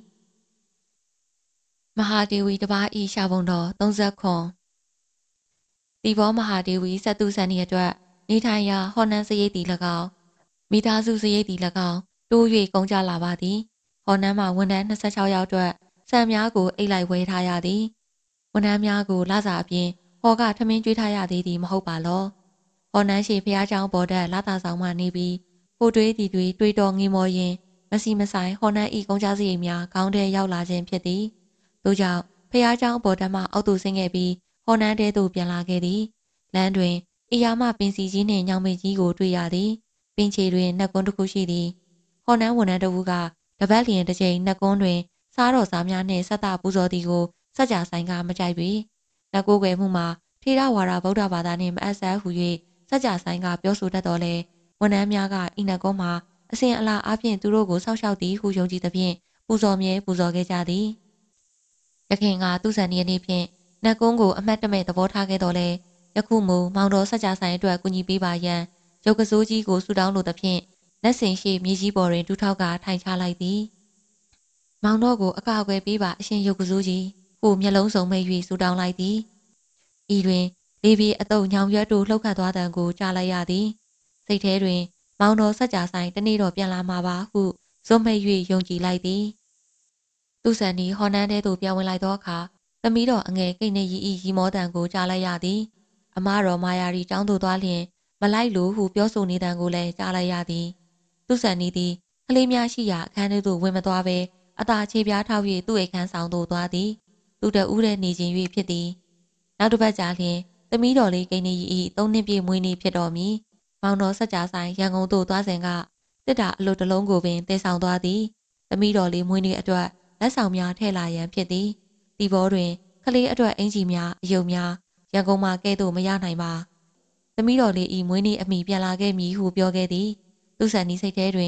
မဟာဒေဝီတပါးဤရှာပုံတော်သုံးဆယ်ခွန်တီဘောမဟာဒေဝီစတုဆန်၏အတွက်နေထိုင်ရာဟော်နန်းစရိတ်တီ၎င်းမိသားစုစရိတ်တီ၎င်းတိုး၍ကုန်ကြလာပါသည်ဟော်နန်းမှာဝန်ထမ်းနှစ်ဆယ်ခြောက်ယောက်အတွက်ဆံများကိုအိတ်လိုက်ဝဲထားရသည်ဝန်ထမ်းများကိုလစာအပြင်ဟော်ကထမင်းကျွေးထားရသေးသည်မဟုတ်ပါလောဟော်နန်းရှိဖျားเจ้าပေါ်တက်လာတာဆောင်မှနေပြီးဟိုတွေးတီတွေးတွေးတော်ငေးမော်ရင်မစီမဆိုင်ဟော်နန်းဤကုန်ကြစရိတ်များခေါင်းထဲရောက်လာခြင်းဖြစ်သည်သို့ကြောင့်ဖျားเจ้าပေါ်တက်မှအောက်သို့ဆင်းခဲ့ပြီးဟော်နန်းတဲသို့ပြန်လာခဲ့သည်လမ်းတွင်အီယာမပင်စီကြီးနှင့်ညောင်မေကြီးကိုတွေ့ရသည်ပင်ချေတွင်နှက်ကွန်းတစ်ခုရှိသည်ဟော်နန်းဝန်ထမ်းတစ်ဦးကတပတ်လျင်တစ်ချိန်နှက်ကွန်းတွင်စားတော်စားများနှင့်ဆက်တာပူဇော်သည်ကိုစကြဆိုင်ကမကြိုက်ပေလက်ကိုယ်ွယ်မှုမှာထေရဝါဒဗုဒ္ဓဘာသာနှင့်မအပ်ဆက်ဟု၍စကြဆိုင်ကပြောဆိုတတ်တော်လဲဝန်ထမ်းများကဤနှက်ကွန်းမှာအစဉ်အလာအပြင်သူတို့ကိုစောက်ရှောက်သည်ဟုယုံကြည်သဖြင့်ပူဇော်မြဲပူဇော်ခဲ့ကြသည်ရခင်ကသူ့ဆန်ရည်နေ့ဖြင့်နှက်ကွန်းကိုအမတ်တမဲ့သဘောထားခဲ့တော်လဲယခုမူမောင်တော်စကြဆိုင်အတွက်ကူညီပေးပါရန်ရုပ်ကစိုးကြီးကိုဆူတောင်းလိုသဖြင့်လက်စင်ရှိမြေကြီးပေါ်တွင်ဒူးထောက်ကထိုင်ချလိုက်သည်မောင်တော်ကိုအကာအကွယ်ပေးပါအရှင်ရုပ်ကစိုးကြီးဟုမျက်လုံးစုံမိတ်၍ဆူတောင်းလိုက်သည်ဤတွင်လေပြေအတုပ်ညောင်ရွက်တို့လှုပ်ခတ်သွားတံကိုကြားလိုက်ရသည်စိတ်ထဲတွင်မောင်တော်စကြဆိုင်တနေ့တော့ပြန်လာမှာပါဟုဇွတ်မိတ်၍ယုံကြည်လိုက်သည်သူဆန်ဒီဟော်နန်းတဲသို့ပြောင်းဝင်လိုက်သောအခါသမီးတော်အငယ်ကိတ်နေရီဤရီမောတံကိုကြားလိုက်ရသည်အမတော်မာယာရီကျောင်းသို့သွားလျင်မလိုက်လို့ဟုပြောဆိုနေတံကိုလည်းကြားလိုက်ရသည်သူဆန်နီသည်ကလေးများရှိရာအခန်းထဲသို့ဝင်မသွားဘဲအသာခြေပြားထောက်၍သူ့အိမ်ခန်းဆောင်သို့သွားသည်သူတဦးတည်းနေခြင်း၍ဖြစ်သည်နောက်တစ်ပတ်ကြာလျင်သမီးတော်လေးကိန်းနေဤသုံးနှစ်ပြည့်မွေးနေ့ဖြစ်တော်မူမောင်တော်ဆက်ကြဆိုင်ရန်ကုန်သို့သွားစဉ်ကတစ်တာအလုတ်တလုံးကိုပင်တည်ဆောင်သွားသည်သမီးတော်လေးမွေးနေ့အတွက်လက်ဆောင်များထည့်လာရန်ဖြစ်သည်ဒီဘောတွင်ကလေးအတွက်အင်ကြီးများအယုံများရန်ကုန်မှာကဲ့သို့မရနိုင်ပါသမီးတော်လေးဤမွေးနေ့အမိပြန်လာခဲ့မည်ဟုပြောခဲ့သည်သူဆန်နီစိတ်ထဲတွင်သူ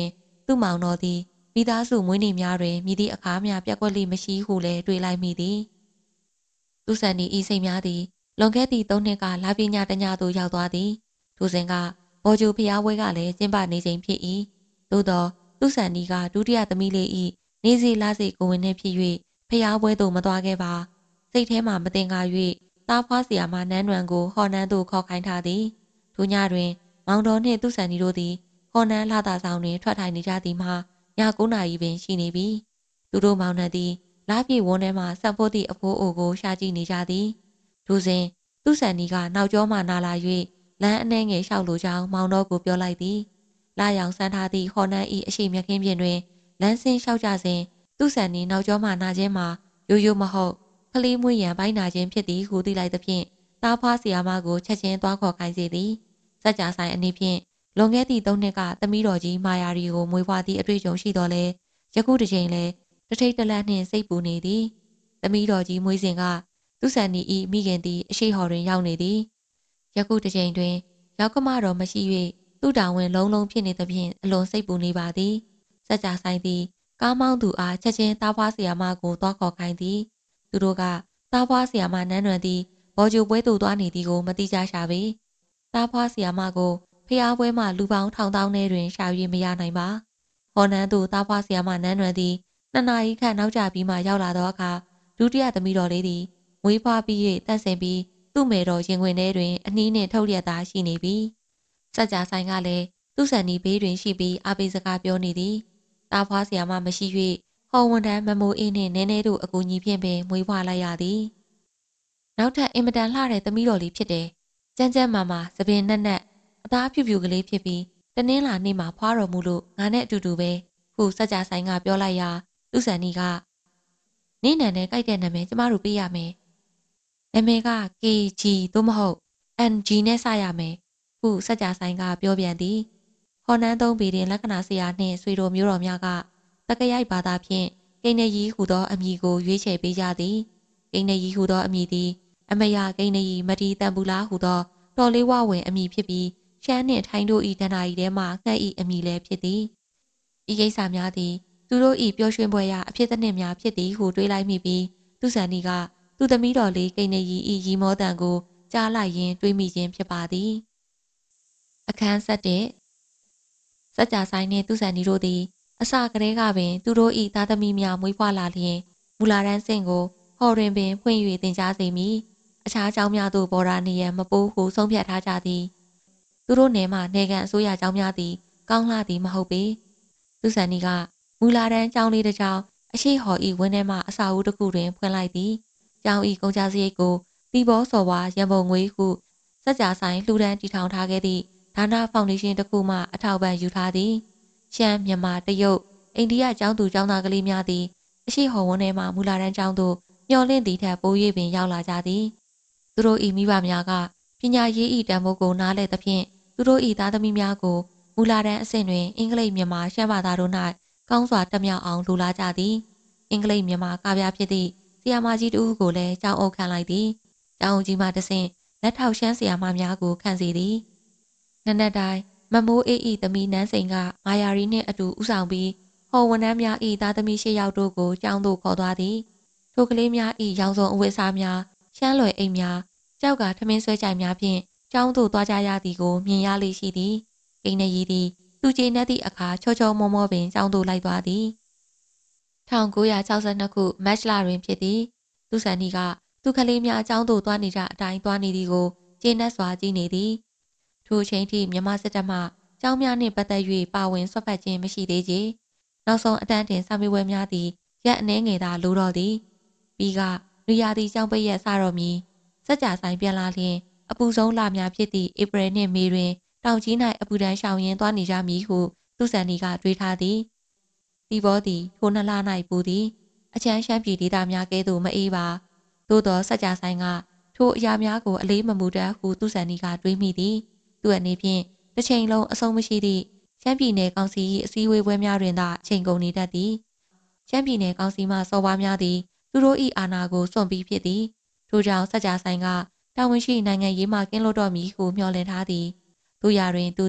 သူ့မောင်တော်သည်မိသားစုမွေးနေ့များတွင်မြည်သည့်အခါမျှပြက်ကွက်လိမရှိဟုလည်းတွေးလိုက်မိသည်သူဆန်နီဤစိတ်များသည်လွန်ခဲ့သည့်သုံးနှစ်ကလာပညာတညသို့ရောက်သွားသည်ထိုစဉ်ကဘော်ဂျူဖျားပွဲကလည်းကျင်းပနေချိန်ဖြစ်၏သို့သောသူဆန်နီကဒုတိယသမီးလေး၏နေစီလာစီကိုဝင်နှင့်ဖြစ်၍ဖျားပွဲသို့မသွားခဲ့ပါစိတ်ထဲမှမတင်ကား၍သားဖွားဆရာမနန်းနွယ်ကိုဟော်နန်းသို့ခေါ်ခိုင်းထားသည်ထိုညတွင်မောင်တော်နှင့်သူဆန်နီတို့သည်ဟော်နန်းလာသာဆောင်တွင်ထွက်ထိုင်နေကြသည်မှာညကိုးနာရီပင်ရှိနေပြီသူတို့မောင်နှံသည်လာပြေဝန်းထဲမှဆက်ဖို့သည့်အဖိုးအိုကိုရှာကြည့်နေကြသည်ထိုစဉ်သူဆန်နီကနောက်ကျောမှနာလာ၍လမ်းအနှဲငယ်လျှောက်လိုကြောင်းမောင်တော်ကိုပြောလိုက်သည်လာရောင်ဆန်းထားသည့်ဟော်နန်း၏အရှိမြခင်းပြင်တွင်လမ်းဆင်းလျှောက်ကြစဉ်သူဆန်နီနောက်ကျောမှနာခြင်းမှာရိုးရိုးမဟုတ်ကလေးမွေးရန်ပိုင်းနာခြင်းဖြစ်သည်ဟုသိလိုက်သဖြင့်သားဖွားဆရာမကိုချက်ချင်းသွားခေါ်ခိုင်းစေသည်စัจ जा ဆိုင်အနေဖြင့်လွန်ခဲ့သည့်သုံးနှစ်ကသမီးတော်ကြီးမာယာရီကိုမွေးဖွားသည့်အတွေ့အကြုံရှိတော်လဲယခုတစ်ချိန်လဲတထိတ်တလန့်နှင့်စိတ်ပူနေသည်သမီးတော်ကြီးမွေးစဉ်ကသူဆန်နီ၏မိခင်သည်အရှိဟော်တွင်ရောက်နေသည်ယခုတစ်ချိန်တွင်ရောက်ကမတော်မရှိ၍သူ့တာဝန်လုံးလုံးဖြစ်နေသဖြင့်အလွန်စိတ်ပူနေပါသည်စัจ जा ဆိုင်သည်ကားမောင်းသူအားချက်ချင်းသားဖွားဆရာမကိုသွားခေါ်ခိုင်းသည်သူတို့ကသားဖွားဆရာမနန်းနွယ်သည်ဘော်ဂျူပွဲသို့သွားနေသည်ကိုမသိကြရှာပေသားဖွားဆရာမကိုဖျားပွဲမှလူပေါင်းထောင်တောင်းထဲတွင်ရှာ၍မရနိုင်ပါဟော်နန်းသို့သားဖွားဆရာမနန်းနွယ်သည်နှစ်နာရီခန့်နောက်ကျပြီးမှရောက်လာသောအခါဒုတိယသမီးတော်လေးသည်မွေးဖွားပြီး၍တန့်စင်ပြီးသူ့မေတော်ရင်ခွင်ထဲတွင်အနှီးနှင့်ထုတ်လျက်သားရှိနေပြီစัจ जा ဆိုင်ကလည်းသူ့ဆန်နီဘေးတွင်ရှိပြီးအပိစကားပြောနေသည်သားဖွားဆရာမမရှိ၍ဟော်ဝန်တန်းမမိုးအေးနှင့်နဲနဲတို့အကူအညီဖြင့်ပင်မွေးဖွားလိုက်ရသည်နောက်ထပ်အင်မတန်လှတဲ့သမီးတော်လေးဖြစ်တယ်ကြမ်းကြမ်းမာမာသပင်နက်နက်အသားဖြူဖြူကလေးဖြစ်ပြီးတနင်္လာနေ့မှာဖွားတော်မူလို့ငါနဲ့အတူတူပဲခုစัจ जा ဆိုင်ကပြောလိုက်ရာသူ့ဆန်နီကနေနံနဲ့ကြိုက်တဲ့နာမည်ကျမတို့ပေးရမယ်နာမည်က ကေ ဂျီ သို့မဟုတ် အန် ဂျီ နဲ့စရမယ်ခုစัจ जा ဆိုင်ကပြောပြန်သည်ဟော်နန်းသုံးပေတင်လက္ခဏာဆရာနှင့်ဆွေတော်မျိုးတော်များကတကရိုက်ဘာသာဖြင့်ကိန်းနရီဟူသောအမည်ကိုရွေးချယ်ပေးကြသည်ကိန်းနရီဟူသောအမည်သည်အမယာကိန်းနရီမတီတန်ပူလားဟူသောတော်လေးဝဝင်အမည်ဖြစ်ပြီးရှမ်းနှင့်ထိုင်းတို့၏တဏ္ဍာရီထဲမှငှက်၏အမည်လည်းဖြစ်သည်ဤကိစ္စများသည်သူတို့၏ပျော်ရွှင်ပွဲရာအဖြစ်တစ်နှစ်များဖြစ်သည်ဟုတွေးလိုက်မိပြီးသူဆန်နီကသူသမီးတော်လေးကိန်းနရီ၏ရီမောတန်ကိုကြားလိုက်ရင်းတွေးမိခြင်းဖြစ်ပါသည်အခန်းဆက်တဲ့စัจ जा ဆိုင်နှင့်သူဆန်နီတို့သည်အစကတည်းကပင်သူတို့၏သားသမီးများမွေးဖွားလာလျင်မူလာတန်းစင်ကိုဟော်တွင်ပင်ဖွင့်၍သင်ကြားစေမည်အခြားကျောင်းများသို့ဘော်ဒါနေရန်မပိုးဟုဆုံးဖြတ်ထားကြသည်သူတို့နယ်မှနေကန်အစိုးရကျောင်းများသည်ကောင်းလှသည်မဟုတ်ပေသူဆန်နီကမူလာတန်းကျောင်းလေးတစ်ကျောင်းအရှိဟော်၏ဝင်းထဲမှအစာအုပ်တစ်ခုတွင်ဖွင့်လိုက်သည်ကျောင်း၏ကုန်ကြစရိတ်ကိုတီဘောစော်ဝါရန်ပုံငွေဟုစัจ जा ဆိုင်လှူဒန်းတည်ထောင်ထားခဲ့သည့်ဒါနဖောင်ဒေးရှင်းတစ်ခုမှအထောက်ပံ့ယူထားသည်ရှမ်းမြန်မာတရုတ်အိန္ဒိယကျောင်းသူကျောင်းသားကလေးများသည်အရှိဟော်ဝန်းထဲမှမူလာတန်းကျောင်းသို့မျှော်လင့်သည့်ထက်ပို၍ပင်ရောက်လာကြသည်သူတို့၏မိဘများကပညာရေး၏တန်ဖိုးကိုနားလည်သဖြင့်သူတို့၏သားသမီးများကိုမူလာတန်းအဆင့်တွင်အင်္ဂလိပ်မြန်မာရှမ်းဘာသာတို့၌ကောင်းစွာတက်မြောက်အောင်လူလာကြသည်အင်္ဂလိပ်မြန်မာကဗျာဖြစ်သည့်ဆရာမကြီးတဦးကိုလည်းကျောင်းအုပ်ခံလိုက်သည်ကျောင်းအုပ်ကြီးမှတဆင့်လက်ထောက်ရှမ်းဆရာမများကိုခန့်စီသည်နနက်တိုင်းမမိုးအေး၏သမီးနန်းစိန်ကမာယာရီနှင့်အတူဦးဆောင်ပြီးဟော်ဝန်ထမ်းများ၏သားသမီးရှစ်ယောက်တို့ကိုကျောင်းသို့ခေါ်သွားသည်ထိုကလေးများ၏ရောင်စုံအဝတ်အစားများရှမ်းလွယ်အိမ်များကြောက်ကထမင်းဆွဲကြိုင်များဖြင့်ကျောင်းသို့သွားကြရသည်ကိုမြင်ရလေရှိသည်ကိန်းနရီသည်သူကျေနပ်သည့်အခါချောချောမောမောပင်ကျောင်းသို့လိုက်သွားသည်၁၉၆၂ခုမတ်လတွင်ဖြစ်သည်သူဆန်နီကသူကလေးများကျောင်းသို့သွားနေကြအတိုင်းသွားနေသည်ကိုကျေနပ်စွာကြည့်နေသည်ထိုအချိန်ထိမြမစစ်တပ်မှကျောင်းများနှင့်ပတ်သက်၍ပါဝင်ဆွတ်ဖက်ခြင်းမရှိသေးချေနောက်ဆုံးအတန်းတင်စာမေးပွဲများသည်ရက်အနည်းငယ်သာလိုတော့သည်ပြီးကလူရသည်ကျောင်းပိတ်ရက်စတော့မည်စัจ जा ဆိုင်ပြန်လာလျင်အပူဆုံးလများဖြစ်သည့်ဧပြီနှင့်မေတွင်တောင်ကြီး၌အပူဒဏ်ရှောင်ရင်းသွားနေကြမည်ဟုသူဆန်နီကတွေးထားသည်ဒီဘောသည်ထိုနှစ်လ၌ပူသည်အချမ်းရှမ်းပြည်ဒေသများကဲ့သို့မအေးပါသို့သောစัจ जा ဆိုင်ကထိုအရာများကိုအလေးမမူတတ်ဟုသူဆန်နီကတွေးမိသည်သူအနေဖြင့်တစ်ချိန်လုံးအဆုံးမရှိသည့်ရှမ်းပြည်နယ်ကောင်စီ၏အစည်းအဝေးပွဲများတွင်သာအချိန်ကုန်နေတတ်သည်ရှမ်းပြည်နယ်ကောင်စီမှစော်ဘွားများသည်သူတို့၏အာဏာကိုစွန့်ပြီးဖြစ်သည်ထိုကြောင့်စัจ जा ဆိုင်ကတာဝန်ရှိနိုင်ငံရေးမှကင်းလွတ်တော်မည်ဟုမျှော်လင့်ထားသည်တို့ရာတွင်သူသည်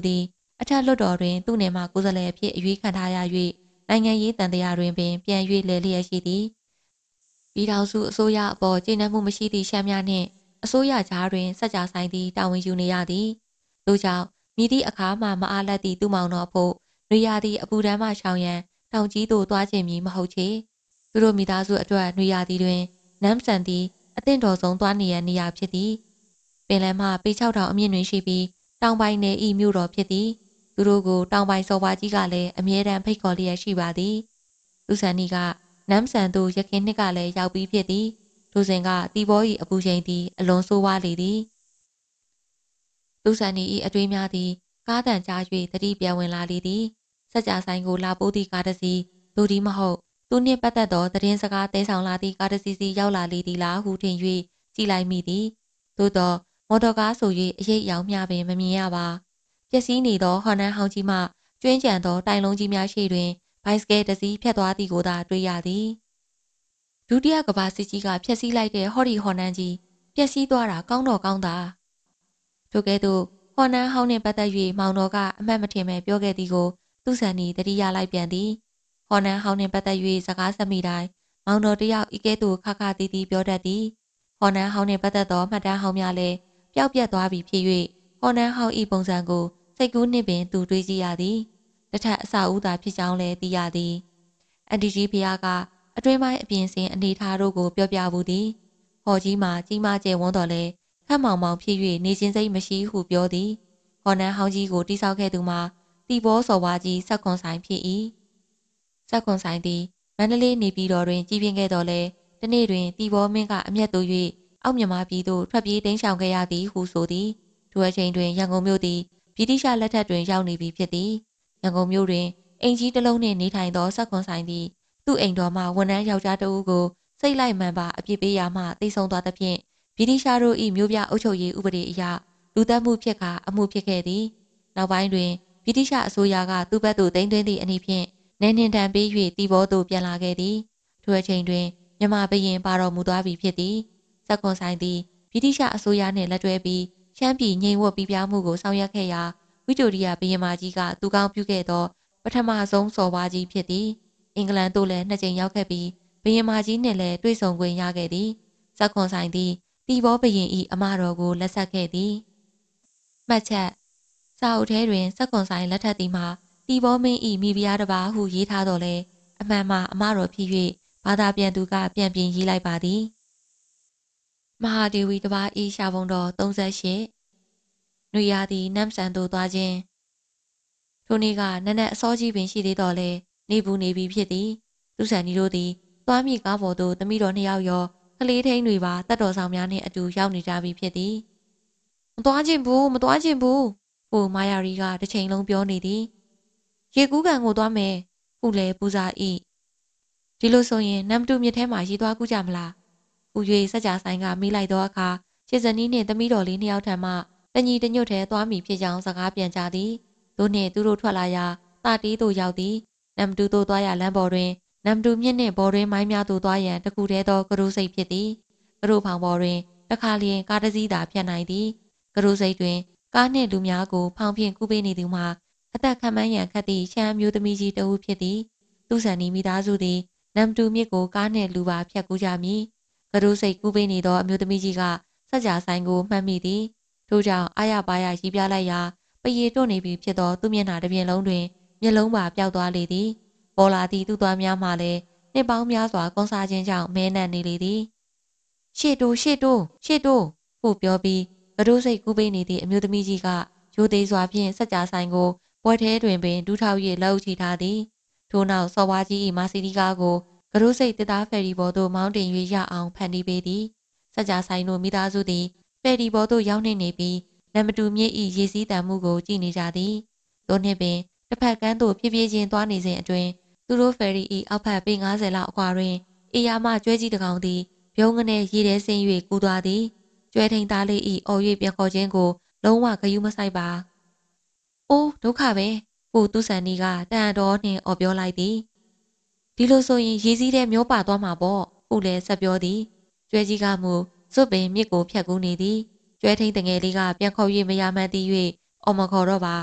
အထက်လွှတ်တော်တွင်သူ့နယ်မှကိုယ်စားလှယ်အဖြစ်အရွေးခံထားရ၍နိုင်ငံရေးတန်တရားတွင်ပင်ပြန်၍လဲလျက်ရှိသည်ပြည်ထောင်စုအစိုးရအပေါ်ကျေနပ်မှုမရှိသည့်ရှမ်းများနှင့်အစိုးရကြားတွင်စကြဆိုင်သည့်တာဝန်ယူနေရသည်ထို့ကြောင့်မည်သည့်အခါမှမအားလပ်သည့်သူ့မောင်တော်အဖို့နွေရာသီအပူဒဏ်မှရှောင်ရန်တောင်ကြီးသို့သွားခြင်းမည်မဟုတ်ချေသူတို့မိသားစုအတွက်နွေရာသီတွင်နမ်ဆန်သည်အသင့်တော်ဆုံးသွားနေရန်နေရာဖြစ်သည်ပင်လယ်မှပေခြောက်ထောင်အမြင့်တွင်ရှိပြီးတောင်ပိုင်းနယ်ဤမြို့တော်ဖြစ်သည်သူတို့ကိုတောင်ပိုင်းစော်ဘွားကြီးကလည်းအမြဲတမ်းဖိတ်ခေါ်လျက်ရှိပါသည်သူဆန်နီကနမ်ဆန်သို့ရခင်နှစ်ကလည်းရောက်ပြီးဖြစ်သည်ထိုစဉ်ကတီဘော၏အပူချိန်သည်အလွန်ဆိုးဝါးလေသည်သူဆန်နီ၏အတွေးများသည်ကားတန်ကြား၍သတိပြန်ဝင်လာလေသည်စကြဆိုင်ကိုလာပိုးသည့်ကားတစ်စီးလူဒီမဟုတ်သူနှင့်ပတ်သက်သောသတင်းစကားတဲဆောင်လာသည့်ကားတစ်စီးစီရောက်လာလေသည်လားဟုထင်၍ကြည်လိုက်မိသည်သို့သောမော်တော်ကားဆို၍အရေးအယောင်မျှပင်မမြင်ရပါပျက်စီးနေသောဟွန်နန်းဟောင်းကြီးမှကျွင်းကြံသောတိုင်လုံးကြီးများရှိတွင်ဘိုက်စကယ်တစ်စီးဖြတ်သွားသည်ကိုသာတွေ့ရသည်ဒုတိယကမ္ဘာစစ်ကြီးကဖျက်ဆီးလိုက်တဲ့ဟော်ဒီဟွန်နန်းကြီးပျက်စီးသွားတာကောင်းတော့ကောင်းတာထို့ကဲ့သို့ဟွန်နန်းဟောင်းနှင့်ပတ်သက်၍မောင်တော်ကအမှတ်မထင်ပဲပြောခဲ့သည်ကိုသူ့ဆန်နီတတိယလိုက်ပြန်သည်ဟွန်နန်းဟောင်းနှင့်ပတ်သက်၍စကားဆက်မိတိုင်းမောင်တော်တယောက်ဤကဲ့သို့ခါခါတီးတီးပြောတတ်သည်ဟွန်နန်းဟောင်းနှင့်ပတ်သက်သောမှတ်တမ်းဟောင်းများလည်းပျောက်ပြတ်သွားပြီဖြစ်၍ဟွန်နန်းဟောင်းဤပုံစံကိုစိတ်ကူးနှင့်ပင်သူတွေးကြည့်ရသည်တထက်အစာဦးသာဖြစ်ကြောင်းလည်းသိရသည်အန်တီကြီးဖျားကအတွင်းပိုင်းအပြင်စင်အနေထားတို့ကိုပြောပြဘူးသည်ဟော်ကြီးမှာကြီးမားကျယ်ဝန်းတော်လဲခက်မောင်မောင်ဖြစ်၍နေခြင်းစိတ်မရှိဟုပြောသည်ဟော်နန်းဟောင်းကြီးကိုတိဆောက်ခဲ့သူမှာတီဘောစော်ဝါကြီးဆက်ခွန်ဆိုင်ဖြစ်၏ဆက်ခွန်ဆိုင်သည်မန္တလေးနေပြည်တော်တွင်ကြီးပြင်းခဲ့တော်လဲတနေ့တွင်တီဘောမင်းကအမျက်တူ၍အောက်မြန်မာပြည်သို့ထွက်ပြေးတိမ်းရှောင်ခဲ့ရသည်ဟုဆိုသည်ထိုအချိန်တွင်ရန်ကုန်မြို့သည်ဗြိတိရှလက်ထက်တွင်ရောက်နေပြီဖြစ်သည်ရန်ကုန်မြို့တွင်အိမ်ကြီးတစ်လုံးနှင့်နေထိုင်သောဆက်ခွန်ဆိုင်သည်သူ့အိမ်တော်မှဝန်ထမ်းယောက်ျားတဦးကိုစိတ်လိုက်မှန်ပါအပြစ်ပေးရာမှတိတ်ဆုံသွားသဖြင့်ဗြိတိရှားတို့၏မြို့ပြအုပ်ချုပ်ရေးဥပဒေအရလူသတ်မှုဖြစ်ကာအမှုဖြစ်ခဲ့သည်နောက်ပိုင်းတွင်ဗြိတိရှအစိုးရကသူ့ဘက်သို့တင်သွင်းသည့်အနေဖြင့်နေနှင်တံပေး၍တီဘောသို့ပြန်လာခဲ့သည်ထိုအချိန်တွင်မြမဘရင်ပါတော်မူသွားပြီဖြစ်သည်ဆက်ခွန်ဆိုင်သည်ဗြိတိရှအစိုးရနှင့်လက်တွဲပြီးရှမ်းပြည်ငြိမ်ဝတ်ပြပြမှုကိုဆောင်ရွက်ခဲ့ရာဝီတိုရီယာဘရင်မကြီးကသူကောင်းပြုခဲ့သောပထမဆုံးစော်ဘွားကြီးဖြစ်သည်အင်္ဂလန်သို့လည်းနှစ်ကြိမ်ရောက်ခဲ့ပြီးဘရင်မကြီးနှင့်လည်းတွေ့ဆုံခွင့်ရခဲ့သည်ဆက်ခွန်ဆိုင်သည်တီဘောဘရင်၏အမတော်ကိုလက်ဆက်ခဲ့သည်မှတ်ချက်စာအုပ်ထဲတွင်ဆက်ခွန်ဆိုင်လက်ထပ်သည်မှာတီဘောမင်း၏မိဖုရားတစ်ပါးဟုရေးထားတော်လဲအမှန်မှာအမတော်ဖြစ်၍ဘာသာပြန်သူကပြန်ပြင်ရေးလိုက်ပါသည်မဟာဒေဝီတစ်ပါး၏ရှာပုံတော်သုံးဆယ့်ရှစ်နွေရာသီနမ်ဆန်သို့သွားခြင်းထိုနေ့ကနက်နက်အစောကြီးပင်ရှိသေးတော်လဲနေဘူးနေပြီဖြစ်သည်သူဆန်နီတို့သည်သွားမိကားပေါ်သို့သမီးတော်နှစ်ယောက်ရောကလေးထိန်တွေပါတက်တော်ဆောင်များနှင့်အတူရောက်နေကြပြီဖြစ်သည်မသွားခြင်းဘူးမသွားခြင်းဘူးဟိုမာယာရီကတစ်ချိန်လုံးပြောနေသည်ရေကူးကန်ကိုသွားမယ်ဟုလဲပူဇာ၏ဒီလိုဆိုရင်နမ်တူမြစ်ထဲမှာရေသွားကူးကြမလားဟူ၍စကြဆိုင်ကမိလိုက်သောအခါရှစ်ဇနီးနှင့်သမီးတော်လေးနှစ်ယောက်ထံမှတညီတညွတ်ထဲသွားမိဖြစ်ကြောင်းစကားပြန်ကြသည်တို့နှင့်သူတို့ထွက်လာရာတာတီးသို့ရောက်သည်နမ်တူသို့သွားရလမ်းပေါ်တွင်နမ်တူမြစ်နှင့်ဘော်တွင်မိုင်းများသို့သွားရန်တခုတည်းသောကရုစိတ်ဖြစ်သည်ကရုဖောင်ပေါ်တွင်တခါလျင်ကားတစ်စီးသာဖြတ်နိုင်သည်ကရုစိတ်တွင်ကားနှင့်လူများကိုဖောင်ဖြင့်ကူးပေးနေသူမှာအသက်ခံမှန်းရန်ခတ်သည့်ရှမ်းအမျိုးသမီးကြီးတဦးဖြစ်သည်သူဆန်နီမိသားစုသည်နမ်တူမြစ်ကိုကားနှင့်လူပါဖြတ်ကူးကြမည်ကရုစိတ်ကူးပေးနေသောအမျိုးသမီးကြီးကစကြဆိုင်ကိုမှတ်မိသည်ထို့ကြောင့်အာရပါရရီးပြလိုက်ရာပရီတွန့်နေပြီဖြစ်သောသူမျက်နှာတစ်ပြင်လုံးတွင်မျက်လုံးပါပျောက်သွားလေသည်ပေါ်လာသည့်သူ့သွားများမှလည်းနှစ်ပေါင်းများစွာကွန်ဆာခြင်းကြောင့်မဲနှံ့နေလေသည်ရှေ့တိုးရှေ့တိုးရှေ့တိုးဟုပြောပြီးကရုစိတ်ကူးပေးနေသည့်အမျိုးသမီးကြီးကရိုသေစွာဖြင့်စကြဆိုင်ကိုဘွက်ထဲတွင်ပင်ဒူးထောက်၍လက်အုပ်ချီထားသည်ထို့နောက်စော်ဘွားကြီး၏မာစီဒီကားကိုကရုစိတ်တစ်သားဖယ်ရီပေါ်သို့မောင်းတင်၍ရအောင်ဖန်တီးပေးသည်စကြဆိုင်တို့မိသားစုသည်ဖယ်ရီပေါ်သို့ရောက်နှင့်နေပြီးနမ်မတူမြစ်၏ရေစီးတံမှုကိုကြည့်နေကြသည်သို့နှင့်ပင်တစ်ဖက်ကမ်းသို့ဖြည်းဖြည်းချင်းသွားနေစဉ်အတွင်းသူတို့ဖယ်ရီ၏အောက်ဖက်ပေငါးဆယ်လောက်အကွာတွင်အေယာမကျွဲကြီးတစ်ကောင်သည်ပြုံးကနေရေထဲဆင်း၍ကူးသွားသည်ကျွဲထိန်သားလေး၏အော်၍ပြန်ခေါ်ခြင်းကိုလုံးဝဂယုမဆိုင်ပါအိုးဒုက္ခပဲဟိုသူဆန်နီကတန်တော်နှင့်အော်ပြောလိုက်သည်ဒီလိုဆိုရင်ရေစီးထဲမျောပါသွားမှာပေါ့ဟုလည်းဆက်ပြောသည်ကျွဲကြီးကမူဇွတ်ပင်မြစ်ကိုဖြတ်ကူးနေသည်ကျွဲထိန်တငယ်လေးကပြန်ခေါ်၍မရမှန်းသိ၍အော်မခေါ်တော့ပါ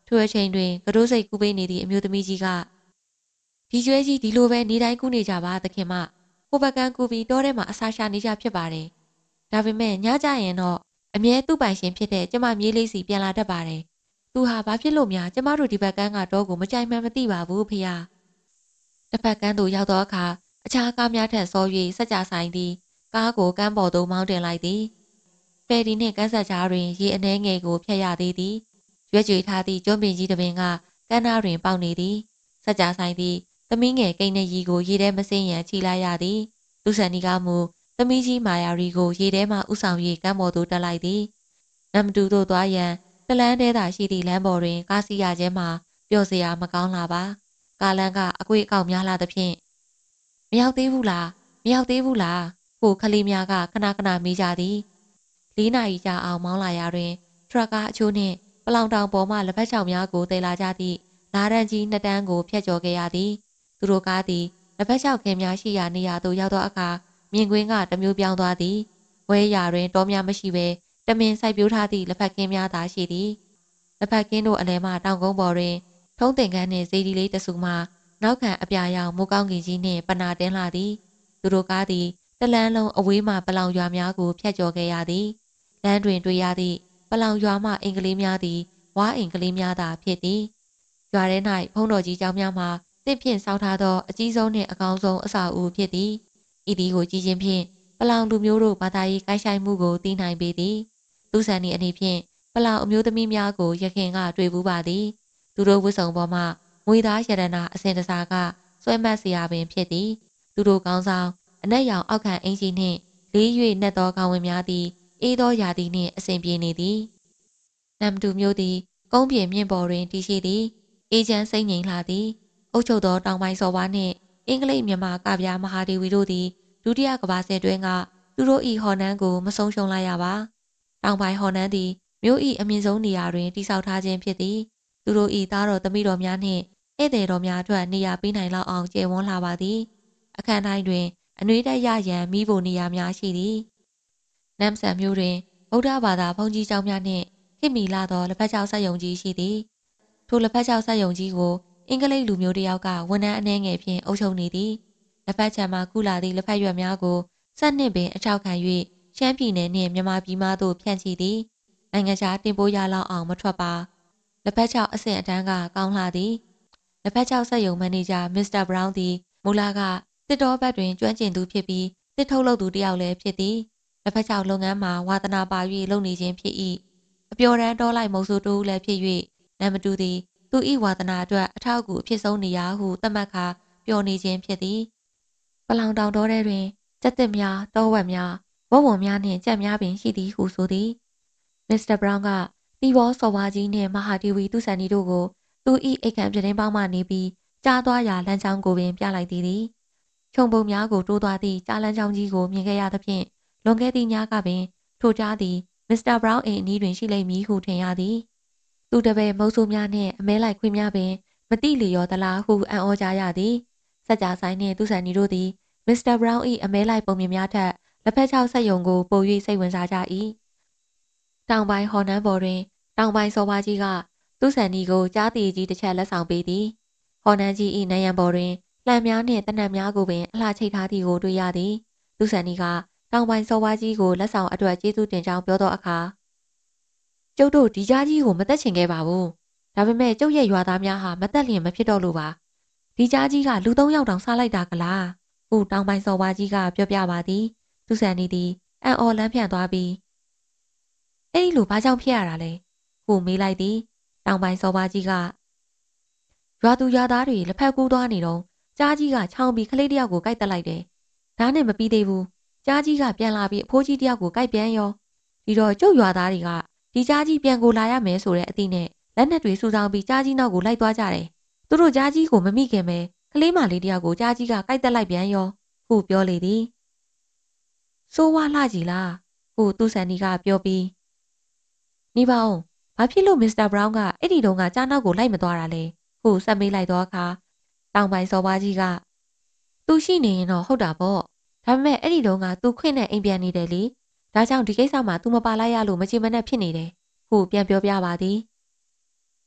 ထိုအချိန်တွင်ကတိုးစိတ်ကူးပေးနေသည့်အမျိုးသမီးကြီးကဒီကျွဲကြီးဒီလိုပဲနေတိုင်းကူးနေကြပါသခင်မကိုပကန်းကူပြီးတောထဲမှာအစာရှာနေကြဖြစ်ပါတယ်ဒါပေမဲ့ညကြရင်တော့အမြဲသူ့ပိုင်ရှင်ဖြစ်တဲ့ကျမမြေးလေးစီပြန်လာတတ်ပါတယ်သူဟာဘာဖြစ်လို့များကျမတို့ဒီဘက်ကန်းကတော့ကိုမကြိုက်မှန်းမသိပါဘူးဖေဟာတစ်ဖက်ကန်းသို့ရောက်သောအခါအခြားကားများထက်စော၍စက်ကြဆိုင်သည်ကားကိုကမ်းပေါ်သို့မောင်းတင်လိုက်သည်ဖယ်ဒီနှင့်ကန်းဆက်ကြားတွင်ရေအနှဲငယ်ကိုဖျက်ရသေးသည်ရွက်ကြွေထားသည့်ကျွန်းပင်ကြီးတစ်ပင်ကကမ်းနားတွင်ပေါက်နေသည်စက်ကြဆိုင်သည်သမီးငယ်ကိန်းနဲ့ရီကိုရေထဲမစင်းရန်ခြိလိုက်ရသည်သူဆန်နီကမူသမီးကြီးမာယာရီကိုရေထဲမှဥဆောင်၍ကမ်းပေါ်သို့တက်လိုက်သည်နမ်တူသို့သွားရန်တလန်းထဲသာရှိသည့်လမ်းပေါ်တွင်ကားစီးရခြင်းမှာပျော်စရာမကောင်းလာပါကားလမ်းကအကွေ့အကောက်များလာသဖြင့်မရောက်သေးဘူးလားမရောက်သေးဘူးလားကိုခလေးများကခဏခဏမေးကြသည်လေးနာရီကြာအောင်မောင်းလာရာတွင်ထရက်ကားအချို့နှင့်ပလောင်တောင်ပေါ်မှလက်ဖက်ချောင်များကိုတင်လာကြသည့်လာရန်ကြီးနှစ်တန်းကိုဖျက်ကျော်ခဲ့ရသည်သူတို့ကားသည်လက်ဖက်ချောင်ခင်းများရှိရာနေရာသို့ရောက်သောအခါမြင်ကွင်းကတမျိုးပြောင်းသွားသည်ဝဲရာတွင်တောများမရှိဘဲတမင်စိုက်ပျိုးထားသည့်လက်ဖက်ခင်းများသာရှိသည်လက်ဖက်ခင်းတို့အလဲမှတောင်ကုန်းပေါ်တွင်ထုံးတင်ကန်းနှင့်ဇေဒီလေးတဆူမှနောက်ခံအပြာရောင်မိုးကောင်းကင်ကြီးနှင့်ပနာတင်းလာသည်သူတို့ကားသည်တလန်းလုံးအဝေးမှပလောင်ရွာများကိုဖျက်ကျော်ခဲ့ရသည်လမ်းတွင်တွေ့ရသည့်ပလောင်ရွာမှအင်္ဂလိပ်များသည်ဝါအင်္ဂလိပ်များသာဖြစ်သည်ရွာထဲ၌ဘုံတော်ကြီးကျောင်းများမှာတစ်ဖြင့်ဆောက်ထားသောအကြီးဆုံးနှင့်အကောင်းဆုံးအဆောက်အဦဖြစ်သည်ဤသည်ကိုကြည့်ခြင်းဖြင့်ပလောင်လူမျိုးတို့ဘာသာရေးကိုင်းဆိုင်မှုကိုသိနိုင်ပေသည်သူဆန်ဤအနေဖြင့်ပလောင်အမျိုးသမီးများကိုရခင်ကတွေ့ဘူးပါသည်သူတို့ဝတ်စုံပေါ်မှငွေသားရတနာအစင်တစားကဆွဲမတ်စရာပင်ဖြစ်သည်သူတို့ကောင်းဆောင်အနက်ရောင်အောက်ခံအင်ကြီးနှင့်လေး၍နှက်သောခေါင်းဝင်များသည်အေးသောရာသီနှင့်အစဉ်ပြေနေသည်နမ်တူမျိုးသည်ကုန်းပြင်မြင့်ပေါ်တွင်တည်ရှိသည်အေးချမ်းစိမ့်ငြိမ်လာသည်အုတ်ချုပ်သောတောင်ပိုင်းစော်ဝါနှင့်အင်္ဂလိပ်မြန်မာကဗျာမဟာဒေဝီတို့သည်ဒုတိယကမ္ဘာစစ်တွင်းကသူတို့၏ဟော်နန်းကိုမဆုံးရှုံးလိုက်ရပါတောင်ပိုင်းဟော်နန်းသည်မြို့၏အမြင့်ဆုံးနေရာတွင်တည်ဆောက်ထားခြင်းဖြစ်သည်သူတို့၏သားတော်သမီးတော်များနှင့်ဧည့်သည်တော်များအတွက်နေရာပေးနိုင်လောက်အောင်ကျယ်ဝန်းလာပါသည်အခမ်းတိုင်းတွင်အနှွေးတက်ရရန်မိဖို့နေရာများရှိသည်နမ်ဆန်မြို့တွင်ဗုဒ္ဓဘာသာဘုန်းကြီးကျောင်းများနှင့်ခေတ်မီလာသောလက်ဖက်ချောက်ဆက်ယုံကြီးရှိသည်ထိုလက်ဖက်ချောက်ဆက်ယုံကြီးကိုအင်္ဂလိပ်လူမျိုးတစ်ယောက်ကဝန်ထမ်းအနှဲငယ်ဖြင့်အုပ်ချုပ်နေသည်လက်ဖက်ချံမှကုလာသည့်လက်ဖက်ရွက်များကိုစက်နှင့်ပင်အထောက်ခံ၍ရှမ်းပြည်နယ်နှင့်မြန်မာပြည်မှသို့ဖြန့်ချီသည်နိုင်ငံခြားတင်ပို့ရလောက်အောင်မထွက်ပါလက်ဖက်ချောက်အဆင့်အတန်းကကောင်းလာသည်လက်ဖက်ချောက်ဆက်ယုံမန်နေဂျာမစ္စတာဘရောင်းသည်မူလာကတစ်တော်ဘက်တွင်ကျွမ်းကျင်သူဖြစ်ပြီးတစ်ထုတ်လုပ်သူတစ်ယောက်လည်းဖြစ်သည်လက်ဖက်ချောက်လုပ်ငန်းမှာဝါသနာပါ၍လုပ်နေခြင်းဖြစ်၏အပျော်တမ်းတော်လိုက်မုတ်ဆိုးတူလည်းဖြစ်၍နံမတူသည်သူ၏ဝါသနာအတွက်အထောက်အကူအဖြစ်ဆုံးနေရာဟုသတ်မှတ်ခါပျော်နေခြင်းဖြစ်သည်ပလောင်တောင်တော်ထဲတွင်ကြက်သစ်များတောဝက်များဝက်ဝံများနှင့်ကြက်များပင်ရှိသည်ဟုဆိုသည်မစ္စတာဘရောင်းကတီဘောစော်ဝါကြီးနှင့်မဟာဒေဝီသူဆန်နီတို့ကိုသူ၏အိတ်ခံပြတင်းပေါင်းမှနေပြီးကြားသွားရာလမ်းကြောင်းကိုပင်ပြလိုက်သည်သည်ခြုံပုံများကိုတိုးသွားသည့်ကြားလမ်းကြောင်းကြီးကိုမြင်ခဲ့ရသဖြင့်လွန်ခဲ့သည့်ညကပင်ထိုကြားသည်မစ္စတာဘရောင်းအိမ်အနီးတွင်ရှိလိမ့်မည်ဟုထင်ရသည်သူတပည့်မုတ်ဆိုးများနှင့်အမဲလိုက်ခွေးများပင်မတိလျော်သလားဟုအံ့ဩကြရသည်စက်ကြဆိုင်နှင့်သူဆန်နီတို့သည်မစ္စတာဘရောင်း၏အမဲလိုက်ပုံမြင်များထက်လက်ဖက်ချောက်ဆက်ယုံကိုပို၍စိတ်ဝင်စားကြ၏တောင်ပိုင်းဟော်နန်းပေါ်တွင်တောင်ပိုင်းစော်ပါကြီးကသူဆန်နီကိုကြားတီကြီးတစ်ချက်လက်ဆောင်ပေးသည်ဟော်နန်းကြီး၏နံရံပေါ်တွင်လှံများနှင့်တနက်များကိုပင်အလှချိတ်ထားသည်ကိုတွေ့ရသည်သူဆန်နီကတောင်ပိုင်းစော်ပါကြီးကိုလက်ဆောင်အတွက်ကျေးဇူးတင်ကြောင်းပြောသောအခါကျုပ်တို့ဒီကြားကြီးကိုမသက်ချင်ခဲ့ပါဘူးဒါပေမဲ့ကျုပ်ရဲ့ရွာသားများဟာမသက်လျင်မဖြစ်တော့လို့ပါဒီကြားကြီးကလူသုံးယောက်တောင်စားလိုက်တာကလားဟုတောင်ပိုင်းစော်ပါကြီးကပြောပြပါသည်သူဆန်နီသည်အံ့ဩလန်းဖြန့်သွားပြီးအဲ့ဒီလိုဘာကြောင့်ဖြစ်ရတာလဲဟုမေးလိုက်သည်တောင်ပိုင်းစော်ပါကြီးကရွာသူရွာသားတွေလက်ဖက်ကူးသွားနေတော့ကြားကြီးကချောင်းပြီးကလေးတယောက်ကိုကိုက်တက်လိုက်တယ်ဒါနဲ့မပြီးသေးဘူးကြားကြီးကပြန်လာပြီးအဖိုးကြီးတယောက်ကိုကိုက်ပြန်ရောဒီတော့ကျုပ်ရွာသားတွေကဒီကြားကြီးပြန်ကိုလာရမယ်ဆိုတဲ့အသည့်နဲ့လက်နက်တွေစူဆောင်းပြီးကြားကြီးနောက်ကိုလိုက်သွားကြတယ်သူတို့ကြားကြီးကိုမမိခင်ပဲကလေးမလေးတယောက်ကိုကြားကြီးကကိုက်တက်လိုက်ပြန်ရောဟုပြောလေသည်ဆိုးဝါးလှကြီးလားဟုသူဆန်နီကပြောပြီးနေပါဦးဘာဖြစ်လို့မစ္စတာဘရောင်းကအဲ့ဒီတုန်းကကြားနောက်ကိုလိုက်မသွားတာလဲဟုဆက်မေးလိုက်သောအခါတောင်ပိုင်းစော်ပါကြီးကသူရှိနေရင်တော့ဟုတ်တာပေါ့ဒါပေမဲ့အဲ့ဒီတုန်းကသူခွင့်နဲ့အိမ်ပြန်နေတယ်လေဒါကြောင့်ဒီကိစ္စမှာသူမပါလိုက်ရလို့မချင်မနဲ့ဖြစ်နေတယ်ဟုပြန်ပြောပြပါသည်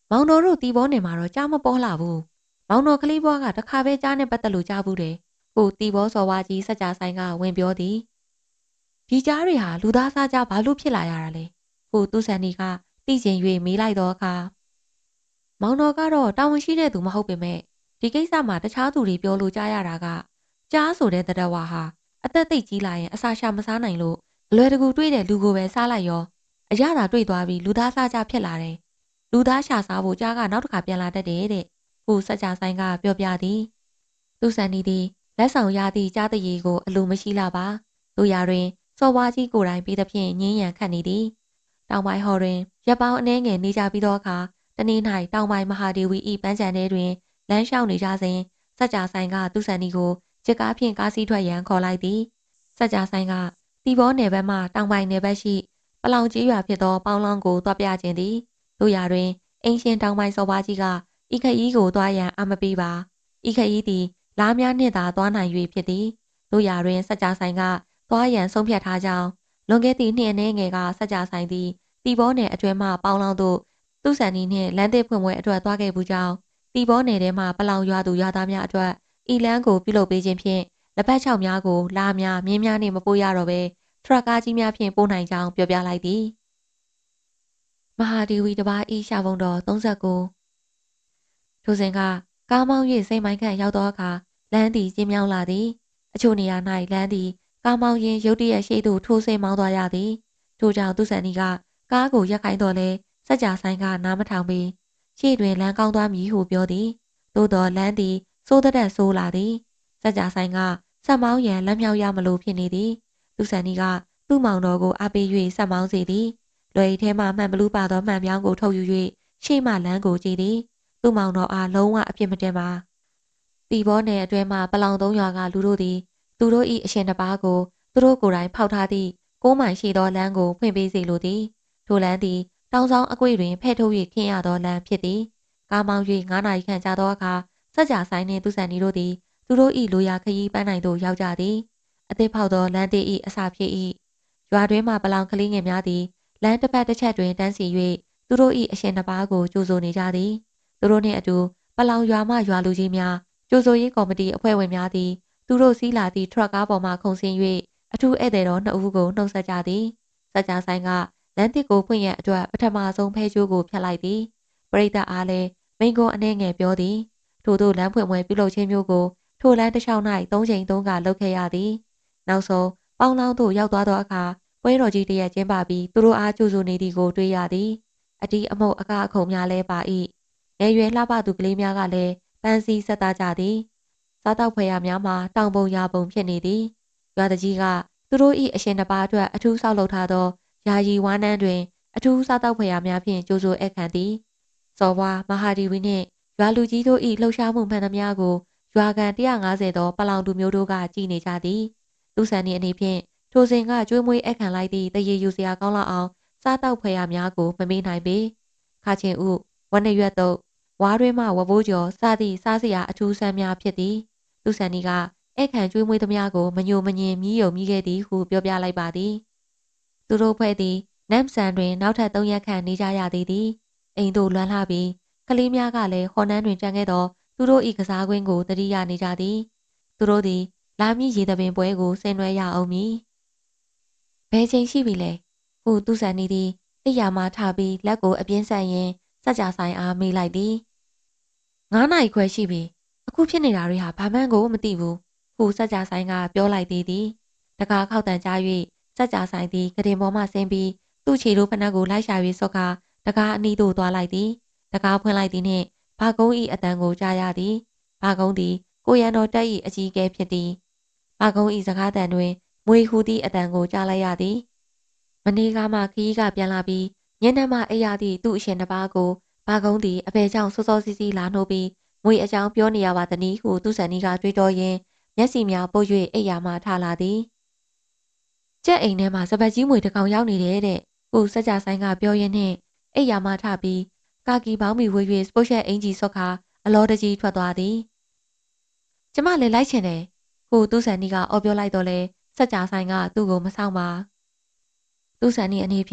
မောင်တော်တို့တီဘောနယ်မှာတော့ကြားမပေါ်လာဘူးမောင်တော်ကလေးဘွားကတခါပဲကြားနဲ့ပတ်သက်လို့ကြားဘူးတယ်ဟိုတီဘောစော်ဝါကြီးစကြဆိုင်ကဝင်ပြောသည်ဒီကြားတွေဟာလူသားစားကြားဘာလို့ဖြစ်လာရတာလဲဟိုသူဆန်နီကသိကျင်၍မေးလိုက်တော့အခါမောင်တော်ကတော့တာဝန်ရှိတဲ့သူမဟုတ်ပေမဲ့ဒီကိစ္စမှာတခြားသူတွေပြောလို့ကြားရတာကကြားဆိုတဲ့တရဝါဟာအသက်သိပ်ကြီးလာရင်အစာရှာမစားနိုင်လို့အလွယ်တကူတွေ့တဲ့လူကိုပဲစားလိုက်ရောအရသာတွေ့သွားပြီးလူသားစားကြားဖြစ်လာတယ်လူသားရှာစားဖို့ကြားကနောက်တစ်ခါပြန်လာတတ်တယ်တဲ့ဟိုစကြဆိုင်ကပြောပြသည်သူဆန်နီသည်လက်ဆောင်ရသည့်ကြားတရေကိုအလိုမရှိလာပါတို့ရာတွင်စော်ဝါကြီးကိုယ်တိုင်ပြီးသဖြင့်ငင်းရန်ခတ်နေသည်တောင်ပိုင်းဟော်တွင်ရပ်ပေါင်းအနှဲငယ်နေကြပြီးသောအခါတနေ့၌တောင်ပိုင်းမဟာဒေဝီ၏ပန်းချံထဲတွင်လမ်းလျှောက်နေကြစဉ်စကြဆိုင်ကသူဆန်နီကိုချစ်ကားဖြင့်ကားစီးထွက်ရန်ခေါ်လိုက်သည်စကြဆိုင်ကတီဘောနယ်ဘက်မှတောင်ပိုင်းနယ်ဘက်ရှိပလောင်ကြီးရွာဖြစ်သောပေါင်းလောင်းကိုတွားပြခြင်းသည်တို့ရာတွင်အင်းရှင်တောင်ပိုင်းစော်ဝါကြီးကဤခရီးကိုတွားရန်အမပေးပါဤခရီးသည်လားများနှင့်သာတွားနိုင်၍ဖြစ်သည်တို့ရာတွင်စကြဆိုင်ကတွားရန်ဆုံးဖြတ်ထားကြောင်းလွန်ခဲ့သည့်နှစ်အနည်းငယ်ကစကြဆိုင်သည်တီဘောနယ်အတွင်းမှပေါင်းလောင်းသို့သူဆန်နီနှင့်လမ်းသစ်ဖွင့်ပွဲအတွက်သွားခဲ့ပူကြောင်းတီဘောနယ်ထဲမှပလောင်ရွာသူရွာသားများအတွက်ဤလမ်းကိုပြုလုပ်ပေးခြင်းဖြင့်လက်ပတ်ချောက်များကိုလာများမြင်းများနှင့်မပို့ရတော့ဘဲထရက်ကားကြီးများဖြင့်ပို့နိုင်ကြောင်းပြောပြလိုက်သည်မဟာဒေဝီတပါးဤရှာပုံတော်၃၉ထိုစဉ်ကကားမောင်း၍စိတ်မိုင်းခန့်ရောက်သောအခါလမ်းသည်ကျင်းမြောင်းလာသည်အချို့နေရာ၌လမ်းသည်ကားမောင်းရင်းရုတ်တရက်ရှိသို့ထိုးဆင်းမောင်းသွားရသည်ထို့ကြောင့်သူဆန်နီကကားကိုရက်ခိုင်းတော်လဲစကြဆိုင်ကနားမထောင်ပြီးရှေ့တွင်လမ်းကောင်းသွားမည်ဟုပြောသည်သို့တော်လမ်းသည်စိုးတဲ့ဆိုးလာသည်စကြဆိုင်ကဆက်မောင်းရန်လက်မြောက်ရမလို့ဖြစ်နေသည်သူဆန်နီကသူ့မောင်တော်ကိုအားပေး၍ဆက်မောင်းစေသည်လွယ်ထဲမှမှန်ဘလူးပါသောမှန်ပြောင်းကိုထုတ်ယူ၍ရှေ့မှလမ်းကိုကြည့်သည်သူ့မောင်တော်အားလုံးဝအပြစ်မတင်ပါတီဘောနယ်အတွင်းမှပလောင်သုံးရွာကလူတို့သည်သူတို့၏အရှင်တစ်ပါးကိုသူတို့ကိုယ်တိုင်ဖောက်ထားသည့်ကိုးမိုင်ရှိသောလမ်းကိုဖွင့်ပေးစေလိုသည်ထိုလမ်းသည်တောင်ဆောင်အကွေ့တွင်ဖဲ့ထုတ်၍ခင်းရသောလမ်းဖြစ်သည်ကားမောင်း၍ငါးနာရီခန့်ကြာသောအခါစကြဆိုင်နှင့်သူဆန်နီတို့သည်သူတို့၏လိုရာခရီးပန်းနိုင်သို့ရောက်ကြသည်အသစ်ဖောက်သောလမ်းသည်၏အစာဖြစ်၏ရွာတွင်မှပလောင်ကလေးငယ်များသည်လမ်းတစ်ဖက်တစ်ချက်တွင်တန်းစီ၍သူတို့၏အရှင်တစ်ပါးကိုကြိုဆိုနေကြသည်သူတို့နှင့်အတူပလောင်ရွာမှရွာလူကြီးများကြိုဆိုရေးကော်မတီအဖွဲ့ဝင်များသည်သူတို့စီးလာသည့်ထရက်ကားပေါ်မှခုန်ဆင်း၍အထူးဧည့်သည်တော်နှစ်ဦးကိုနှုတ်ဆက်ကြသည်စကြဆိုင်ကလမ်းတစ်ကိုဖွင့်ရန်အတွက်ပထမဆုံးဖဲကျိုးကိုဖျက်လိုက်သည်ပရိသတ်အားလည်းမိန်ကွန်းအနှဲငယ်ပြောသည်ထို့သောလမ်းဖွင့်ပွဲပြုလုပ်ခြင်းမျိုးကိုထိုလမ်းတစ်လျှောက်၌သုံးချိန်သုံးခါလုပ်ခဲ့ရသည်နောက်ဆုံးပေါင်းလောင်းသို့ရောက်သွားသောအခါပွဲတော်ကြီးတရက်ကျင်းပပြီးသူတို့အားကြိုဆိုနေသည်ကိုတွေ့ရသည်အတီးအမုတ်အကားအခုံများလည်းပါ၏ငယ်ရွယ်လှပသူကလေးများကလည်းပန်းစည်းဆက်သားကြသည်စားတောက်ဖွယ်ရများမှာတောင်ပုံရာပုံဖြစ်နေသည်ရွာတကြီးကသူတို့၏အရှင်တစ်ပါးအတွက်အထူးဆောက်လုပ်ထားသောယာယီဝမ်းနန်းတွင်အထူးစားတောက်ဖွယ်ရများဖြင့်ကြိုဆိုဧည့်ခံသည်စော်ဘွားမဟာဒီဝီနှင့်ရွာလူကြီးတို့၏လှုပ်ရှားမှုမှန်သမျှကိုရွာကန်၁၅၀သောပလောင်သူမျိုးတို့ကကြည်နေကြသည်သူဆန်၏အနေဖြင့်ထိုစဉ်ကကျွေးမွေးဧည့်ခံလိုက်သည့်တရေယူစရာကောင်းလောက်အောင်စားတောက်ဖွယ်ရများကိုမမေ့နိုင်ပေခါချင်းဥဝနရွက်တုပ်ဝါးတွင်းမှဝဘိုးကျော်စသည့်စားစရာအထူးဆန်းများဖြစ်သည်သူဆန်နီကဧည့်ခံကျွေးမွေးသမျှကိုမညိုမညင်မြည်ယုံမြည်ခဲ့သည်ဟုပြောပြလိုက်ပါသည်သူတို့ဖွဲ့သည်နမ်ဆန်တွင်နောက်ထပ်သုံးရက်ခန့်နေကြရသေးသည်အိမ်တို့လွမ်းလှပြီးကလေးများကလည်းဟော်နန်းတွင်ကြံခဲ့သောသူတို့၏ကစားကွင်းကိုတတိယနေကြသည်သူတို့သည်လာမည့်ရေသပင်ပွဲကိုဆင်နွှဲရအောင်မည်ဘယ်ချိန်ရှိပြီလဲဟုသူဆန်နီသည်အိယာမှထပြီးလက်ကိုအပြင်းဆက်ရင်းစကြဆိုင်အားမေးလိုက်သည်ငါးနာရီခွဲရှိပြီအခုဖြစ်နေတာတွေဟာဘာမှန်းကိုမသိဘူးဟုစကြဆိုင်ကပြောလိုက်သေးသည်တကားခောက်တန်ကြား၍စကြဆိုင်သည်ကတင်ပေါ်မှဆင်းပြီးသူ့ခြေတို့ဖနက်ကိုလိုက်ရှာ၍စော့ကာတကားအနီးသို့သွားလိုက်သည်တကားဖွင့်လိုက်သည်နှင့်ဘာကုန်း၏အတန်ကိုကြားရသည်ဘာကုန်းသည်ကိုရန်တော်တက်၏အကြီးအကဲဖြစ်သည်ဘာကုန်း၏စကားတန်တွင်မွေဟူသည့်အတန်ကိုကြားလိုက်ရသည်မနေ့ကမှခရီးကပြန်လာပြီးညနေမှအိပ်ရသည့်သူ့အရှင်တစ်ပါးကိုဘာကုန်းသည်အဖေကြောင့်စောစောစီးစီးလာနှုတ်ပြီးငွေအကြောင်းပြောနေရပါသည်နီဟုသူ့ဆန်နီကတွေးတောရင်းမျက်စီများပုတ်၍အိပ်ယာမှထလာသည်ကျက်အိမ်ထဲမှာစပတ်ကြီးမွေတစ်ကောင်ရောက်နေတယ်တဲ့ဟုစကြဆိုင်ကပြောရင်းနှင့်အိပ်ယာမှထပြီးကာကီပေါင်းမီဝေး၍စပုတ်ရှက်အင်ဂျီဆော့ခါအလောတကြီးထွက်သွားသည်ကျမလည်းလိုက်ချင်တယ်ဟုသူ့ဆန်နီကအော်ပြောလိုက်တော့လဲစကြဆိုင်ကသူ့ကိုမဆောင်ပါသူ့ဆန်နီအနေဖြင့်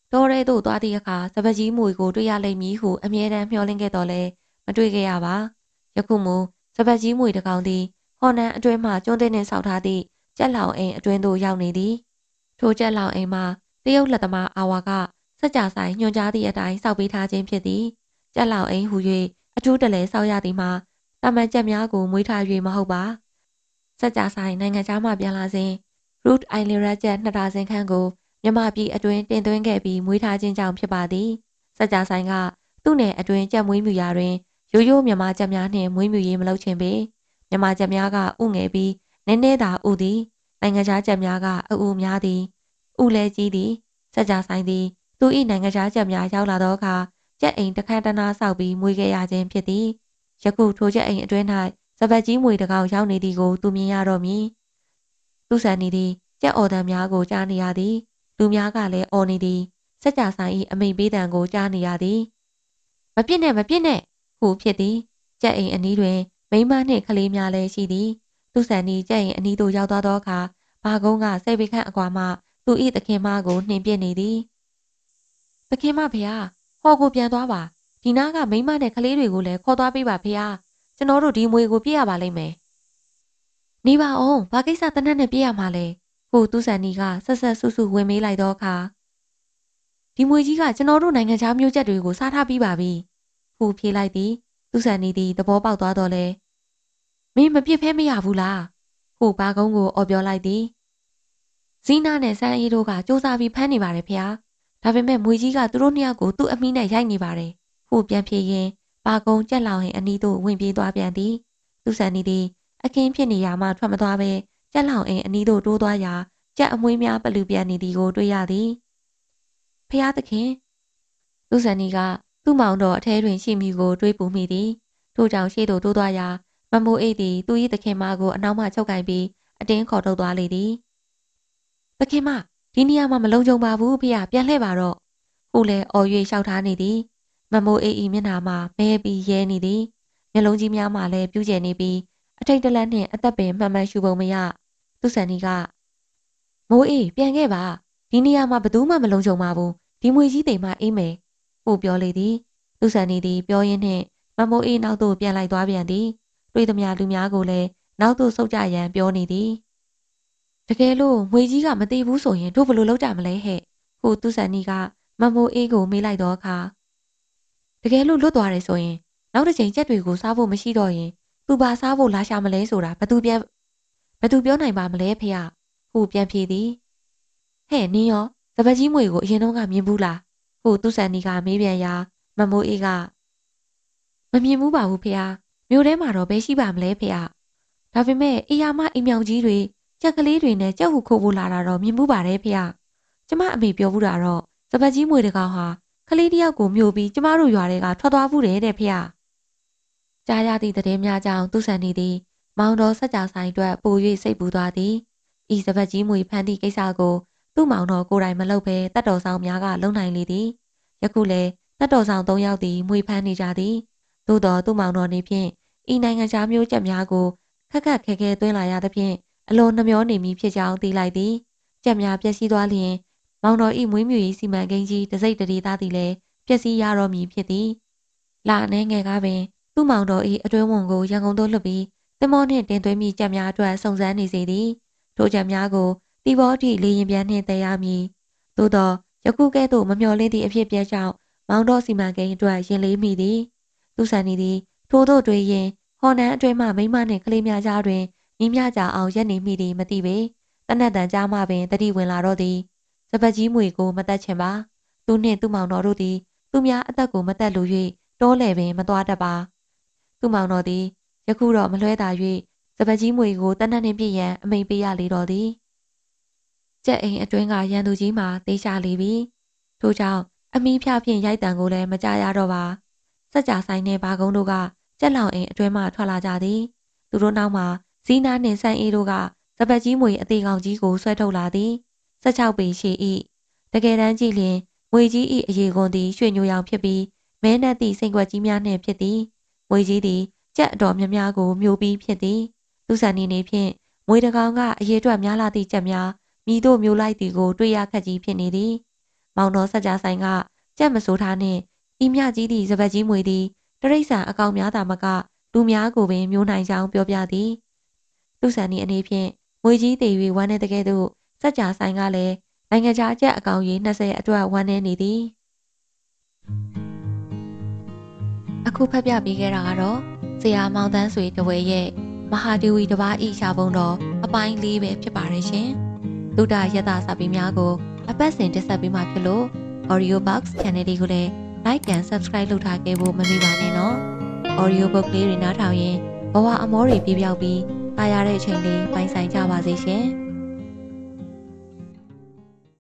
တောထဲသို့သွားသည့်အခါစပတ်ကြီးမွေကိုတွေ့ရလိမ့်မည်ဟုအမြဲတမ်းမျှော်လင့်ခဲ့တော်လဲမတွေ့ခဲ့ရပါယခုမူစပတ်ကြီးမွေတစ်ကောင်သည်ဟော်နန်အတွင်းမှကျွန်းသိန်းနှင့်ဆောက်ထားသည့်ကြက်လောင်အိမ်အတွင်းသို့ရောက်နေသည်ထိုကြက်လောင်အိမ်မှာတရုတ်လက်သမားအာဝါကစက်ကြဆိုင်ညွှန်ကြားသည့်အတိုင်းစောက်ပေးထားခြင်းဖြစ်သည်ကြက်လောင်အိမ်ဟူ၍အထူးတလဲစောက်ရသည်မှာတာမန်ကြက်များကိုမွေးထား၍မဟုတ်ပါစက်ကြဆိုင်နိုင်ငံခြားမှပြန်လာစဉ် Root Island ရက်ကျက်နှစ်ဒါဇင်ခန့်ကိုမြမပြည်အတွင်းတင်သွင်းခဲ့ပြီးမွေးထားခြင်းကြောင့်ဖြစ်ပါသည်စက်ကြဆိုင်ကသူ့နယ်အတွင်းကြက်မွေးမြူရာတွင်ရိုးရိုးမြမကြက်များနှင့်မွေးမြူရေးမလုပ်ချင်ပေမြမကြက်များကဥငယ်ပြီးနည်းနည်းသာဥသည်နိုင်ငံခြားကြက်များကအူများသည်ဥလဲကြီးသည်စက်ကြဆိုင်သည်သူ၏နိုင်ငံခြားကြက်များရောက်လာသောအခါကြက်အိမ်တခန်းတနားဆောက်ပြီးမွေးခဲ့ရခြင်းဖြစ်သည်ယခုထိုကြက်အိမ်အတွင်း၌စပတ်ကြီးမွေတစ်ကောင်ရောက်နေသည်ကိုသူမြင်ရတော့မည်သူဆန်နေသည်ကြက်အော်တန်များကိုကြားနေရသည်လူများကလည်းအော်နေသည်စက်ကြဆိုင်၏အမိန်ပေးတံကိုကြားနေရသည်မပြစ်နဲ့မပြစ်နဲ့ဟုဖြစ်သည်ကြက်အိမ်အနီးတွင်မိန်းမနှင့်ကလေးများလည်းရှိသည်သူဆန်သည်ကြက်အိမ်အနီးသို့ရောက်သွားသောအခါဘာကုန်းကဆယ်ပေခန့်အကွာမှသူ၏သခင်မကိုနှင်ပစ်နေသည်သခင်မဖေဟာဟော်ကိုပြန်သွားပါဒီနားကမိန်းမနဲ့ကလေးတွေကိုလည်းခေါ်သွားပေးပါဖေဟာကျွန်တော်တို့ဒီမွေကိုပြည့်ရပါလိမ့်မယ်နေပါအောင်ဘာကိစ္စတနက်နဲ့ပြည့်ရမှာလဲဟုသူဆန်နီကဆက်ဆက်ဆုစုဝင်မေးလိုက်သောအခါဒီမွေကြီးကကျွန်တော်တို့နိုင်ငံခြားမျိုးချက်တွေကိုစားထားပြီးပါပြီဟုဖြေလိုက်သည်သူဆန်နီသည်သဘောပေါက်သွားတော့လေမင်းမပြစ်ဖဲမရဘူးလားဟုဘာကုန်းကိုအော်ပြောလိုက်သည်ဇီနာနဲ့ဆန်းအေးတို့ကစူးစမ်းပြီးဖမ်းနေပါတယ်ဖေ။ဒါပေမဲ့မွေကြီးကသူတို့နှစ်ယောက်ကိုသူ့အမိနဲ့ရိုက်နေပါတယ်။ဟုပြန်ပြေးရင်ဘာကုန်းကြက်လောင်ရင်အနီးသို့ဝင်ပြေးသွားပြန်သည်။သူဆန်နီသည်အခင်းဖြစ်နေရမှထွက်မသွားပဲကြက်လောင်အိမ်အနီးသို့တိုးသွားရာကြက်အမွှေးများပလူပြန်နေသည်ကိုတွေ့ရသည်။ဖျားသခင်သူဆန်နီကသူ့မောင်တော်အထဲတွင်ရှိမိကိုတွေးပူမိသည်။ထို့ကြောင့်ရှေ့သို့တိုးသွားရာမမိုးအိတ်သည်သူ၏သခင်မကိုအနောက်မှချုပ်ကင်ပြီးအတင်းခေါ်ထုတ်သွားလေသည်။သခင်မဒီနေရာမှာမလုံခြုံပါဘူးဖေ။ပြန်လှည့်ပါတော့။ဟုလည်းအော်၍လျှောက်ထားနေသည်။မမိုးအိတ်၏မျက်နှာမှာမဲပြီးရဲနေသည်။မျက်လုံးကြီးများမှလည်းပြူးကျယ်နေပြီးအထိတ်တလန့်နှင့်အသက်ပင်မှန်မှန်ရှူပုံမရ။သူဆန်နီကမိုးအေးပြန်ခဲ့ပါဒီနေရာမှာဘယ်သူမှမလုံခြုံပါဘူးဒီမွေကြီးတိမ်မှအေးမယ်။ဟုပြောလေသည်။သူဆန်နီသည်ပြောရင်းနှင့်မမိုးအေးနောက်သို့ပြန်လိုက်သွားပြန်သည်။တွေ့သမျှလူများကိုလည်းနောက်သို့ဆုတ်ကြရန်ပြောနေသည်။တကယ်လို့မွေကြီးကမသေးဘူးဆိုရင်တို့ဘယ်လိုလုပ်ကြမလဲဟဲ့ဟုသူဆန်နီကမမိုးအေးကိုမေးလိုက်တော့အခါတကယ်လို့လွတ်သွားတယ်ဆိုရင်နောက်တစ်ချိန်ကြက်တွေကိုစားဖို့မရှိတော့ရင်သူပါစားဖို့လာရှာမလဲဆိုတာဘသူပြန်ဘသူပြောနိုင်ပါမလဲဖေ။ဟုပြန်ဖြေသည်ဟဲ့နင်းရောစပတ်ကြီးမွေကိုအရင်တော့ကမြင်ဘူးလားဟုသူဆန်နီကမေးပြန်ရာမမိုးအေးကမမြင်ဘူးပါဘူးဖေ။မြို့ထဲမှာတော့ဘယ်ရှိပါမလဲဖေ။ဒါပေမဲ့အေးရမအိမ်မြောင်ကြီးတွေကြက်ကလေးတွေနဲ့ကြက်ဟုခိုးဖို့လာတာတော့မြင်မှုပါတယ်ဖေ။ကျမအမေပြောဘူးတာတော့စပတ်ကြီးမွေတကောင်ဟာကလေးတယောက်ကိုမျိုးပြီးကျမတို့ရွာတွေကထွက်သွားဘူးတယ်တဲ့ဖေ။ကြားရသည့်သတင်းများကြောင့်သူဆန်နေသည်မောင်တော်ဆက်ကြဆိုင်အတွက်ပို၍စိတ်ပူသွားသည်။ဤစပတ်ကြီးမွေဖမ်းသည့်ကိစ္စကိုသူ့မောင်တော်ကိုယ်တိုင်မလုပ်ဘဲတတ်တော်ဆောင်များကလုံနိုင်လေသည်။ယခုလည်းတတ်တော်ဆောင်သုံးယောက်သည်မွေဖမ်းနေကြသည်။သို့တော်သူ့မောင်တော်နေဖြင့်ဤနိုင်ငံခြားမျိုးချက်များကိုခက်ခက်ခဲခဲသွင်းလာရသဖြင့်အလွန်နှမျောနေမည်ဖြစ်ကြောင်းသိလိုက်သည်။ကြက်များပျက်စီးသွားလျင်မောင်တော်၏မွေးမြူရေးစီမံကိန်းကြီးတစိမ့်တရေသားသည်လည်းပျက်စီးရတော့မည်ဖြစ်သည်။လာအနေငယ်ကားပင်သူ့မောင်တော်၏အတွင်းဝန်ကိုရန်ကုန်သို့လွှတ်ပြီးသင်္ဘောနှင့်တင်သွင်းမိကြက်များအတွက်စုံစမ်းနေစေသည်။ထိုကြက်များကိုတီဘောအထိလေရင်ပြန်နှင့်တည်ရမည်။သို့သောယခုကဲ့သို့မမျှော်လင့်သည့်အဖြစ်ပြက်ကြောင့်မောင်တော်စီမံကိန်းအတွက်ရင်လေးမိသည်။သူဆန်နေသည်ထို့သို့တွေးရင်ဟော်နန်းအတွင်းမှမိမနှင့်ကလေးများကြားတွင်မြင်းများကြအောင်ရက်နေမိသည်မသိပေတနက်တန်ကြားမှပင်တတိဝင်လာတော့သည်စပတ်ကြီးမွေကိုမတက်ချင်ပါသူနှင့်သူ့မောင်တော်တို့သည်သူများအသက်ကိုမတက်လို့၍တောလေပင်မသွားတတ်ပါသူ့မောင်တော်သည်ယခုတော့မလွှဲသာ၍စပတ်ကြီးမွေကိုတနက်နှင့်ပြည့်ရန်အမိန်ပေးရလေတော့သည်ကြက်အိမ်အတွင်းကရန်သူကြီးမှတေးချလေပြီထို့ကြောင့်အမီးဖြာဖြင့်ရိုက်တံကိုလည်းမကြရတော့ပါစက်ကြဆိုင်နှင့်ဘာကုန်းတို့ကကြက်လောင်အိမ်အတွင်းမှထွက်လာကြသည်သူတို့နောက်မှာဇီးနာနှင့်ဆန်းအေးတို့ကစပတ်ကြီးမွေအသေးကောင်ကြီးကိုဆွဲထုတ်လာသည်ဆယ့်ခြောက်ပေရှည်၏တကယ်တမ်းကြည့်လျင်မွေကြီး၏အရေခွန်သည်ရွှေညိုရောင်ဖြစ်ပြီးမဲနှက်သည့်စိန်ကွက်ကြီးများနှင့်ဖြစ်သည်မွေကြီးသည်ကြက်အတော်များများကိုမျိုးပြီးဖြစ်သည်သူဆန်နေနေဖြင့်မွေတကောင်ကအရေအတွက်များလာသည့်ကြက်များမိတို့မျိုးလိုက်သည်ကိုတွေ့ရခက်ကြီးဖြစ်နေသည်မောင်တော်စัจ जा ဆိုင်ကကြက်မစိုးထားနှင့်ဤမြကြီးသည့်စပတ်ကြီးမွေသည်တရိษံအကောင်များသာမကလူများကိုပင်မျိုးနိုင်ကြောင်းပြောပြသည်သူဆန်ဤအနေဖြင့်မွေကြီးသေး၍ဝမ်းနေတကဲ့သို့စัจ जा ဆိုင်ကလည်းနိုင်ငံခြားကြက်အကောင်ရေနှစ်ဆယ်အတွက်ဝမ်းနေနေသည်အခုဖတ်ပြပေးခဲ့တာကတော့ဆရာမောင်တန်းဆွေတဝဲရဲ့မဟာဒေဝီတစ်ပါးဤရှာပုံတော်အပိုင်းလေးပဲဖြစ်ပါတယ်ရှင်သုဒ္ဓယတစာပေများကိုအပတ်စဉ်တင်ဆက်ပေးမှာဖြစ်လို့ Audio Box Channel လေးကိုလည်း Like and Subscribe လုပ်ထားခဲ့ဖို့မမေ့ပါနဲ့နော် Audio Book လေးတွေနားထောင်ရင်ဘဝအမောတွေပြေပြောက်ပြီးအားရတဲ့အချိန်လေးပိုင်ဆိုင်ကြပါစေရှင်